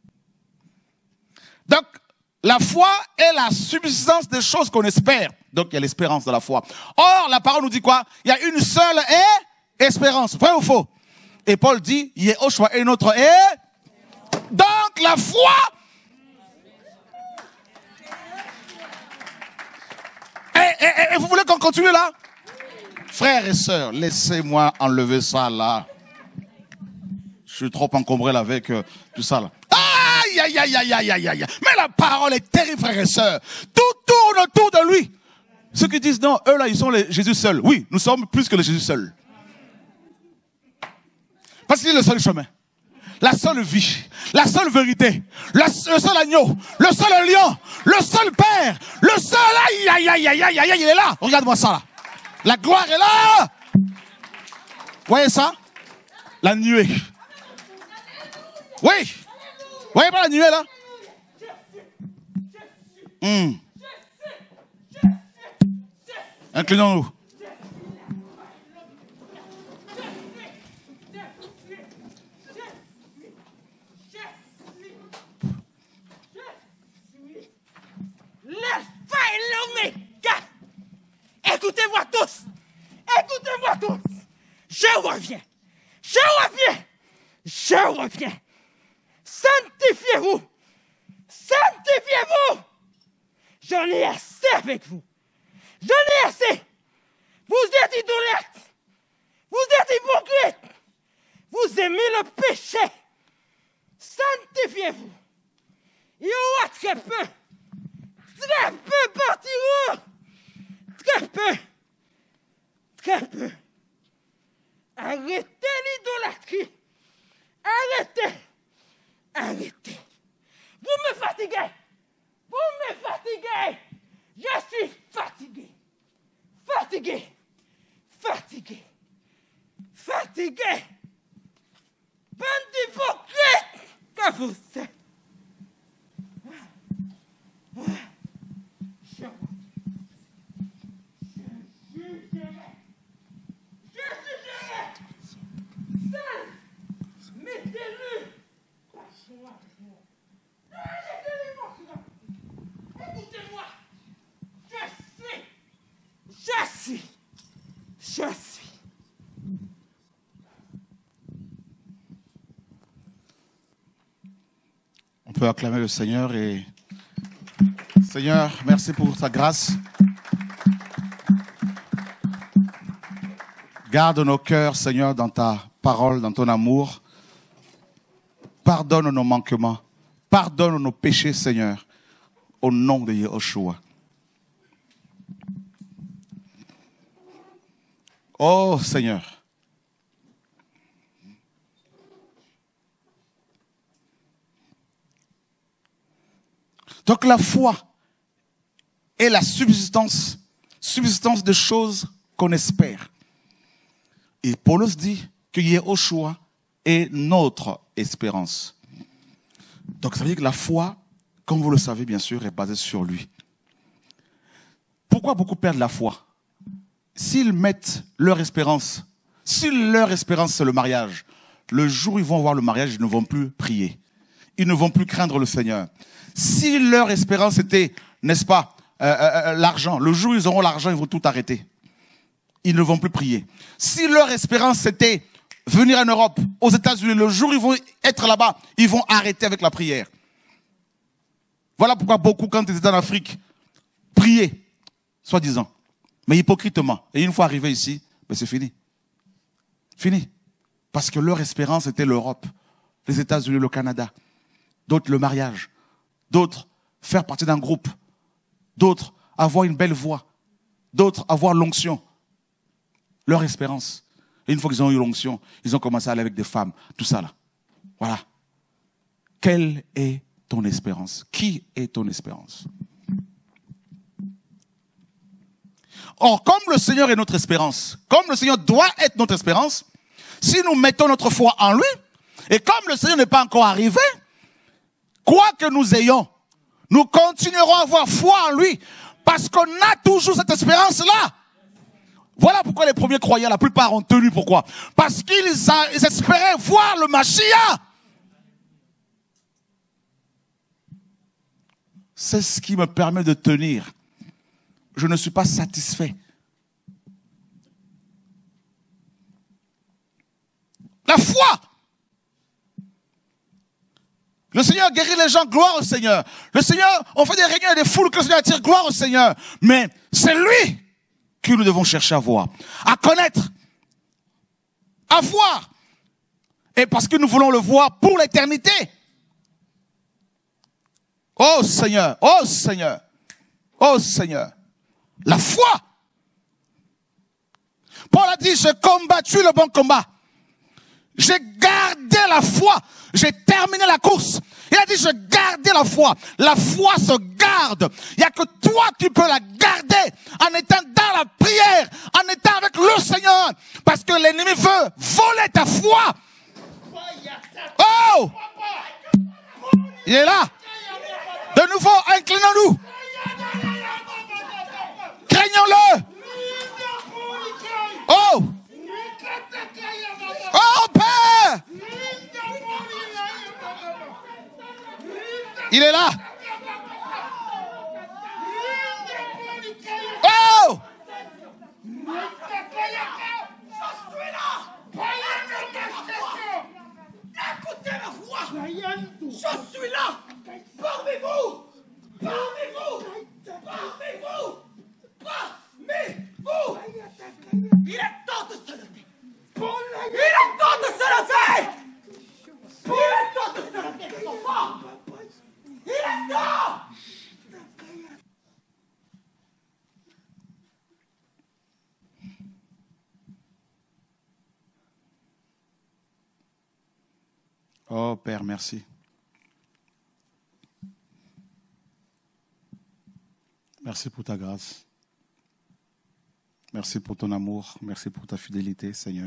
Donc, la foi est la substance des choses qu'on espère. Donc, il y a l'espérance de la foi. Or, la parole nous dit quoi? Il y a une seule espérance. Vrai ou faux? Et Paul dit, Yehoshua est notre Donc, la foi. Et vous voulez qu'on continue là? Frères et sœurs, laissez-moi enlever ça là. Je suis trop encombré là avec tout ça là. Aïe, aïe, aïe, aïe, aïe, aïe, aïe. Mais la parole est terrible, frères et sœurs. Tout tourne autour de lui. Ceux qui disent non, eux là, ils sont les Jésus seuls. Oui, nous sommes plus que les Jésus seuls. Parce qu'il est le seul chemin, la seule vie, la seule vérité, le seul agneau, le seul lion, le seul père, le seul aïe, aïe, aïe, aïe, aïe, aïe, il est là. Regarde-moi ça là. La gloire est là. Voyez ça? La nuée. Oui. Voyez pas la nuée là? Inclinons-nous. L'alpha et l'oméga. Écoutez-moi tous. Écoutez-moi tous. Je reviens. Je reviens. Je reviens. Sanctifiez-vous. Sanctifiez-vous. J'en ai assez avec vous. J'en ai assez. Vous êtes idolâtres. Vous êtes hypocrites. Vous aimez le péché. Sanctifiez-vous. Il y aura très peu. Très peu partiront. Très peu. Très peu. Arrêtez l'idolâtrie. Arrêtez. Arrêtez. Vous me fatiguez. Vous me fatiguez. Je suis fatigué. Fatigué. Fatigué. Fatigué. Bande d'hypocrites que vous êtes. Je jugerai. Je jugerai. Seul mes élus. Écoutez-moi. Je suis. On peut acclamer le Seigneur et... Seigneur, merci pour ta grâce. Garde nos cœurs, Seigneur, dans ta parole, dans ton amour. Pardonne nos manquements. Pardonne nos péchés, Seigneur, au nom de Yahushua. Oh, Seigneur. Donc la foi est la subsistance de choses qu'on espère. Et Paulus dit que Yahushua est notre espérance. Donc ça veut dire que la foi, comme vous le savez bien sûr, est basée sur lui. Pourquoi beaucoup perdent la foi? S'ils mettent leur espérance, si leur espérance c'est le mariage, le jour où ils vont voir le mariage, ils ne vont plus prier. Ils ne vont plus craindre le Seigneur. Si leur espérance était, n'est-ce pas, l'argent, le jour où ils auront l'argent, ils vont tout arrêter. Ils ne vont plus prier. Si leur espérance c'était venir en Europe, aux États-Unis, le jour où ils vont être là-bas, ils vont arrêter avec la prière. Voilà pourquoi beaucoup, quand ils étaient en Afrique, priaient, soi-disant, mais hypocritement. Et une fois arrivés ici, ben c'est fini. Fini. Parce que leur espérance était l'Europe, les États-Unis, le Canada. D'autres, le mariage. D'autres, faire partie d'un groupe. D'autres, avoir une belle voix. D'autres, avoir l'onction. Leur espérance. Et une fois qu'ils ont eu l'onction, ils ont commencé à aller avec des femmes. Tout ça là. Voilà. Quelle est ton espérance? Qui est ton espérance? Or, comme le Seigneur est notre espérance, comme le Seigneur doit être notre espérance, si nous mettons notre foi en lui, et comme le Seigneur n'est pas encore arrivé, quoi que nous ayons, nous continuerons à avoir foi en lui, parce qu'on a toujours cette espérance-là. Voilà pourquoi les premiers croyants, la plupart ont tenu. Pourquoi? Parce qu'ils espéraient voir le Mashiach. C'est ce qui me permet de tenir. Je ne suis pas satisfait. La foi. Le Seigneur guérit les gens, gloire au Seigneur. Le Seigneur, on fait des réunions et des foules que le Seigneur attire, gloire au Seigneur. Mais c'est lui que nous devons chercher à voir, à connaître, à voir. Et parce que nous voulons le voir pour l'éternité. Oh Seigneur, oh Seigneur, oh Seigneur. La foi. Paul a dit, j'ai combattu le bon combat. J'ai gardé la foi. J'ai terminé la course. Il a dit, j'ai gardé la foi. La foi se garde. Il n'y a que toi qui peux la garder en étant dans la prière, en étant avec le Seigneur. Parce que l'ennemi veut voler ta foi. Oh! Il est là. De nouveau, inclinons-nous. Craignons-le. Oh! Oh, Père! Il est là. Oh! Écoutez ma voix. Je suis là. Parmi-vous. Parmi-vous. Parmi-vous. Parmi-vous. Il est temps de se lever. Il est temps de se lever. Il est temps de se lever, les enfants. Il est temps. Oh Père, merci. Merci pour ta grâce. Merci pour ton amour. Merci pour ta fidélité, Seigneur.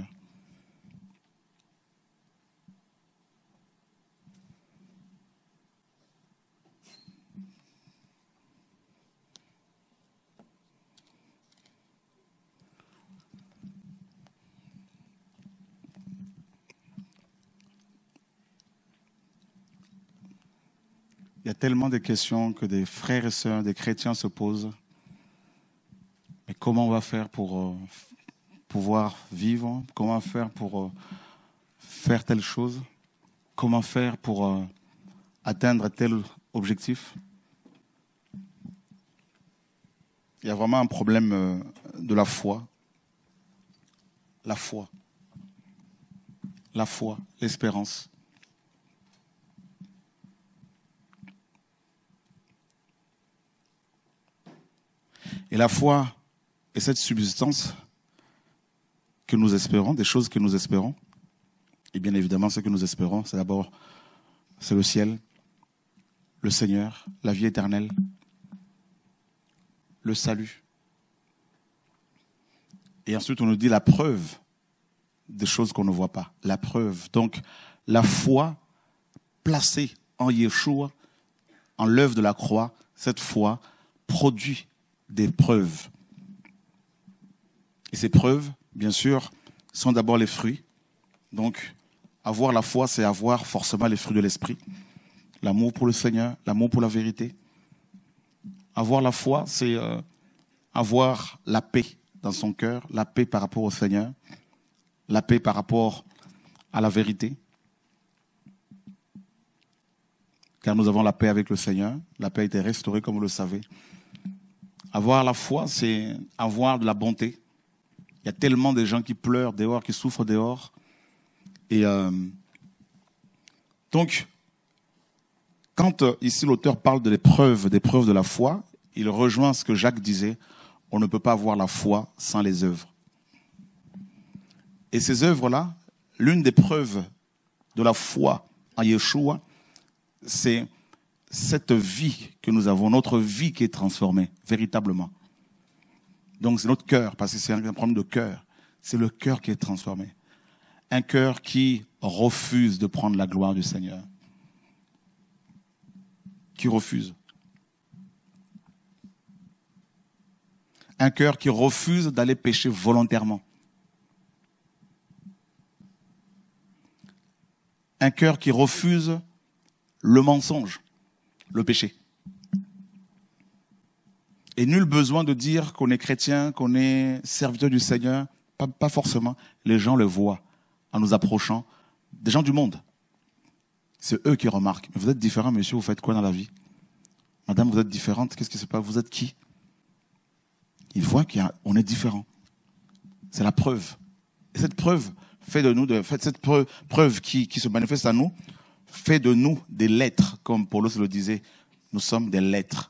Il y a tellement de questions que des frères et sœurs, des chrétiens se posent. Mais comment on va faire pour pouvoir vivre, comment faire pour faire telle chose, comment faire pour atteindre tel objectif. Il y a vraiment un problème de la foi. La foi. La foi, l'espérance. Et la foi est cette substance que nous espérons, des choses que nous espérons. Et bien évidemment, ce que nous espérons, c'est d'abord le ciel, le Seigneur, la vie éternelle, le salut. Et ensuite, on nous dit la preuve des choses qu'on ne voit pas. La preuve. Donc, la foi placée en Yeshua, en l'œuvre de la croix, cette foi produit des preuves. Et ces preuves, bien sûr, sont d'abord les fruits. Donc, avoir la foi, c'est avoir forcément les fruits de l'esprit. L'amour pour le Seigneur, l'amour pour la vérité. Avoir la foi, c'est avoir la paix dans son cœur, la paix par rapport au Seigneur, la paix par rapport à la vérité. Car nous avons la paix avec le Seigneur. La paix a été restaurée, comme vous le savez. Avoir la foi, c'est avoir de la bonté. Il y a tellement de gens qui pleurent dehors, qui souffrent dehors. Et donc, quand ici l'auteur parle des preuves de la foi, il rejoint ce que Jacques disait, on ne peut pas avoir la foi sans les œuvres. Et ces œuvres-là, l'une des preuves de la foi en Yeshua, c'est cette vie que nous avons, notre vie qui est transformée, véritablement. Donc c'est notre cœur, parce que c'est un problème de cœur. C'est le cœur qui est transformé. Un cœur qui refuse de prendre la gloire du Seigneur. Qui refuse. Un cœur qui refuse d'aller pécher volontairement. Un cœur qui refuse le mensonge, le péché. Et nul besoin de dire qu'on est chrétien, qu'on est serviteur du Seigneur. Pas forcément. Les gens le voient en nous approchant. Des gens du monde. C'est eux qui remarquent. Mais vous êtes différent, monsieur, vous faites quoi dans la vie? Madame, vous êtes différente, qu'est-ce qui se passe? Vous êtes qui? Ils voient qu'on est différent. C'est la preuve. Et cette preuve fait de nous, cette preuve qui se manifeste à nous, fait de nous des lettres, comme Paulos le disait. Nous sommes des lettres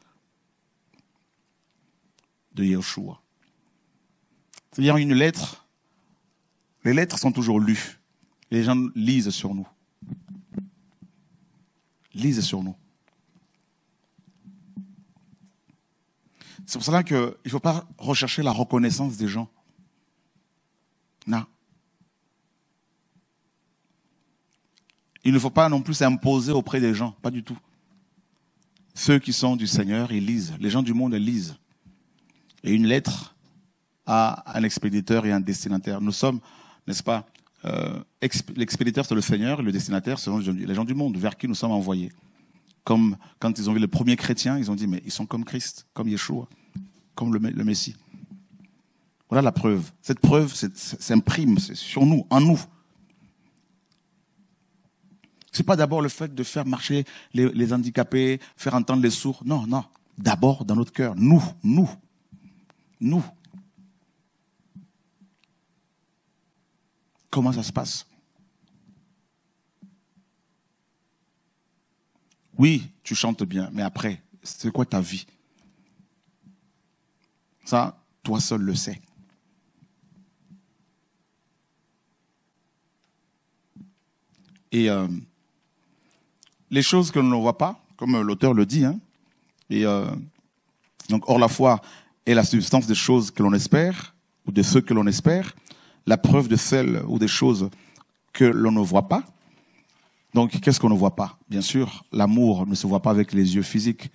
de Yeshua. C'est-à-dire une lettre, les lettres sont toujours lues. Les gens lisent sur nous. Lisent sur nous. C'est pour cela qu'il ne faut pas rechercher la reconnaissance des gens. Non. Il ne faut pas non plus s'imposer auprès des gens, pas du tout. Ceux qui sont du Seigneur, ils lisent. Les gens du monde lisent. Et une lettre a un expéditeur et un destinataire. Nous sommes, n'est-ce pas, l'expéditeur c'est le Seigneur et le destinataire c'est les gens du monde vers qui nous sommes envoyés. Comme quand ils ont vu les premiers chrétiens, ils ont dit mais ils sont comme Christ, comme Yeshua, comme le Messie. Voilà la preuve. Cette preuve s'imprime sur nous, en nous. C'est pas d'abord le fait de faire marcher les handicapés, faire entendre les sourds. Non, non. D'abord dans notre cœur. Nous. Comment ça se passe? Oui, tu chantes bien, mais après, c'est quoi ta vie? Ça, toi seul le sais. Et les choses que l'on ne voit pas, comme l'auteur le dit, hein, et donc, or la foi est la substance des choses que l'on espère, ou de ceux que l'on espère, la preuve de celles ou des choses que l'on ne voit pas. Donc, qu'est-ce qu'on ne voit pas? Bien sûr, l'amour ne se voit pas avec les yeux physiques.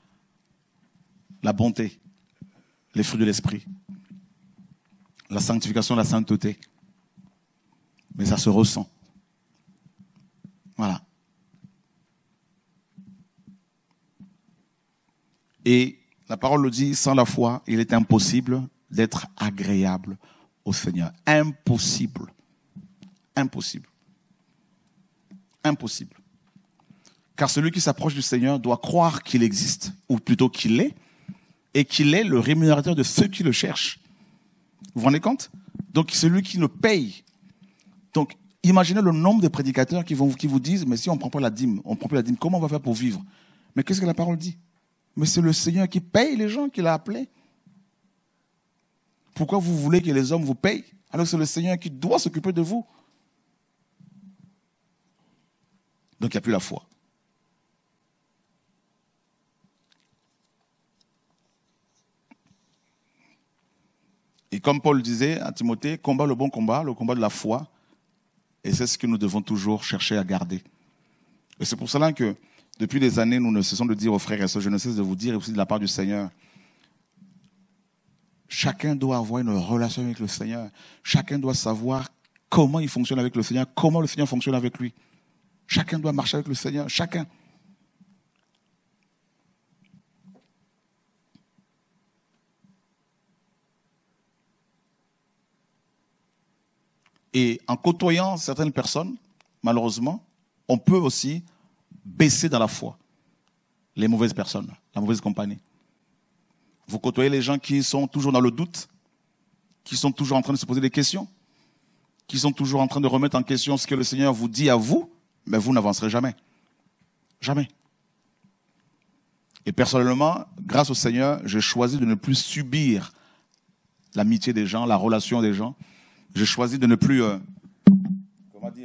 La bonté, les fruits de l'esprit, la sanctification, la sainteté. Mais ça se ressent. Voilà. Et La parole le dit, sans la foi, il est impossible d'être agréable au Seigneur. Impossible. Impossible. Impossible. Car celui qui s'approche du Seigneur doit croire qu'il existe, ou plutôt qu'il est, et qu'il est le rémunérateur de ceux qui le cherchent. Vous vous rendez compte? Donc, c'est lui qui nous paye. Donc, imaginez le nombre de prédicateurs qui vous disent, mais si on ne prend pas la dîme, comment on va faire pour vivre? Mais qu'est-ce que la parole dit? Mais c'est le Seigneur qui paye les gens qu'il a appelés. Pourquoi vous voulez que les hommes vous payent, alors que c'est le Seigneur qui doit s'occuper de vous? Donc, il n'y a plus la foi. Et comme Paul disait à Timothée, combat le bon combat, le combat de la foi. Et c'est ce que nous devons toujours chercher à garder. Et c'est pour cela que, depuis des années, nous ne cessons de dire aux frères et sœurs, je ne cesse de vous dire, et aussi de la part du Seigneur, chacun doit avoir une relation avec le Seigneur. Chacun doit savoir comment il fonctionne avec le Seigneur, comment le Seigneur fonctionne avec lui. Chacun doit marcher avec le Seigneur, chacun. Et en côtoyant certaines personnes, malheureusement, on peut aussi baisser dans la foi. Les mauvaises personnes, la mauvaise compagnie. Vous côtoyez les gens qui sont toujours dans le doute, qui sont toujours en train de se poser des questions, qui sont toujours en train de remettre en question ce que le Seigneur vous dit à vous, mais vous n'avancerez jamais. Jamais. Et personnellement, grâce au Seigneur, j'ai choisi de ne plus subir l'amitié des gens, la relation des gens. J'ai choisi de ne plus, comment dire,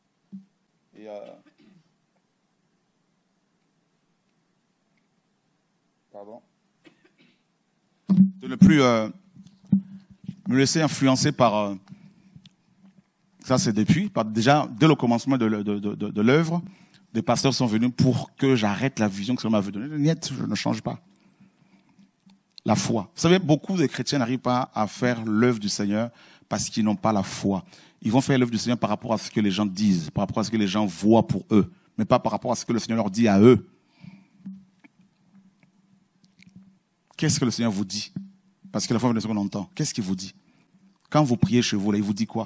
de ne plus me laisser influencer par, ça c'est déjà dès le commencement de l'œuvre, des pasteurs sont venus pour que j'arrête la vision que ça m'avait donnée. Niet, je ne change pas. La foi. Vous savez, beaucoup de chrétiens n'arrivent pas à faire l'œuvre du Seigneur parce qu'ils n'ont pas la foi. Ils vont faire l'œuvre du Seigneur par rapport à ce que les gens disent, par rapport à ce que les gens voient pour eux, mais pas par rapport à ce que le Seigneur leur dit à eux. Qu'est-ce que le Seigneur vous dit? Parce que la foi, c'est ce qu'on entend. Qu'est-ce qu'il vous dit? Quand vous priez chez vous, là, il vous dit quoi?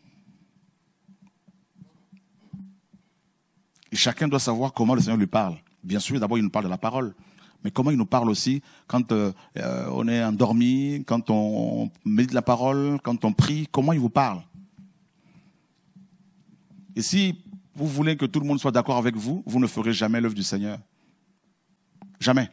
Et chacun doit savoir comment le Seigneur lui parle. Bien sûr, d'abord, il nous parle de la parole. Mais comment il nous parle aussi quand on est endormi, quand on médite la parole, quand on prie, comment il vous parle? Et si vous voulez que tout le monde soit d'accord avec vous, vous ne ferez jamais l'œuvre du Seigneur. Jamais.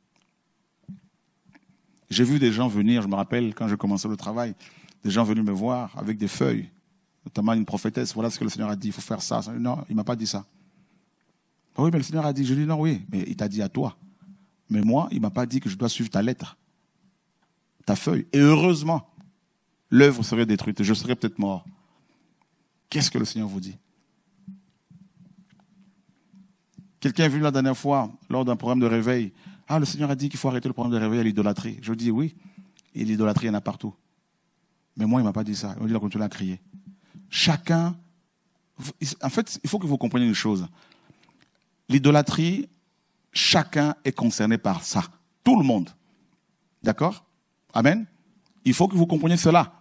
J'ai vu des gens venir, je me rappelle quand je commençais le travail, des gens venus me voir avec des feuilles, notamment une prophétesse, voilà ce que le Seigneur a dit, il faut faire ça. Non, il ne m'a pas dit ça. Ah oui, mais le Seigneur a dit, je dis non, oui, mais il t'a dit à toi. Mais moi, il ne m'a pas dit que je dois suivre ta lettre, ta feuille. Et heureusement, l'œuvre serait détruite et je serais peut-être mort. Qu'est-ce que le Seigneur vous dit? Quelqu'un est venu la dernière fois, lors d'un programme de réveil. Ah, le Seigneur a dit qu'il faut arrêter le programme de réveil à l'idolâtrie. Je dis oui, et l'idolâtrie, il y en a partout. Mais moi, il ne m'a pas dit ça. Il a continué à crier. Chacun... En fait, il faut que vous compreniez une chose. L'idolâtrie... Chacun est concerné par ça. Tout le monde. D'accord? Amen? Il faut que vous compreniez cela.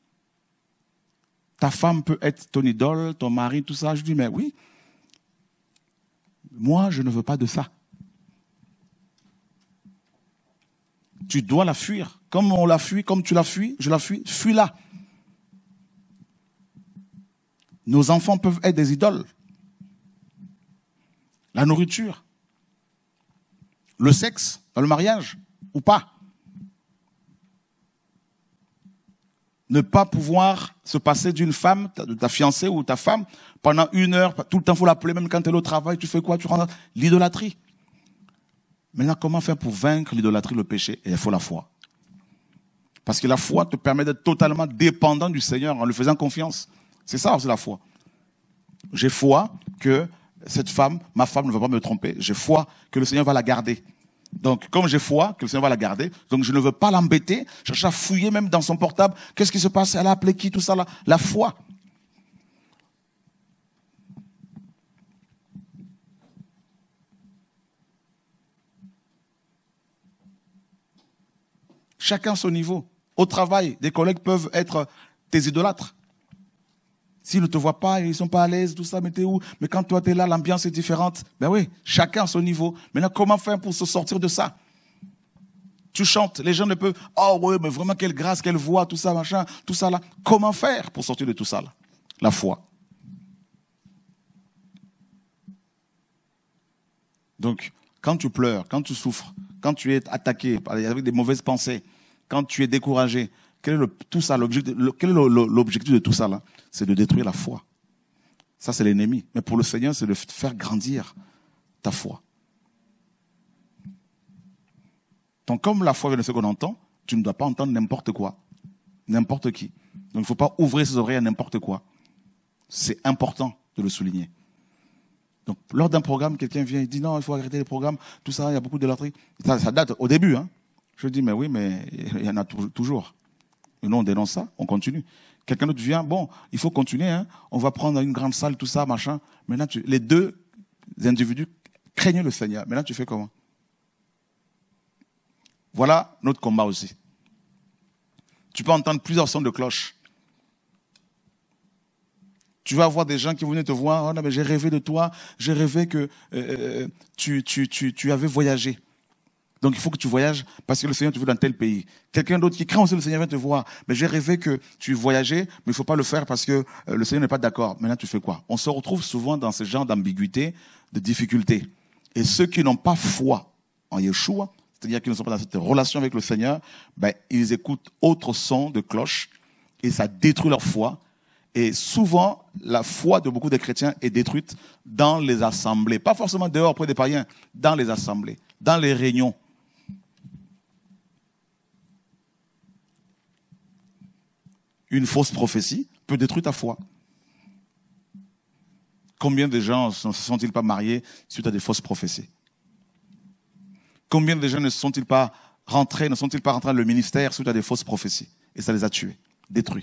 Ta femme peut être ton idole, ton mari, tout ça. Je dis, mais oui. Moi, je ne veux pas de ça. Tu dois la fuir. Comme on la fuit, comme tu la fuis, je la fuis, fuis-la. Nos enfants peuvent être des idoles. La nourriture. Le sexe, dans le mariage, ou pas. Ne pas pouvoir se passer d'une femme, de ta fiancée ou ta femme, pendant 1 heure, tout le temps il faut l'appeler, même quand elle est au travail, tu fais quoi? Tu rentres. L'idolâtrie. Maintenant, comment faire pour vaincre l'idolâtrie, le péché? Et il faut la foi. Parce que la foi te permet d'être totalement dépendant du Seigneur en lui faisant confiance. C'est ça aussi la foi. J'ai foi que cette femme, ma femme ne va pas me tromper. J'ai foi que le Seigneur va la garder. Donc, comme j'ai foi que le Seigneur va la garder, donc je ne veux pas l'embêter, chercher à fouiller même dans son portable. Qu'est-ce qui se passe? Elle a appelé qui? Tout ça là. La foi. Chacun à son niveau. Au travail, des collègues peuvent être tes idolâtres. S'ils ne te voient pas, ils ne sont pas à l'aise, tout ça, mais t'es où? Mais quand toi t'es là, l'ambiance est différente. Ben oui, chacun à son niveau. Maintenant, comment faire pour se sortir de ça? Tu chantes, les gens ne peuvent, oh oui, mais vraiment quelle grâce, quelle voix, tout ça, machin, tout ça là. Comment faire pour sortir de tout ça là? La foi. Donc, quand tu pleures, quand tu souffres, quand tu es attaqué avec des mauvaises pensées, quand tu es découragé, quel est l'objectif de tout ça là? C'est de détruire la foi. Ça, c'est l'ennemi. Mais pour le Seigneur, c'est de faire grandir ta foi. Donc, comme la foi vient de ce qu'on entend, tu ne dois pas entendre n'importe quoi, n'importe qui. Donc, il ne faut pas ouvrir ses oreilles à n'importe quoi. C'est important de le souligner. Donc, lors d'un programme, quelqu'un vient et dit non, il faut arrêter les programmes, tout ça, il y a beaucoup de loteries. Ça date au début. Hein. Je dis, mais oui, mais il y en a toujours. Et nous, on dénonce ça, on continue. Quelqu'un d'autre vient, bon, il faut continuer, hein, on va prendre une grande salle, tout ça, machin. Maintenant, les deux individus craignent le Seigneur. Maintenant, tu fais comment? Voilà notre combat aussi. Tu peux entendre plusieurs sons de cloche. Tu vas avoir des gens qui venaient te voir, oh non, mais j'ai rêvé de toi, j'ai rêvé que tu avais voyagé. Donc il faut que tu voyages parce que le Seigneur te veut dans tel pays. Quelqu'un d'autre qui craint aussi le Seigneur vient te voir, mais j'ai rêvé que tu voyageais, mais il ne faut pas le faire parce que le Seigneur n'est pas d'accord. Maintenant tu fais quoi? On se retrouve souvent dans ce genre d'ambiguïté, de difficulté. Et ceux qui n'ont pas foi en Yeshua, c'est-à-dire qu'ils ne sont pas dans cette relation avec le Seigneur, ben, ils écoutent autre son de cloche et ça détruit leur foi. Et souvent, la foi de beaucoup de chrétiens est détruite dans les assemblées. Pas forcément dehors auprès des païens, dans les assemblées, dans les réunions. Une fausse prophétie peut détruire ta foi. Combien de gens ne se sont-ils pas mariés suite à des fausses prophéties? Combien de gens ne sont-ils pas rentrés dans le ministère suite à des fausses prophéties? Et ça les a tués, détruits.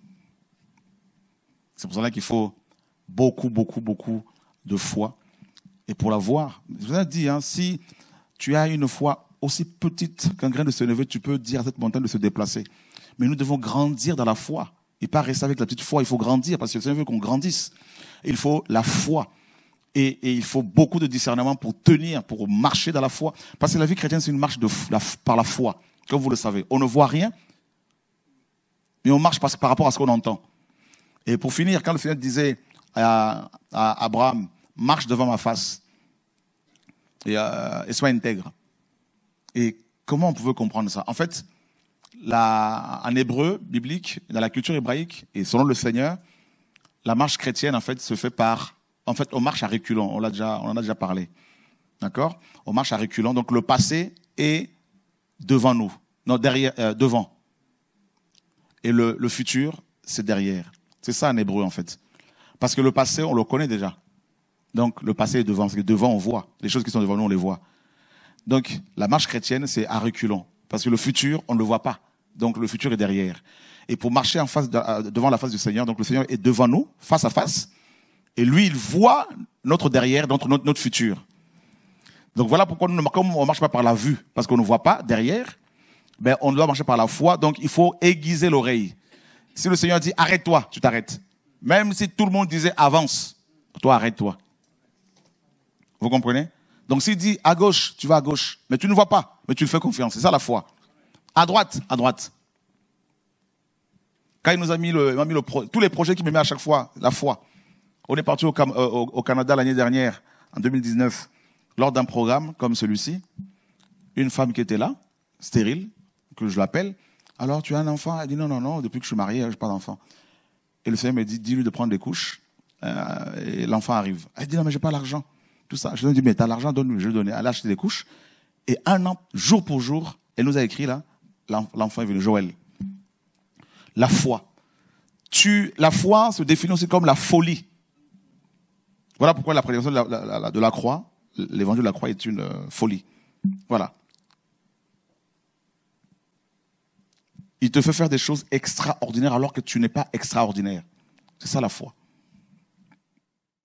C'est pour cela qu'il faut beaucoup de foi. Et pour la voir, je vous ai dit, hein, si tu as une foi aussi petite qu'un grain de sénévé, tu peux dire à cette montagne de se déplacer. Mais nous devons grandir dans la foi. Et pas rester avec la petite foi, il faut grandir parce que le Seigneur veut qu'on grandisse. Il faut la foi. Et il faut beaucoup de discernement pour tenir, pour marcher dans la foi. Parce que la vie chrétienne, c'est une marche par la foi. Comme vous le savez. On ne voit rien, mais on marche par rapport à ce qu'on entend. Et pour finir, quand le Seigneur disait à Abraham, marche devant ma face et sois intègre. Et comment on pouvait comprendre ça? En fait, en hébreu biblique, dans la culture hébraïque, et selon le Seigneur, la marche chrétienne, en fait, se fait on marche à reculons. On en a déjà parlé. D'accord? On marche à reculons. Donc, le passé est devant nous. Non, derrière, devant. Et le futur, c'est derrière. C'est ça en hébreu, en fait. Parce que le passé, on le connaît déjà. Donc, le passé est devant. Parce que devant, on voit. Les choses qui sont devant nous, on les voit. Donc, la marche chrétienne, c'est à reculons. Parce que le futur, on ne le voit pas. Donc, le futur est derrière. Et pour marcher devant la face du Seigneur, donc le Seigneur est devant nous, face à face. Et lui, il voit notre derrière, notre futur. Donc, voilà pourquoi comme on ne marche pas par la vue, parce qu'on ne voit pas derrière, ben, on doit marcher par la foi. Donc, il faut aiguiser l'oreille. Si le Seigneur dit « arrête-toi », tu t'arrêtes. Même si tout le monde disait « avance », toi, arrête-toi. Vous comprenez? Donc, s'il dit « à gauche », tu vas à gauche. Mais tu ne vois pas, mais tu le fais confiance. C'est ça la foi. À droite, à droite. Quand il nous a mis tous les projets qu'il me met à chaque fois, la foi. On est parti au Canada l'année dernière, en 2019, lors d'un programme comme celui-ci. Une femme qui était là, stérile, que je l'appelle. Alors, tu as un enfant? Elle dit non, depuis que je suis marié, je n'ai pas d'enfant. Et le Seigneur me dit, dis-lui de prendre des couches. Et l'enfant arrive. Elle dit non, mais je n'ai pas l'argent. Tout ça. Je lui dis, mais tu as l'argent, donne-lui. Je lui donne. Elle a acheté des couches. Et un an, jour pour jour, elle nous a écrit là, l'enfant est venu, Joël. La foi. La foi se définit aussi comme la folie. Voilà pourquoi la prédication de la croix, l'évangile de la croix est une folie. Voilà. Il te fait faire des choses extraordinaires alors que tu n'es pas extraordinaire. C'est ça la foi.